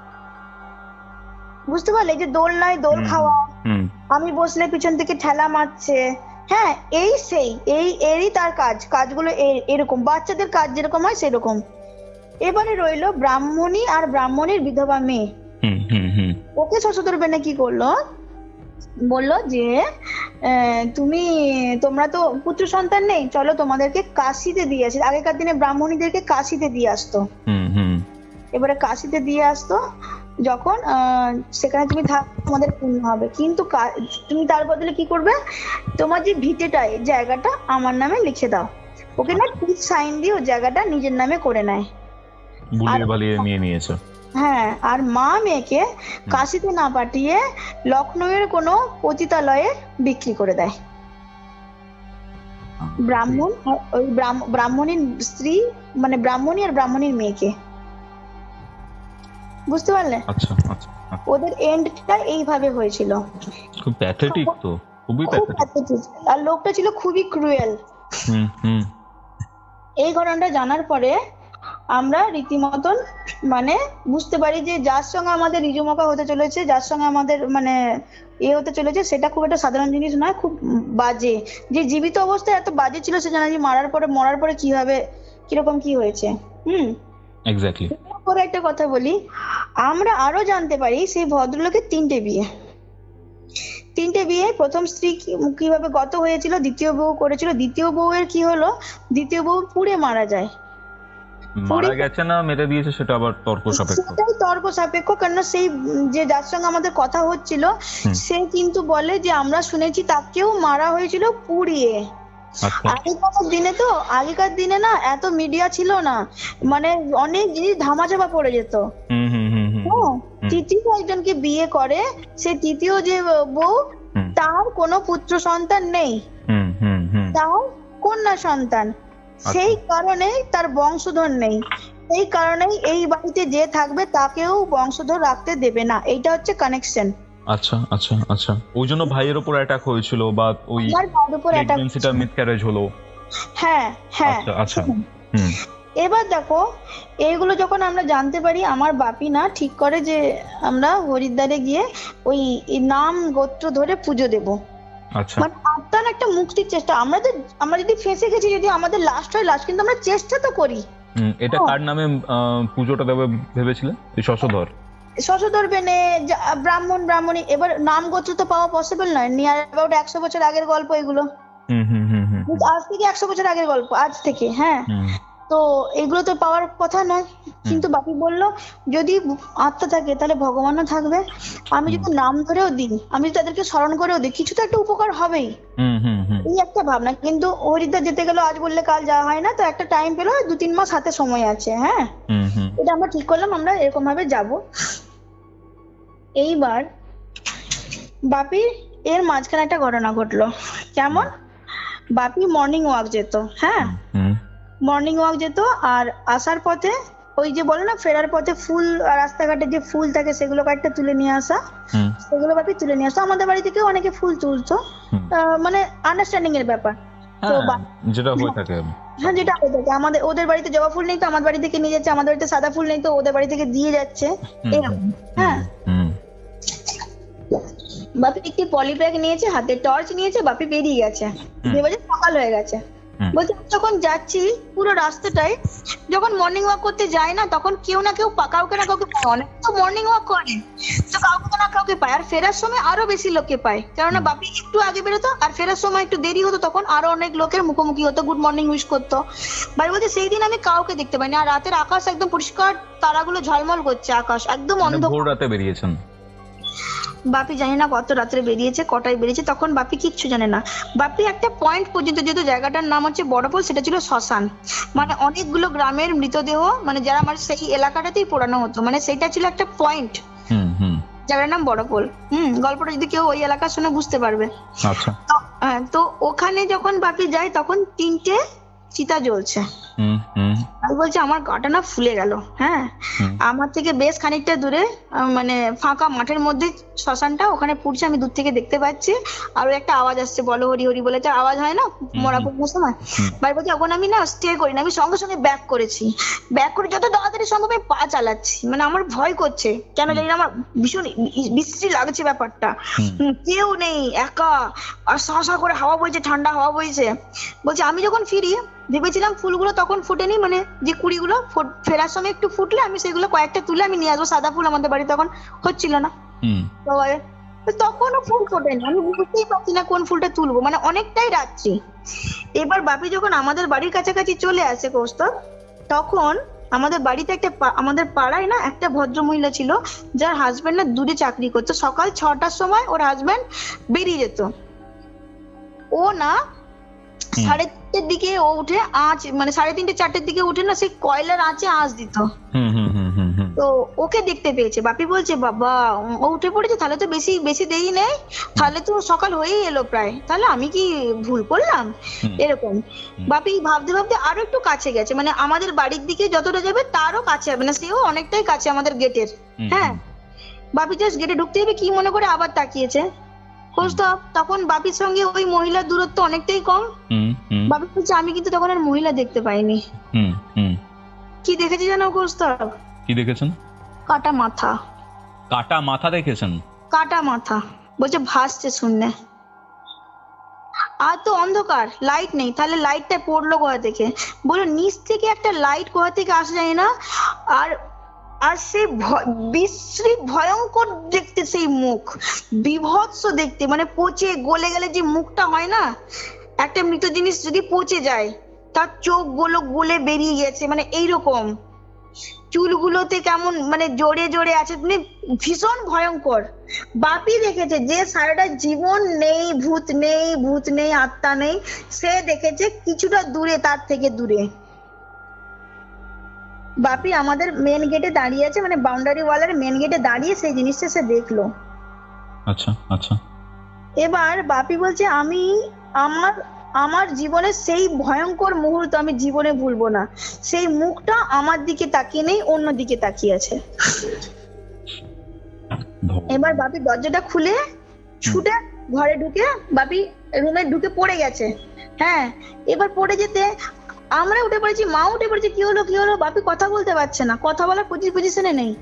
বুঝতে পারলে? এই যে দোলনায় দোল হুম, খাওয়া, হুম আমি বসলে পিছন থেকে ঠেলা মারছে, হ্যাঁ এই সেই, এই এরই তার কাজ, কাজগুলো এ- এরকম বাচ্চাদের কাজ যেরকম হয় সেরকম। এবারে রইলো ব্রাহ্মণী আর ব্রাহ্মণীর বিধবা মেয়ে। হুম হুম হুম ওকে শ্বশুর বেনে কি করলো, বললো যে আহ, তুমি, তোমরা তো পুত্র সন্তান নেই, চলো তোমাদেরকে কাশিতে দিয়ে আসি। আগেকার দিনে ব্রাহ্মণীদেরকে কাশিতে দিয়ে আসতো। হুম হুম এবারে কাশিতে দিয়ে আসতো যখন, আহ, সেখানে তুমি থাক, তোমাদের পুণ্য হবে, কিন্তু কা- তুমি তার বদলে কি করবে, তোমার যে ভিটেটা, এই জায়গাটা আমার নামে লিখে দাও। ওকে না ঠিক সাইন দিয়ে ও জায়গাটা নিজের নামে করে নেয়। বুলিয়ে বালিয়ে নিয়ে নিয়েছে। হ্যাঁ, আর মা মেয়েকে কাশিতে না পাঠিয়ে লখনৌয়ের কোনো পতিতালয়ে বিক্রি করে দেয়। ব্রাহ্মণ আর ওই ব্রাহ্ম- ব্রাহ্মণীর স্ত্রী, মানে ব্রাহ্মণী আর ব্রাহ্মণীর মেয়েকে, বুঝতে পারলে? আচ্ছা আচ্ছা আচ্ছা। ওদের এন্ডটা এইভাবে হয়েছিল। খুব প্যাথেটিক তো, খুবই খুব প্যাথেটিক। pathetic। আর লোকটা ছিল খুবই ক্রুয়েল। হুম হুম এই ঘটনাটা জানার পরে আমরা রীতিমতন মানে বুঝতে পারি যে যার সঙ্গে আমাদের রিজুমকা হতে চলেছে, যার সঙ্গে আমাদের মানে এ হতে চলেছে, সেটা খুব একটা সাধারণ জিনিস নয়, খুব বাজে। যে জীবিত অবস্থায় এত বাজে ছিল, সে জানা যে মারার পরে, মরার পরে কিভাবে কিরকম কি হয়েছে। Hmm exactly. পরে একটা কথা বলি, আমরা আরো জানতে পারি সেই ভদ্রলোকের তিনটে বিয়ে, তিনটে বিয়ে। প্রথম স্ত্রী কি- কিভাবে গত হয়েছিল, দ্বিতীয় বউ করেছিল, দ্বিতীয় বউয়ের কি হলো, দ্বিতীয় বউ পুড়ে মারা যায়। মারা গেছে না মেরে দিয়েছে সেটা আবার তর্ক সাপেক্ষ। সেটাই তর্ক সাপেক্ষ, কেন সেই উম, যে যার সঙ্গে আমাদের কথা হচ্ছিল, হুম। সে কিন্তু বলে যে আমরা শুনেছি তাকেও মারা হয়েছিল পুড়িয়ে। আচ্ছা আগেকার দিনে তো, আগেকার দিনে না এত মিডিয়া ছিল না, মানে অনেক জিনিস ধামাচাপা পড়ে যেত। হুম হুম হুম হুম হ্যাঁ, তৃতীয় একজনকে বিয়ে করে, সে তৃতীয় যে বউ, হুম তার কোনো পুত্র সন্তান নেই, হুম হুম হুম তার কন্যা সন্তান। সেই কারণে তার বংশধর নেই, এই কারণেই এই বাড়িতে যে থাকবে তাকেও বংশধর রাখতে দেবে না। এইটা হচ্ছে কানেকশন। আচ্ছা আচ্ছা আচ্ছা। ওই জন্য ভাইয়ের উপর অ্যাটাক হয়েছিল বা ওই আমার ভাইয়ের উপর attack প্রেগন্যান্সিটা মিসক্যারেজ হলো। হ্যাঁ হ্যাঁ। আচ্ছা আচ্ছা হুম এবার দেখো, এইগুলো যখন আমরা জানতে পারি, আমার বাপি না ঠিক করে যে আমরা হরিদ্বারে গিয়ে ওই এই নাম গোত্র ধরে পুজো দেব, আচ্ছা মানে আত্মার একটা মুক্তির চেষ্টা। আমরা তো, আমরা যদি ফেঁসে গেছি, যদি আমাদের লাস্ট হয় লাস্ট, কিন্তু আমরা চেষ্টা তো করি। হুম। এটা কার নামে আহ, পুজোটা দেবে ভেবেছিলে? এই শশধর? শশধর বেনে, যা- ব্রাহ্মণ ব্রাহ্মণী। এবার নাম গোত্র তো পাওয়া পসিবল নয়, নিয়ার অ্যাবাউট একশো বছর আগের গল্প এগুলো, হুম হুম হুম হুম আজ থেকে একশো বছর আগের গল্প, আজ থেকে। হ্যাঁ, হুম তো এগুলো তো পাওয়ার কথা নয়, কিন্তু বাপি বললো যদি আত্মা থাকে তাহলে ভগবানও থাকবে। আমি যদি নাম ধরেও দিই, আমি যদি তাদেরকে স্মরণ করেও দিই, কিছু তো একটা উপকার হবেই, হুম হুম হুম এই একটা ভাবনা। কিন্তু হরিদ্বার যেতে গেলে আজ বললে কাল যাওয়া হয় না, তো একটা টাইম পেলো, দু তিন মাস হাতে সময় আছে। হ্যাঁ, হুম হুম এটা আমরা ঠিক করলাম, আমরা এরকম ভাবে যাব। এইবার বাপির এর মাঝখানে একটা ঘটনা ঘটলো। কেমন? বাপি মর্নিং ওয়াক যেত, হ্যাঁ হুম মর্নিং ওয়াক যেত, আর আসার পথে ওই যে বলে না ফেরার পথে ফুল রাস্তাঘাটে যে ফুল থাকে সেগুলো কয়েকটা তুলে নিয়ে আসা, সেগুলো বাপি তুলে নিয়ে আসতো। আমাদের বাড়ি থেকেও অনেকে ফুল তুলতো, মানে আন্ডারস্ট্যান্ডিং এর ব্যাপার। তো যেটা হয়ে থাকে, হ্যাঁ যেটা হয়ে থাকে, আমাদের ওদের বাড়িতে জবা ফুল নেই তো আমাদের বাড়ি থেকে নিয়ে যাচ্ছে, আমাদের বাড়িতে সাদা ফুল নেই তো ওদের বাড়ি থেকে দিয়ে যাচ্ছে, এরকম। হ্যাঁ, বাপি একটি পলি ব্যাগ নিয়েছে, হাতে টর্চ নিয়েছে, বাপি বেরিয়ে গেছে, ভেবেছে সকাল হয়ে গেছে। বলছে যখন যাচ্ছি পুরো রাস্তাটায়, যখন মর্নিং ওয়াক করতে যায় না তখন কেউ না কেউ কাউকে না কাউকে পায়, অনেক তো মর্নিং ওয়াক করে তো কাউকে না কাউকে পায়, আর ফেরার সময় আরো বেশি লোককে পায়, কেননা বাপি একটু আগে বেরোতো আর ফেরার সময় একটু দেরি হতো, তখন আরো অনেক লোকের মুখোমুখি হতো, গুড মর্নিং উইশ করতো। বাড়ি বলছে সেই দিন আমি কাউকে দেখতে পাইনি, আর রাতের আকাশ একদম পরিষ্কার, তারাগুলো ঝলমল করছে, আকাশ একদম অন্ধকার। ভোর রাতে বেরিয়েছেন? বাপি জানি না কত রাত্রে বেরিয়েছে, কটায় বেরিয়েছে, তখন বাপি কিচ্ছু জানে না। বাপি একটা পয়েন্ট পর্যন্ত, যেহেতু জায়গাটার নাম হচ্ছে বড়পোল, সেটা ছিল শ্মশান, মানে অনেকগুলো গ্রামের মৃতদেহ, মানে যারা আমার সেই এলাকাটাতেই পোড়ানো হতো, মানে সেটা ছিল একটা পয়েন্ট, জায়গার নাম বড়পোল। হম গল্পটা যদি কেউ ওই এলাকা শুনে বুঝতে পারবে। আচ্ছা, তো ওখানে যখন বাপি যায় তখন তিনটে চিতা জ্বলছে। আমি বলছি আমার গাটা না ফুলে গেল। হ্যাঁ, আমার থেকে বেশ খানিকটা দূরে, মানে ফাঁকা মাঠের মধ্যে শ্মশানটা, ওখানে পুড়ছে, আমি দূর থেকে দেখতে পাচ্ছি, আর একটা আওয়াজ আসছে, বলো হরি হরি বলে একটা আওয়াজ হয় না মরা পুড়নোর সময়। ভাই বলছি ওখানে আমি না স্টে করি না, আমি সঙ্গে সঙ্গে ব্যাক করেছি, ব্যাক করে যত তাড়াতাড়ি সম্ভব আমি পা চালাচ্ছি, মানে আমার ভয় করছে, কেন জানি না আমার ভীষণ বিশ্রী লাগছে ব্যাপারটা, কেউ নেই, একা, আর শা করে হাওয়া বইছে, ঠান্ডা হাওয়া বইছে। বলছি আমি যখন ফিরি ভেবেছিলাম ফুলগুলো তখন ফুটেনি, মানে যে কুড়িগুলো ফেরার সময় একটু ফুটলে আমি সেগুলো কয়েকটা তুলে আমি নিয়ে আসবো, সাদা ফুল আমাদের বাড়ি তখন হচ্ছিল না, তখনও ফুল ফোটেনি, আমি বুঝতেই পারছি না কোন ফুলটা তুলবো, মানে অনেকটাই রাত্রি। এবার বাপি যখন আমাদের বাড়ির কাছাকাছি চলে আসে কৌস্তব, তখন আমাদের বাড়িতে একটা, আমাদের পাড়ায় না একটা ভদ্র মহিলা ছিল যার হাজবেন্ড না দূরে চাকরি করতো, সকাল ছটার সময় ওর হাজবেন্ড বেরিয়ে যেত, ও না সাড়ে তিনটের দিকে ও উঠে আঁচ, মানে সাড়ে তিনটে চারটের দিকে উঠে না সেই কয়লার আঁচে আঁচ দিত। তো ওকে দেখতে পেয়েছে, বাপি বলছে বাবা ও উঠে পড়েছে, তাহলে তো বেশি বেশি দেরি নেই, তাহলে তো সকাল হয়েই এলো প্রায়, তাহলে আমি কি ভুল করলাম, এরকম বাপি ভাবতে ভাবতে আরো একটু কাছে গেছে, মানে আমাদের বাড়ির দিকে যতটা যাবে তারও কাছে হবে না, সেও অনেকটাই কাছে আমাদের গেটের। হ্যাঁ, বাপি জাস্ট গেটে ঢুকতে হবে কি মনে করে আবার তাকিয়েছে। তখন বাপির সঙ্গে ওই মহিলার দূরত্ব অনেকটাই কম। বাপি বলছে আমি কিন্তু তখন আর মহিলা দেখতে পাইনি। কি দেখেছি জানো কৌস্তব? কি দেখেছেন? কাটা মাথা। কাটা মাথা দেখেছেন? কাটা মাথা, বলছে ভাসছে শূন্যে, আর তো অন্ধকার, লাইট নেই, তাহলে লাইটটা পড়লো কোথা থেকে, বলো নিচ থেকে একটা লাইট কোথা থেকে আসে যায় না, আর আর সেই বিশ্রী ভয়ঙ্কর দেখতে, সেই মুখ বিভৎস দেখতে, মানে পচে গলে গেলে যে মুখটা হয় না, একটা মৃত জিনিস যদি পচে যায় তার চোখ গুলো গলে বেরিয়ে গেছে, মানে এইরকম, চুলগুলোতে কেমন মানে জোরে জোরে আছে, মানে ভীষণ ভয়ঙ্কর। বাপি দেখেছে যে সারাটা জীবন নেই, ভূত নেই, ভূত নেই, আত্মা নেই, সে দেখেছে কিছুটা দূরে, তার থেকে দূরে। বাপি আমাদের মেন গেটে দাঁড়িয়ে আছে, মানে বাউন্ডারি ওয়ালের মেন গেটে দাঁড়িয়ে সেই জিনিসটা সে দেখলো। আচ্ছা আচ্ছা। এবার বাপি বলছে আমি আমার আমার জীবনের সেই ভয়ঙ্কর মুহূর্ত আমি জীবনে ভুলবো না, সেই মুখটা আমার দিকে তাকিয়ে নেই, অন্য দিকে তাকিয়ে আছে। এবার বাপি দরজাটা খুলে ছুটে ঘরে ঢুকে বাপি রুমে ঢুকে পড়ে গেছে। হ্যাঁ, এবার পড়ে যেতে আমরা উঠে পড়েছি, মা উঠে পড়েছি, কি হলো কি হলো, বাপি কথা বলতে পারছে না, কথা বলার পজিশনে নেই।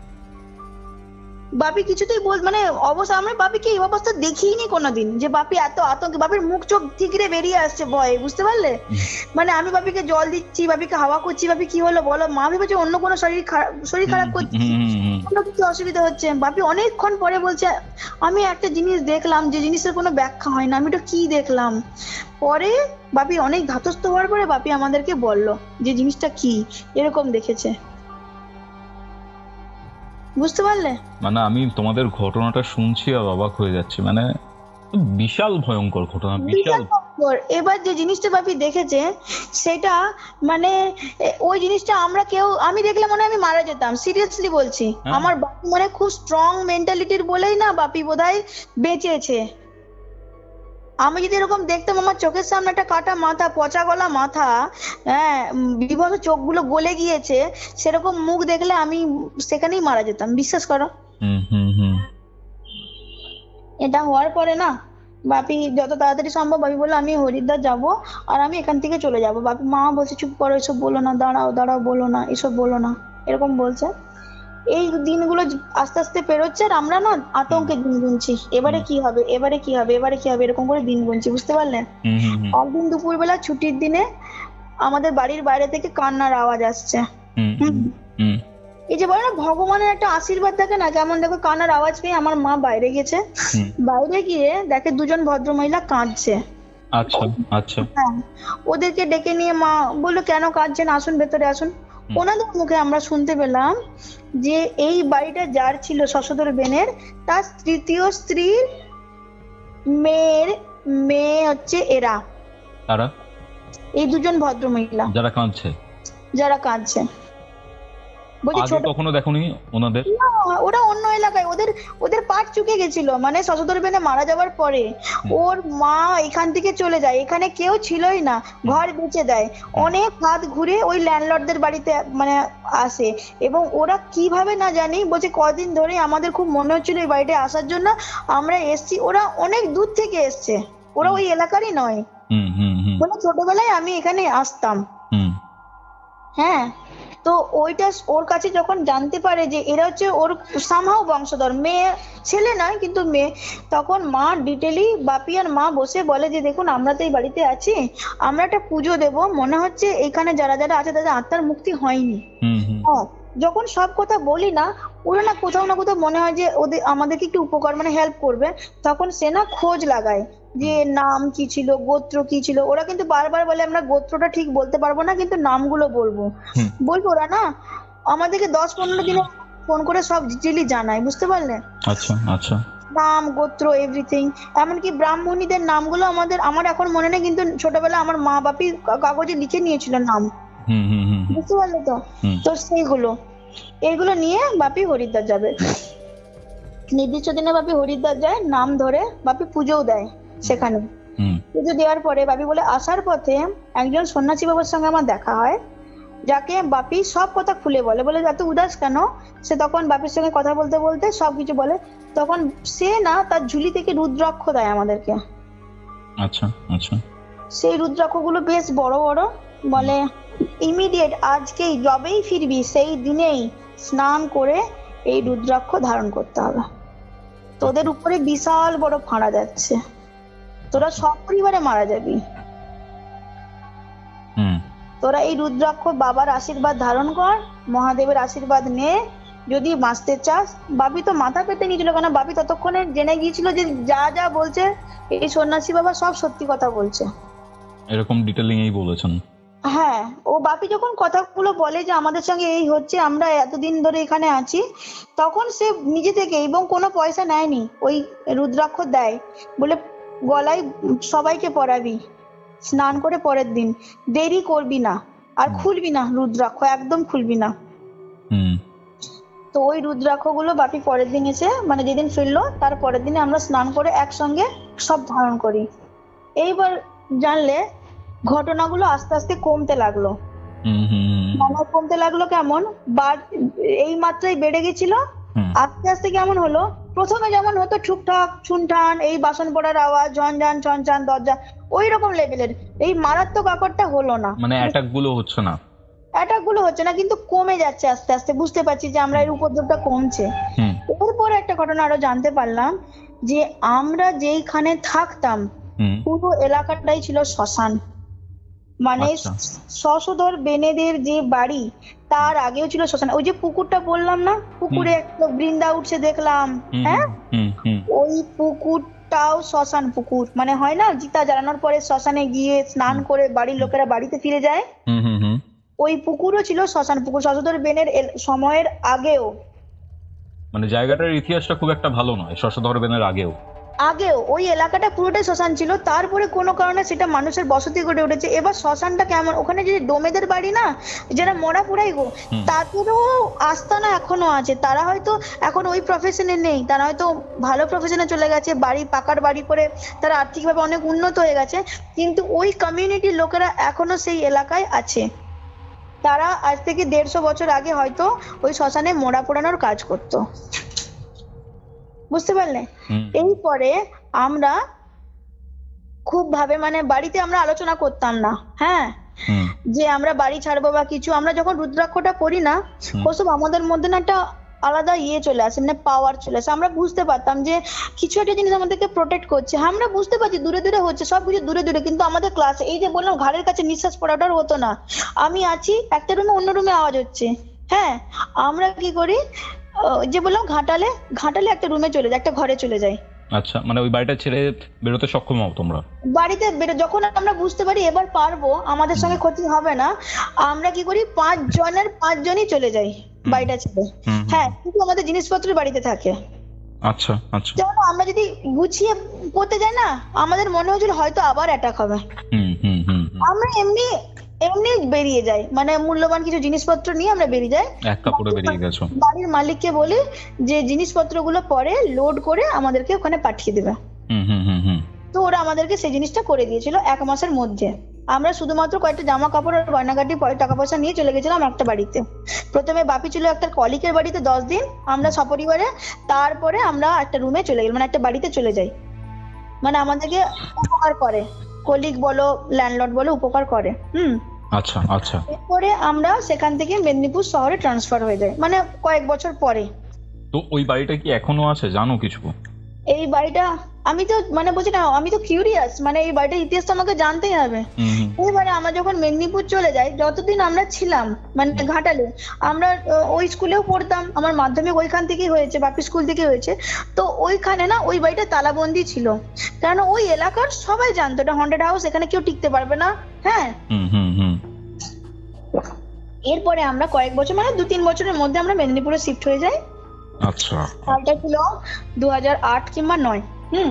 বাপি কিছুতেই বল, মানে অবস্থা, আমরা বাপিকে এই অবস্থা দেখিনি কোনোদিন, যে বাপি এত আতঙ্কে, বাপির মুখ চোখ ঠিকরে বেরিয়ে আসছে ভয়ে, বুঝতে পারলে? মানে আমি বাপিকে জল দিচ্ছি, বাপিকে হাওয়া করছি, বাপি কি হলো বলো, মা ভেবেছে অন্য কোনো শরীর খারাপ, শরীর খারাপ করছে, কোনো কিছু অসুবিধা হচ্ছে। বাপি অনেকক্ষণ পরে বলছে আমি একটা জিনিস দেখলাম, যে জিনিসের কোনো ব্যাখ্যা হয় না, আমি এটা কি দেখলাম। পরে বাপি অনেক ধাতস্থ হওয়ার পরে বাপি আমাদেরকে বলল যে জিনিসটা কি, এরকম দেখেছে। বুঝতে পারলে? মানে আমি তোমাদের ঘটনাটা শুনছি আর অবাক হয়ে যাচ্ছি, মানে বিশাল ভয়ঙ্কর ঘটনা, বিশাল। এবার যে জিনিসটা বাপি দেখেছে সেটা মানে ওই জিনিসটা আমরা কেউ, আমি দেখলে মনে হয় আমি মারা যেতাম, সিরিয়াসলি বলছি। আমার বাপি মানে খুব স্ট্রং মেন্টালিটির বলেই না বাপি বোধহয় বেঁচেছে। আমি যদি এরকম দেখতাম আমার চোখের সামনে একটা কাটা মাথা, পচা গলা মাথা, হ্যাঁ, বিভৎস চোখগুলো গলে গিয়েছে, সেরকম মুখ দেখলে আমি সেখানেই মারা যেতাম, বিশ্বাস করো। হুম হুম হুম এটা হওয়ার পরে না বাপি যত তাড়াতাড়ি সম্ভব বাপি বললো আমি হরিদ্বার যাব আর আমি এখান থেকে চলে যাব। বাপি মা বলছে চুপ করো, এসব বলো না, দাঁড়াও দাঁড়াও, বলো না, এসব বলো না, এরকম বলছে। এই দিনগুলো আস্তে আস্তে পেরোচ্ছে আর আমরা না আতঙ্কে দিন গুনছি, এবারে কি হবে, এবারে কি হবে, এবারে কি হবে, এরকম করে দিন গুনছি, বুঝতে পারলেন। হুম হুম হুম একদিন দুপুরবেলা ছুটির দিনে আমাদের বাড়ির বাইরে থেকে কান্নার আওয়াজ আসছে। হুম হুম। হুম এই যে বলে না ভগবানের একটা আশীর্বাদ থাকে না, কেমন দেখো কান্নার আওয়াজ পেয়ে আমার মা বাইরে গেছে, হুম। বাইরে গিয়ে দেখে দুজন ভদ্রমহিলা কাঁদছে। আচ্ছা আচ্ছা হ্যাঁ, ওদেরকে ডেকে নিয়ে মা বললো কেন কাঁদছেন, আসুন ভেতরে আসুন। ওনাদের মুখে আমরা শুনতে পেলাম যে এই বাড়িটা যার ছিল শশধর বেনের, তার তৃতীয় স্ত্রীর মেয়ের মেয়ে হচ্ছে এরা, তারা এই দুজন ভদ্রমহিলা যারা কাঁদছে, যারা কাঁদছে। বলছি আগে ছোট কখনো দেখোনি ওনাদের? না, ওরা অন্য এলাকায়, ওদের ওদের পাট চুকে গেছিল, মানে শশধর বেনে মারা যাওয়ার পরে ওর মা এখান থেকে চলে যায়, এখানে কেউ ছিলই না, ঘর বেচে দেয়, অনেক হাত ঘুরে ওই ল্যান্ডলর্ডদের বাড়িতে মানে আসে, এবং ওরা কিভাবে না জানি বলছে কদিন ধরে আমাদের খুব মনে হচ্ছিল এই বাড়িতে আসার জন্য, আমরা এসছি, ওরা অনেক দূর থেকে এসছে, ওরা ওই এলাকারই নয়। হুম হুম হুম মানে ছোটবেলায় আমি এখানে আসতাম। হুম হ্যাঁ, তো ওইটা ওর কাছে যখন জানতে পারে যে এরা হচ্ছে ওর সামহাও বংশধর, মেয়ে ছেলে নয় কিন্তু মেয়ে, তখন মা ডিটেলি বাপি আর মা বসে বলে যে দেখুন আমরা তো এই বাড়িতে আছি, আমরা একটা পুজো দেব, মনে হচ্ছে এখানে যারা যারা আছে তাদের আত্মার মুক্তি হয়নি। হুম হুম হ্যাঁ, যখন সব কথা বলি না ওরা না কোথাও না কোথাও মনে হয় যে ওদের আমাদেরকে একটু উপকার মানে হেল্প করবে, তখন সে না খোঁজ লাগায় যে নাম কি ছিল, গোত্র কি ছিল, ওরা কিন্তু বারবার বলে আমরা গোত্রটা ঠিক বলতে পারবো না কিন্তু নামগুলো বলবো, হুম। বলবো ওরা না আমাদেরকে দশ পনেরো দিনে ফোন করে সব ডিটেইলি জানায়, বুঝতে পারলে, আচ্ছা আচ্ছা নাম গোত্র এভরিথিং, এমনকি ব্রাহ্মণীদের নামগুলো আমাদের আমার এখন মনে নেই কিন্তু ছোটবেলা আমার মা বাপি কাগজে লিখে নিয়েছিল নাম, হুম হুম হুম বুঝতে পারলে তো। হুম। তো সেইগুলো এইগুলো নিয়ে বাপি হরিদ্বার যাবে, নির্দিষ্ট দিনে বাপি হরিদ্বার যায়, নাম ধরে বাপি পুজোও দেয় সেখানে। হুম পুজো দেওয়ার পরে বাপি বলে আসার পথে একজন সন্ন্যাসী বাবার সঙ্গে আমার দেখা হয়, যাকে বাপি সব কথা খুলে বলে, বলে এত উদাস কেন, সে তখন বাপির সঙ্গে কথা বলতে বলতে সবকিছু বলে, তখন সে না তার ঝুলি থেকে রুদ্রাক্ষ দেয় আমাদেরকে। আচ্ছা আচ্ছা সেই রুদ্রাক্ষ গুলো বেশ বড় বড়, বলে ইমিডিয়েট আজকেই যবেই ফিরবি সেই দিনেই স্নান করে এই রুদ্রাক্ষ ধারণ করতে হবে, তোদের উপরে বিশাল বড় ফাঁড়া যাচ্ছে, তোরা সপরিবারে মারা যাবি, হুম তোরা এই রুদ্রাক্ষ বাবার আশীর্বাদ ধারণ কর, মহাদেবের আশীর্বাদ নে, যদি বাঁচতে চাস। বাপি তো মাথা পেতে নিয়েছিল, কেন বাপি ততক্ষণে জেনে গিয়েছিল যে যা যা বলছে এই সন্ন্যাসী বাবা সব সত্যি কথা বলছে। এরকম ডিটেলিং এই বলেছেন? হ্যাঁ, ও বাপি যখন কথাগুলো বলে যে আমাদের সঙ্গে এই হচ্ছে, আমরা এতদিন ধরে এখানে আছি, তখন সে নিজে থেকে এবং কোনো পয়সা নেয়নি, ওই রুদ্রাক্ষ দেয়, বলে গলায় সবাইকে পরাবি, স্নান করে পরের দিন দেরি করবি না, আর খুলবি না রুদ্রাক্ষ, একদম খুলবি না। হুম তো ওই রুদ্রাক্ষ গুলো বাপি পরের দিন এসে মানে যেদিন ফিরলো তার পরের দিনে আমরা স্নান করে একসঙ্গে সব ধারণ করি। এইবার জানলে ঘটনাগুলো আস্তে আস্তে কমতে লাগলো, হুম হুম মানে কমতে লাগলো কেমন, এই মাত্রায় বেড়ে গেছিল, আস্তে আস্তে কেমন হলো, প্রথমে যেমন হতো ঠুকঠাক ছুনঠান এই বাসন পড়ার আওয়াজ, ঝনঝান ছনছান দরজা, ওই রকম লেভেলের, এই মারাত্মক ব্যাপারটা হলো না, মানে অ্যাটাক গুলো হচ্ছে না, অ্যাটাক গুলো হচ্ছে না কিন্তু কমে যাচ্ছে আস্তে আস্তে, বুঝতে পারছি যে আমরা এর উপদ্রবটা কমছে। এরপরে একটা ঘটনা আরো জানতে পারলাম যে আমরা যেইখানে থাকতাম পুরো এলাকাটাই ছিল শ্মশান, মানে শশধর বেনেদের যে বাড়ি তার আগেও ছিল শ্মশান। ওই যে পুকুরটা বললাম না, পুকুরে একটা বৃন্দা উঠছে দেখলাম, হ্যাঁ, ওই পুকুরটাও শ্মশান পুকুর, মানে হয় না চিতা জ্বালানোর পরে শ্মশানে গিয়ে স্নান করে বাড়ির লোকেরা বাড়িতে ফিরে যায়, ওই পুকুরও ছিল শ্মশান পুকুর শশধর বেনের সময়ের আগেও। মানে জায়গাটার ইতিহাসটা খুব একটা ভালো নয় শশধর বেনের আগেও। আগেও ওই এলাকাটা পুরোটাই শ্মশান ছিল, তারপরে কোনো কারণে সেটা মানুষের বসতি গড়ে উঠেছে। এবার শ্মশানটা কেমন, ওখানে যে ডোমেদের বাড়ি না, যারা মরা পুরাই গো, তাদেরও আস্তানা এখনো আছে। তারা হয়তো এখন ওই প্রফেশনে নেই, তারা হয়তো ভালো প্রফেশনে চলে গেছে, বাড়ি পাকার বাড়ি করে তারা আর্থিকভাবে অনেক উন্নত হয়ে গেছে, কিন্তু ওই কমিউনিটির লোকেরা এখনো সেই এলাকায় আছে। তারা আজ থেকে দেড়শো বছর আগে হয়তো ওই শ্মশানে মোড়া পোড়ানোর কাজ করতো, বুঝতে পারলে? এরপরে আমরা খুব ভাবে মানে বাড়িতে আমরা আলোচনা করতাম না, হ্যাঁ, যে আমরা বাড়ি ছাড়বো বা কিছু। আমরা যখন রুদ্রাক্ষটা পড়ি না, ওসব আমাদের মধ্যে না একটা আলাদা ইয়ে চলে আসে, মানে পাওয়ার চলে আসে। আমরা বুঝতে পারতাম যে কিছু একটা জিনিস আমাদেরকে প্রোটেক্ট করছে। আমরা বুঝতে পারছি দূরে দূরে হচ্ছে, সবকিছু দূরে দূরে, কিন্তু আমাদের ক্লাসে এই যে বললাম ঘাড়ের কাছে নিঃশ্বাস পড়াটার হতো না। আমি আছি একটা রুমে, অন্য রুমে আওয়াজ হচ্ছে, হ্যাঁ, আমরা কি করি, যে বললাম ঘাটালে ঘাটালে একটা রুমে চলে যাই, একটা ঘরে চলে যাই। আচ্ছা, মানে ওই বাড়িটা ছেড়ে বেরোতে সক্ষম হও তোমরা? বাড়িতে বেরো যখন আমরা বুঝতে পারি এবার পারবো, আমাদের সঙ্গে ক্ষতি হবে না, আমরা কি করি, পাঁচ জনের পাঁচ জনই চলে যাই বাড়িটা ছেড়ে। হ্যাঁ, কিন্তু আমাদের জিনিসপত্র বাড়িতে থাকে। আচ্ছা আচ্ছা। যেমন আমরা যদি গুছিয়ে পড়তে যাই না, আমাদের মনে হয়েছিল হয়তো আবার অ্যাটাক হবে, আমরা এমনি এমনি বেরিয়ে যাই, মানে মূল্যবান কিছু জিনিসপত্র নিয়ে আমরা বেরিয়ে যাই। এক কাপড়ে বেরিয়ে গেছো? বাড়ির মালিককে বলি যে জিনিসপত্রগুলো পরে লোড করে আমাদেরকে ওখানে পাঠিয়ে দেবে। তো ওরা আমাদেরকে সেই জিনিসটা করে দিয়েছিল এক মাসের মধ্যে। আমরা শুধুমাত্র কয়েকটা জামা কাপড় আর গয়নাগাটি পরে টাকা পয়সা নিয়ে চলে গেছিলাম একটা বাড়িতে। প্রথমে বাপি ছিল একটা কলিকের বাড়িতে দশ দিন আমরা সপরিবারে, তারপরে আমরা একটা রুমে চলে গেলাম, মানে একটা বাড়িতে চলে যাই, মানে আমাদেরকে উপকার করে, কলিগ বলো ল্যান্ডলর্ড বলো, উপকার করে। হুম, আচ্ছা আচ্ছা। এরপরে আমরা সেখান থেকে মেদিনীপুর শহরে ট্রান্সফার হয়ে যাই, মানে কয়েক বছর পরে। তো ওই বাড়িটা কি এখনো আছে, জানো কিছু? এই বাড়িটা আমি তো মানে বলছি না, আমি তো কিউরিয়াস, মানে এই বাড়িটার ইতিহাসটা আমাকে জানতেই হবে। এবারে আমরা যখন মেদিনীপুর চলে যাই, যতদিন আমরা ছিলাম মানে ঘাটালে, আমরা ওই স্কুলেও পড়তাম, আমার মাধ্যমিক ওইখান থেকেই হয়েছে, বাপি স্কুল থেকে হয়েছে। তো ওইখানে না ওই বাড়িটা তালাবন্দি ছিল, কারণ ওই এলাকার সবাই জানতো এটা হন্টেড হাউস, এখানে কেউ টিকতে পারবে না। হ্যাঁ, এরপরে আমরা কয়েক বছর মানে দু তিন বছরের মধ্যে আমরা মেদিনীপুরে শিফট হয়ে যাই। আচ্ছা, সালটা ছিল দু হাজার আট কিংবা নয়। হুম,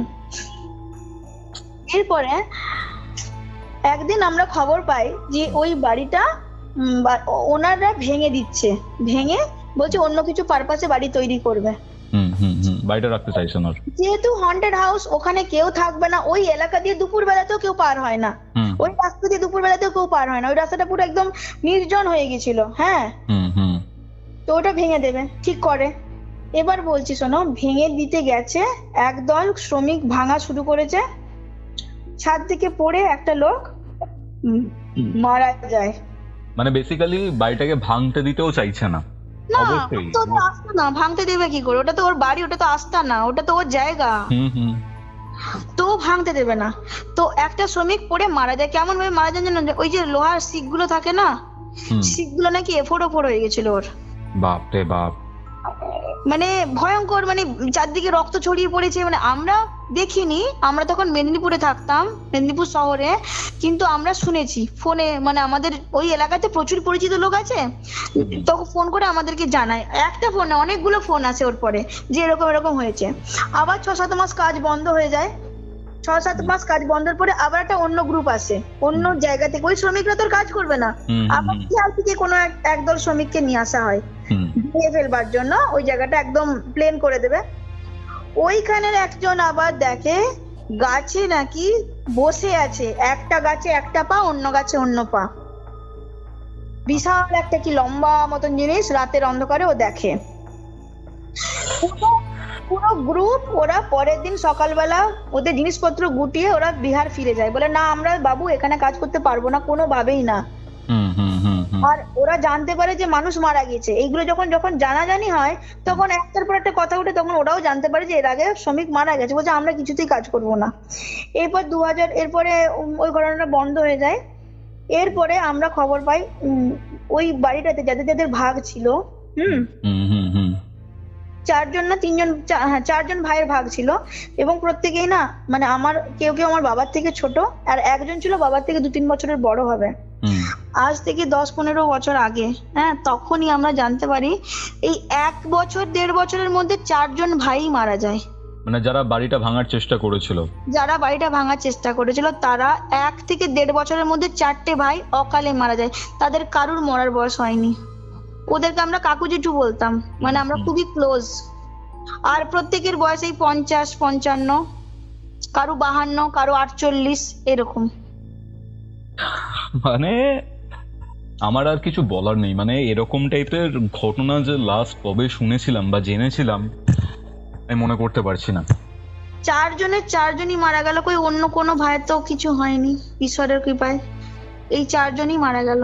এরপরে একদিন আমরা খবর পাই যে ওই বাড়িটা ওনারা ভেঙে দিচ্ছে, ভেঙে বলছে অন্য কিছু পারপাসে বাড়ি তৈরি করবে। হুম হুম হুম, বাড়িটা রাখতে চাইছে না, যেহেতু হন্টেড হাউস, ওখানে কেউ থাকবে না, ওই এলাকা দিয়ে দুপুর বেলাতেও কেউ পার হয় না, ওই রাস্তা দিয়ে দুপুর বেলাতেও কেউ পার হয় না, ওই রাস্তাটা পুরো একদম নির্জন হয়ে গেছিল। হ্যাঁ, তো ওটা ভেঙে দেবে ঠিক করে। এবার বলছি শোনো, ভেঙে দিতে গেছে, একদল শ্রমিক ভাঙা শুরু করেছে, ছাদ থেকে পড়ে একটা লোক মারা যায়। মানে বেসিক্যালি বাড়িটাকে ভাঙতে দিতেও চাইছে না। না, তো আস্তা না, ভাঙতে দেবে কি করে, ওটা তো ওর বাড়ি, ওটা তো আস্তা না, ওটা তো ওর জায়গা, তো ভাঙতে দেবে না। তো একটা শ্রমিক পড়ে মারা যায়। কেমন ভাবে মারা যায় জানো? ওই যে লোহার শিক গুলো থাকে না, শিক গুলো নাকি এফোর ওফোর হয়ে গেছিল ওর। বাপ রে বাপ, মানে ভয়ঙ্কর, মানে চারদিকে রক্ত ছড়িয়ে পড়েছে। মানে আমরা দেখিনি, আমরা তখন মেদিনীপুরে থাকতাম, মেদিনীপুর শহরে, কিন্তু আমরা শুনেছি ফোনে, মানে আমাদের ওই এলাকাতে প্রচুর পরিচিত লোক আছে, তখন ফোন করে আমাদেরকে জানায়। একটা ফোন না, অনেকগুলো ফোন আসে ওর পরে যে এরকম এরকম হয়েছে। আবার ছ সাত মাস কাজ বন্ধ হয়ে যায়, ছ সাত মাস কাজ বন্ধের পরে আবার একটা অন্য গ্রুপ আসে অন্য জায়গা থেকে, ওই শ্রমিকরা তোর কাজ করবে না, আবার খেয়াল থেকে কোনো একদল শ্রমিককে নিয়ে আসা হয় দিয়ে ফেলবার জন্য, ওই জায়গাটা একদম প্লেন করে দেবে। ওইখানের একজন আবার দেখে গাছে নাকি বসে আছে, একটা গাছে একটা পা, অন্য গাছে অন্য পা, বিশাল একটা কি লম্বা মতন জিনিস, রাতের অন্ধকারে ও দেখে। পুরো গ্রুপ ওরা পরের দিন সকালবেলা ওদের জিনিসপত্র গুটিয়ে ওরা বিহার ফিরে যায়, বলে না আমরা বাবু এখানে কাজ করতে পারবো না, কোনোভাবেই না। আর ওরা জানতে পারে যে মানুষ মারা গেছে। এইগুলো যখন যখন জানাজানি হয়, তখন একটার পর একটা কথা উঠে, তখন ওরাও জানতে পারে যে এর আগে শ্রমিক মারা গেছে, বলছে আমরা কিছুতেই কাজ করব না। এরপর দু হাজার এরপরে ওই ঘটনাটা বন্ধ হয়ে যায়। এরপরে আমরা খবর পাই ওই বাড়িটাতে যাদের যাদের ভাগ ছিল, হুম চারজন না তিনজন, হ্যাঁ চারজন ভাইয়ের ভাগ ছিল, এবং প্রত্যেকেই না মানে আমার কেউ কেউ আমার বাবার থেকে ছোট, আর একজন ছিল বাবার থেকে দু তিন বছরের বড় হবে। আজ থেকে দশ পনেরো বছর আগে, হ্যাঁ, তখনই আমরা জানতে পারি এই এক বছর দেড় বছরের মধ্যে চারজন ভাই মারা যায়। মানে যারা বাড়িটা ভাঙার চেষ্টা করেছিল, যারা বাড়িটা ভাঙার চেষ্টা করেছিল তারা এক থেকে দেড় বছরের মধ্যে চারটে ভাই অকালে মারা যায়। তাদের কারুর মরার বয়স হয়নি। ওদেরকে আমরা কাকু জেঠু বলতাম, মানে আমরা খুবই ক্লোজ। আর প্রত্যেকের বয়স এই পঞ্চাশ পঞ্চান্ন, কারু বাহান্ন, কারু আটচল্লিশ, এরকম। মানে আমার আর কিছু বলার নেই। মানে এরকম টাইপের ঘটনা যে লাস্ট কবে শুনেছিলাম বা জেনেছিলাম আমি মনে করতে পারছি না। চারজনের চারজনই মারা গেল, কই অন্য কোনো ভাইয়ের তো কিছু হয়নি ঈশ্বরের কৃপায়। এই চারজনই মারা গেল।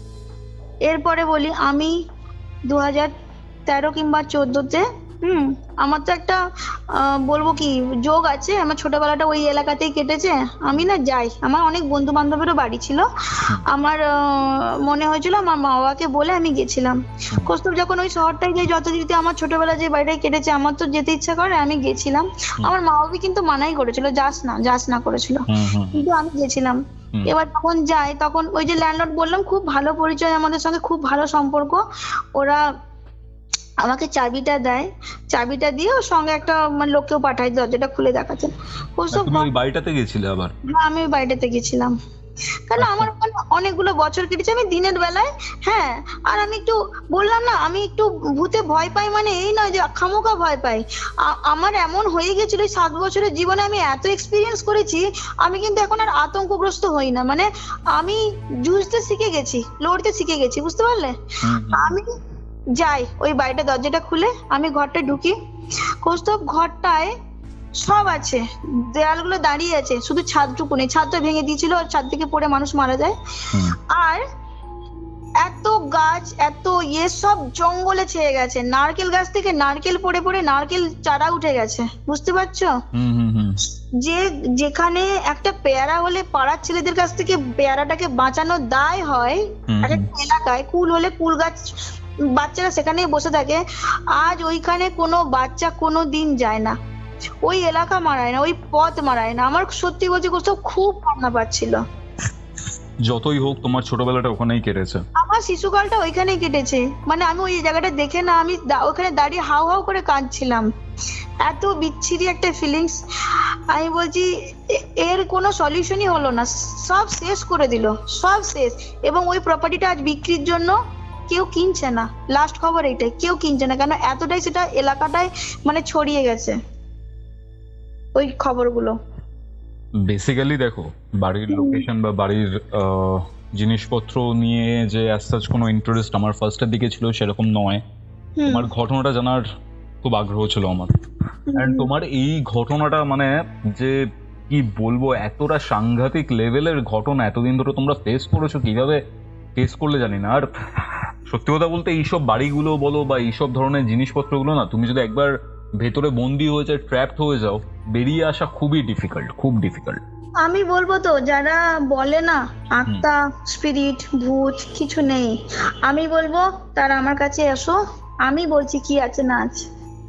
এরপরে বলি, আমি দু হাজার তেরো কিংবা চোদ্দতে হুম আমার তো একটা আহ, বলবো কি যোগ আছে, আমার ছোটবেলাটা ওই এলাকাতেই কেটেছে। আমি না যাই, আমার অনেক বন্ধু বান্ধবেরও বাড়ি ছিল। আমার আহ, মনে হয়েছিল আমার মা বাবাকে বলে আমি গেছিলাম। কৌস্তব যখন ওই শহরটায় যাই, যথারীতি আমার ছোটবেলা যে বাড়িটায় কেটেছে, আমার তো যেতে ইচ্ছা করে, আমি গেছিলাম। আমার মা বাবা কিন্তু মানাই করেছিল, যাস না যাস না করেছিল, কিন্তু আমি গেছিলাম। এবার যখন যাই তখন ওই যে ল্যান্ডলর্ড বললাম, খুব ভালো পরিচয়, আমাদের সঙ্গে খুব ভালো সম্পর্ক। ওরা আমাকে চাবিটা দেয়, চাবিটা দিয়ে ওর সঙ্গে একটা মানে লোককেও পাঠায় দরজাটা খুলে দেখাতে। কৌস্তব তুমি ওই বাড়িটাতে গেছিলে আবার? হ্যাঁ, আমি ওই বাড়িটাতে গেছিলাম, কারণ আমার ওখানে অনেকগুলো বছর কেটেছে। আমি দিনের বেলায়, হ্যাঁ, আর আমি একটু বললাম না, আমি একটু ভূতে ভয় পাই, মানে এই নয় যে খামোকা ভয় পাই। আ- আমার এমন হয়ে গেছিল এই সাত বছরের জীবনে, আমি এত এক্সপিরিয়েন্স করেছি, আমি কিন্তু এখন আর আতঙ্কগ্রস্ত হই না। মানে আমি জুঝতে শিখে গেছি, লড়তে শিখে গেছি, বুঝতে পারলে? আমি যাই ওই বাড়িটা, দরজাটা খুলে আমি ঘরটা ঢুকি। কৌস্তব ঘরটায় সব আছে, দেয়ালগুলো দাঁড়িয়ে আছে, শুধু ছাদটুকু নেই। ছাদটা ভেঙে দিয়েছিল, ছাদ থেকে পড়ে মানুষ মারা যায়। আর এত গাছ, এত ইয়ে, সব জঙ্গলে ছেয়ে গেছে। নারকেল গাছ থেকে নারকেল পড়ে পড়ে নারকেল চারা উঠে গেছে, বুঝতে পারছো? যে যেখানে একটা পেয়ারা হলে পাড়ার ছেলেদের কাছ থেকে পেয়ারাটাকে বাঁচানোর দায় হয়, একটা এলাকায় কুল হলে কুল গাছ বাচ্চারা সেখানেই বসে থাকে, আজ ওইখানে কোনো বাচ্চা কোনো দিন যায় না, ওই এলাকা মারায় না, ওই পথ মারায় না। আমার সত্যি বলছি কোথাও খুব কান্না পাচ্ছিল। যতই হোক তোমার ছোটবেলাটা ওখানেই কেটেছে। আমার শিশুকালটা ওইখানেই কেটেছে। মানে আমি ওই জায়গাটা দেখে না, আমি দা- ওখানে দাঁড়িয়ে হাউ হাউ করে কাঁদছিলাম। এত বিচ্ছিরি একটা ফিলিংস। আমি বলছি এ- এর কোনো সলিউশনই হলো না, সব শেষ করে দিল, সব শেষ। এবং ওই প্রপার্টিটা আজ বিক্রির জন্য কেউ কিনছে না। লাস্ট খবর এইটাই, কেউ কিনছে না, কেন এতটাই সেটা এলাকাটায় মানে ছড়িয়ে গেছে ওই খবরগুলো। বেসিক্যালি দেখো, বাড়ির লোকেশন বা বাড়ির আহ, জিনিসপত্র নিয়ে যে অ্যাজ কোনো ইন্টারেস্ট আমার ফার্স্টের দিকে ছিল সেরকম নয়। তোমার ঘটনাটা জানার খুব আগ্রহ ছিল আমার। অ্যান্ড তোমার এই ঘটনাটা মানে যে কি বলবো, এতটা সাংঘাতিক লেভেলের ঘটনা এতদিন ধরে তোমরা ফেস করেছো, কিভাবে ফেস করলে জানি না। আর সত্যি কথা বলতে এইসব বাড়িগুলো বলো বা এইসব ধরনের জিনিসপত্রগুলো না, তুমি যদি একবার ভেতরে বন্দি হয়ে যায়, ট্র্যাপড হয়ে যাও, বেরিয়ে আসা খুবই ডিফিকাল্ট, খুব ডিফিকাল্ট। আমি বলবো তো, যারা বলে না আত্মা, স্পিরিট, ভূত কিছু নেই, আমি বলবো তারা আমার কাছে এসো, আমি বলছি কি আছে না আছে।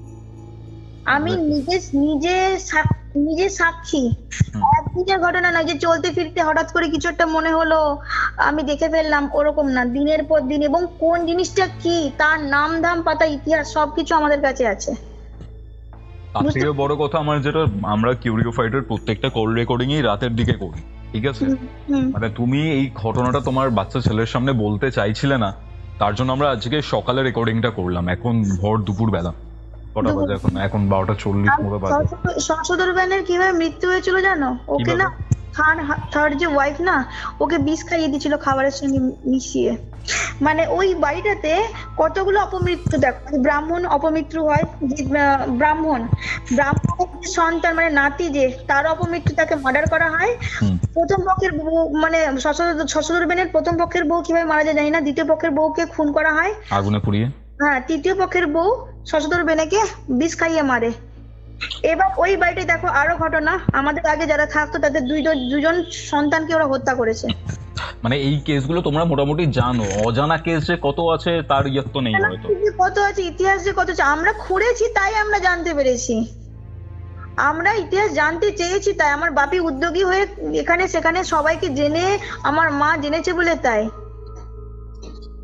আমি নিজে নিজে সাক- নিজে সাক্ষী। একদিনের ঘটনা নয় যে চলতে ফিরতে হঠাৎ করে কিছু একটা মনে হলো, আমি দেখে ফেললাম, ওরকম না। দিনের পর দিন, এবং কোন জিনিসটা কি তার নাম ধাম পাতা ইতিহাস সবকিছু আমাদের কাছে আছে। তার থেকেও বড় কথা, আমার যেটা, আমরা কিউরিও ফাইটার প্রত্যেকটা কল রেকর্ডিং এই রাতের দিকে করি, ঠিক আছে? মানে তুমি এই ঘটনাটা তোমার বাচ্চা ছেলের সামনে বলতে চাইছিলে না, তার জন্য আমরা আজকে সকালে রেকর্ডিংটা করলাম, এখন ভোর দুপুর বেলা। কটা বাজে এখন? এখন বারোটা চল্লিশ মতো বাজে। শশধর ব্যানের কিভাবে মৃত্যু হয়েছিল জানো? ওকে না থার্ড থার্ড যে ওয়াইফ না, ওকে বিষ খাইয়ে দিয়েছিল খাবারের সঙ্গে মিশিয়ে। মানে ওই বাড়িটাতে কতগুলো অপমৃত্যু, দেখো, ব্রাহ্মণ অপমৃত্যু হয়, যে আহ, ব্রাহ্মণ ব্রাহ্মণের যে সন্তান মানে নাতি, যে তার অপমৃত্যু, তাকে মার্ডার করা হয়। প্রথম পক্ষের বউ মানে শশধর ব্যানের প্রথম পক্ষের বউ কিভাবে মারা যায় জানি না, দ্বিতীয় পক্ষের বউকে খুন করা হয় আগুনে পুড়িয়ে। হ্যাঁ, তৃতীয় পক্ষের বউ শশধর বেনেকে বিষ খাইয়ে মারে। এবার ওই বাড়িতে দেখো আরো ঘটনা, আমাদের আগে যারা থাকতো তাদের দুইজন দুজন সন্তানকে ওরা হত্যা করেছে। মানে এই কেসগুলো তোমরা মোটামুটি জানো, অজানা কেস যে কত আছে তার ইয়ত তো নেই হয়তো। কত আছে, ইতিহাস যে কত আছে, আমরা খুঁড়েছি তাই আমরা জানতে পেরেছি। আমরা ইতিহাস জানতে চেয়েছি তাই, আমার বাপি উদ্যোগী হয়ে এখানে সেখানে সবাইকে জেনে, আমার মা জেনেছে বলে তাই।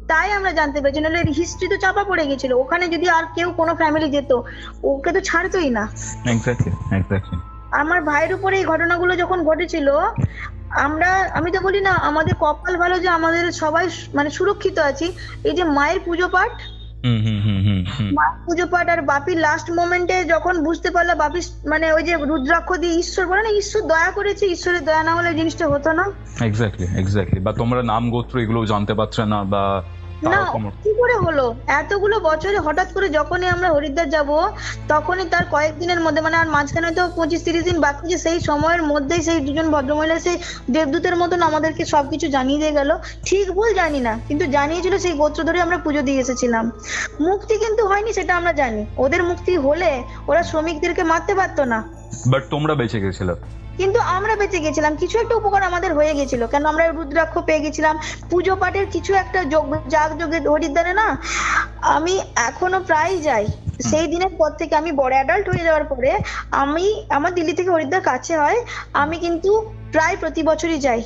তাই আমরা জানতে পেরেছি, নাহলে হিস্ট্রি তো চাপা পড়ে গেছিল। ওখানে যদি আর কেউ কোনো ফ্যামিলি যেত, ওকে তো ছাড়তোই না। এক্স্যাক্টলি এক্স্যাক্টলি আমার ভাইয়ের উপরে এই ঘটনাগুলো যখন ঘটেছিল, আমরা আমি তো বলি না আমাদের কপাল ভালো যে আমাদের সবাই মানে সুরক্ষিত আছি। এই যে মায়ের পুজো পাঠ, হুম হুম হুম হুম হুম মায়ের পুজো পাঠ আর বাপির লাস্ট মোমেন্টে যখন বুঝতে পারলো বাপি মানে ওই যে রুদ্রাক্ষ দিয়ে ঈশ্বর বলে না, ঈশ্বর দয়া করেছে, ঈশ্বরের দয়া না হলে জিনিসটা হতো না। এক্স্যাক্টলি এক্স্যাক্টলি বা তোমরা নাম গোত্র এগুলো জানতে পারছো না বা না কি করে হলো এতগুলো বছরে হঠাৎ করে যখনই আমরা হরিদ্বার যাব তখনই তার কয়েকদিনের মধ্যে মানে আর মাঝখানে তো পঁচিশ তিরিশ দিন বাকি, যে সেই সময়ের মধ্যেই সেই দুজন ভদ্রমহিলা সেই দেবদূতের মতন আমাদেরকে সবকিছু জানিয়ে দিয়ে গেল। ঠিক ভুল জানি না, কিন্তু জানিয়েছিল সেই গোত্র ধরে আমরা পুজো দিয়ে এসেছিলাম। মুক্তি কিন্তু হয়নি সেটা আমরা জানি, ওদের মুক্তি হলে ওরা শ্রমিকদেরকে মারতে পারতো না, বাট তোমরা বেঁচে গেছিলে। কিন্তু আমরা বেঁচে গেছিলাম, কিছু একটা উপকার আমাদের হয়ে গেছিল, কেন আমরা রুদ্রাক্ষ পেয়ে গেছিলাম, পুজো পাঠের কিছু একটা যাগ যোগে হরিদ্বারে না আমি এখনো প্রায় যাই। সেই দিনের পর থেকে আমি বড় অ্যাডাল্ট হয়ে যাওয়ার পরে আমি আমার দিল্লি থেকে হরিদ্বার কাছে হয়, আমি কিন্তু প্রায় প্রতি বছরই যাই,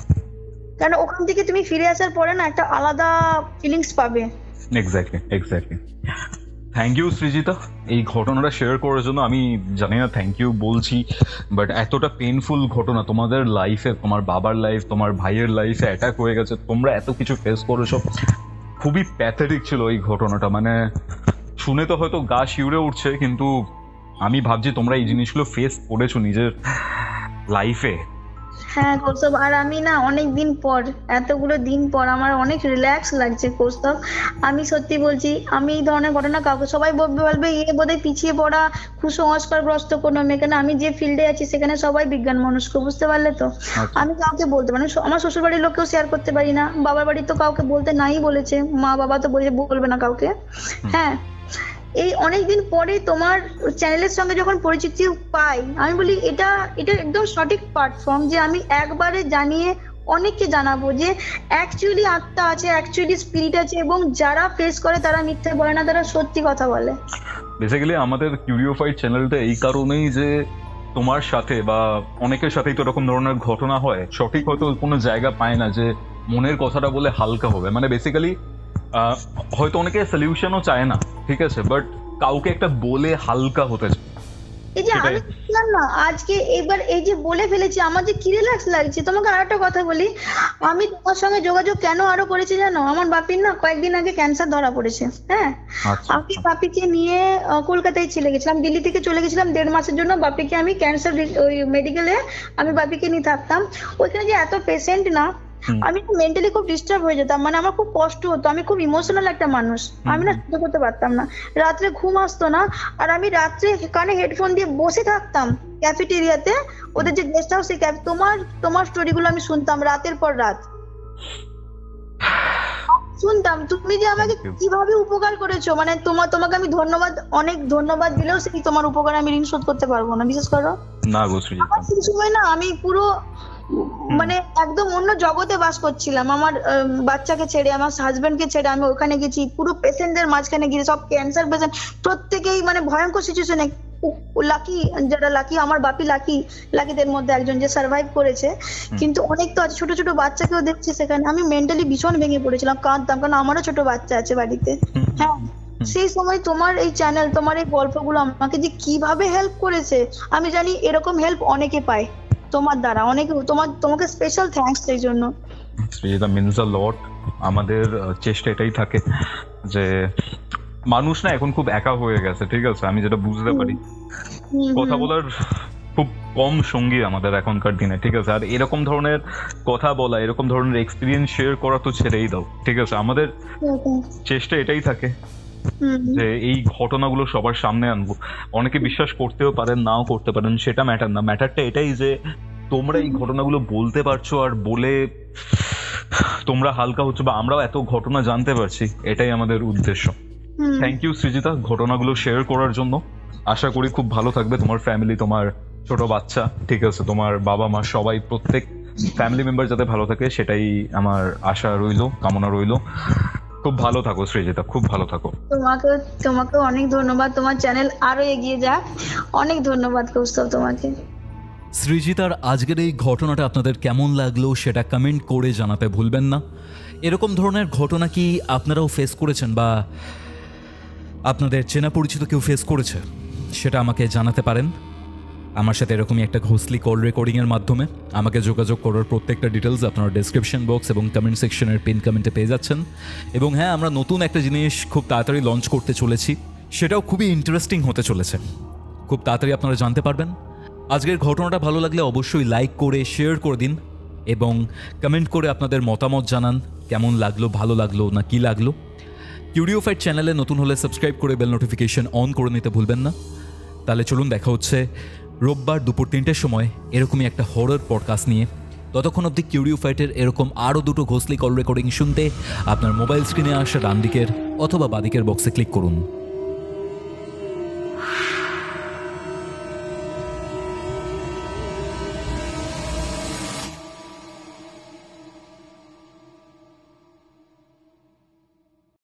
কারণ ওখান থেকে তুমি ফিরে আসার পরে না একটা আলাদা ফিলিংস পাবে। Exactly exactly thank you Srijita এই ঘটনাটা শেয়ার করার জন্য। আমি জানি না থ্যাংক ইউ বলছি, বাট এতটা পেইনফুল ঘটনা তোমাদের লাইফে, তোমার বাবার লাইফ, তোমার ভাইয়ের লাইফে অ্যাটাক হয়ে গেছে, তোমরা এত কিছু ফেস করেছো, খুবই প্যাথেটিক ছিল এই ঘটনাটা। মানে শুনে তো হয়তো গা শিউরে উঠছে, কিন্তু আমি ভাবছি তোমরা এই জিনিসগুলো ফেস করেছো নিজের লাইফে। হ্যাঁ কৌস্তব, আর আমি না অনেক দিন পর, এতগুলো দিন পর আমার অনেক রিল্যাক্স লাগছে কৌস্তব। আমি সত্যি বলছি, আমি এই ধরনের ঘটনা কাউকে, সবাই বলবে এ বোধহয় পিছিয়ে পড়া কুসংস্কারগ্রস্ত কোনো মেয়ে, কেন আমি যে ফিল্ডে আছি সেখানে সবাই বিজ্ঞান মনস্ক, বুঝতে পারলে তো। আমি কাউকে বলতে পারি, আমার শ্বশুর বাড়ির লোককেও শেয়ার করতে পারি না, বাবার বাড়ি তো কাউকে বলতে নাই বলেছে, মা বাবা তো বলে বলবে না কাউকে। হ্যাঁ, এই অনেকদিন পরে তোমার চ্যানেলের সঙ্গে যখন পরিচিতি পাই, আমি বলি এটা এটা একদম সঠিক প্ল্যাটফর্ম যে আমি একবারে জানিয়ে অনেককে জানাবো যে অ্যাকচুয়ালি আত্মা আছে, অ্যাকচুয়ালি স্পিরিট আছে, এবং যারা ফেস করে তারা মিথ্যে বলে না, তারা সত্যি কথা বলে। বেসিক্যালি আমাদের কিউরিওফাইড চ্যানেলটা এই কারণেই যে তোমার সাথে বা অনেকের সাথেই তো এরকম ধরনের ঘটনা হয়, সঠিক হয়তো কোনো জায়গা পায় না যে মনের কথাটা বলে হালকা হবে। মানে বেসিক্যালি হয়তো অনেকে সলিউশনও চায় না, ঠিক আছে, বাট কাউকে একটা বলে হালকা হতে চায়। এই যে আমি বললাম না আজকে, এবার এই যে বলে ফেলেছি, আমার যে কি রিল্যাক্স লাগছে। তোমাকে আর একটা কথা বলি, আমি তোমার সঙ্গে যোগাযোগ কেন আরো করেছি জানো? আমার বাপির না কয়েকদিন আগে ক্যান্সার ধরা পড়েছে। হ্যাঁ, আমি বাপিকে নিয়ে কলকাতায় চলে গেছিলাম, দিল্লি থেকে চলে গেছিলাম দেড় মাসের জন্য। বাপিকে আমি ক্যান্সার ওই মেডিকেলে আমি বাপিকে নিয়ে থাকতাম। ওইখানে যে এত পেশেন্ট না, আমি মেন্টালি খুব ডিস্টার্ব হয়ে যেতাম, মানে আমার খুব কষ্ট হতো, আমি খুব ইমোশনাল একটা মানুষ, আমি না সহ্য করতে পারতাম না, রাত্রে ঘুম আসতো না। আর আমি রাত্রে কানে হেডফোন দিয়ে বসে থাকতাম ক্যাফেটেরিয়াতে, ওদের যে গেস্ট হাউস, তোমার তোমার স্টোরিগুলো আমি শুনতাম রাতের পর রাত শুনতাম। তুমি যে আমাকে কিভাবে উপকার করেছো, মানে তোমার তোমাকে আমি ধন্যবাদ, অনেক ধন্যবাদ দিলেও সেই তোমার উপকার আমি ঋণ শোধ করতে পারবো না, বিশেষ করো না। সেই সময় না আমি পুরো মানে একদম অন্য জগতে বাস করছিলাম, আমার বাচ্চাকে ছেড়ে, আমার হাজবেন্ডকে ছেড়ে আমি ওখানে গেছি, পুরো পেশেন্টদের মাঝখানে গিয়ে, সব ক্যান্সার পেশেন্ট, প্রত্যেকেই মানে ভয়ঙ্কর সিচুয়েশনে। লাকি যারা লাকি, আমার বাপি লাকি, লাকিদের মধ্যে একজন যে সার্ভাইভ করেছে, কিন্তু অনেক তো আছে, ছোট ছোট বাচ্চাকেও দেখছি সেখানে। আমি মেন্টালি ভীষণ ভেঙে পড়েছিলাম, কাঁদতাম, কারণ আমারও ছোট বাচ্চা আছে বাড়িতে। হ্যাঁ, সেই সময় তোমার এই চ্যানেল, তোমার এই গল্পগুলো আমাকে যে কিভাবে হেল্প করেছে, আমি জানি এরকম হেল্প অনেকে পায় তোমার দ্বারা, অনেকে, তোমার তোমাকে স্পেশাল থ্যাঙ্কস এই জন্য। এটা মিনস আ লট। আমাদের চেষ্টা এটাই থাকে যে মানুষ না এখন খুব একা হয়ে গেছে, ঠিক আছে, আমি যেটা বুঝতে পারি, কথা বলার খুব কম সঙ্গী আমাদের এখনকার দিনে, ঠিক আছে। আর এরকম ধরনের কথা বলা, এরকম ধরনের এক্সপিরিয়েন্স শেয়ার করা তো ছেড়েই দাও, ঠিক আছে। আমাদের চেষ্টা এটাই থাকে যে এই ঘটনাগুলো সবার সামনে আনবো। অনেকে বিশ্বাস করতেও পারেন, নাও করতে পারেন, সেটা ম্যাটার না। ম্যাটারটা এটাই যে তোমরা এই ঘটনাগুলো বলতে পারছো, আর বলে তোমরা হালকা হচ্ছে, বা আমরাও এত ঘটনা জানতে পারছি, এটাই আমাদের উদ্দেশ্য। থ্যাংক ইউ সৃজিতা ঘটনাগুলো শেয়ার করার জন্য। আশা করি খুব ভালো থাকবে তোমার ফ্যামিলি, তোমার ছোট বাচ্চা, ঠিক আছে, তোমার বাবা মা, সবাই, প্রত্যেক ফ্যামিলি মেম্বার যাতে ভালো থাকে, সেটাই আমার আশা রইলো, কামনা রইলো। খুব ভালো থাকো সৃজিতা, খুব ভালো থাকো। তোমাকে তোমাকে অনেক ধন্যবাদ, তোমার চ্যানেল আরো এগিয়ে যাক। অনেক ধন্যবাদ কৌস্তব তোমাকে। সৃজিতার আজকের এই ঘটনাটা আপনাদের কেমন লাগলো সেটা কমেন্ট করে জানাতে ভুলবেন না, এরকম ধরনের ঘটনা কি আপনারাও ফেস করেছেন বা আপনাদের চেনা পরিচিত কেউ ফেস করেছে সেটা আমাকে জানাতে পারেন। আমার সাথে এরকমই একটা ঘোষলি কল রেকর্ডিংয়ের মাধ্যমে আমাকে যোগাযোগ করার প্রত্যেকটা ডিটেলস আপনারা ডেসক্রিপশন বক্স এবং কমেন্ট সেকশনের পিন কমেন্টে পেয়ে যাচ্ছেন। এবং হ্যাঁ, আমরা নতুন একটা জিনিস খুব তাড়াতাড়ি লঞ্চ করতে চলেছি, সেটাও খুবই ইন্টারেস্টিং হতে চলেছে, খুব তাড়াতাড়ি আপনারা জানতে পারবেন। আজকের ঘটনাটা ভালো লাগলে অবশ্যই লাইক করে শেয়ার করে দিন এবং কমেন্ট করে আপনাদের মতামত জানান, কেমন লাগলো, ভালো লাগলো না কি লাগলো। কিউরিওফাইট চ্যানেলে নতুন হলে সাবস্ক্রাইব করে বেল নোটিফিকেশন অন করে নিতে ভুলবেন না। তাহলে চলুন দেখা হচ্ছে রোববার দুপুর তিনটের সময় এরকমই একটা হরর পডকাস্ট নিয়ে। ততক্ষণ অবধি কিউরিওফাইটের এরকম আরও দুটো ঘোষলি কল রেকর্ডিং শুনতে আপনার মোবাইল স্ক্রিনে আসা ডান দিকের অথবা বাদিকের বক্সে ক্লিক করুন।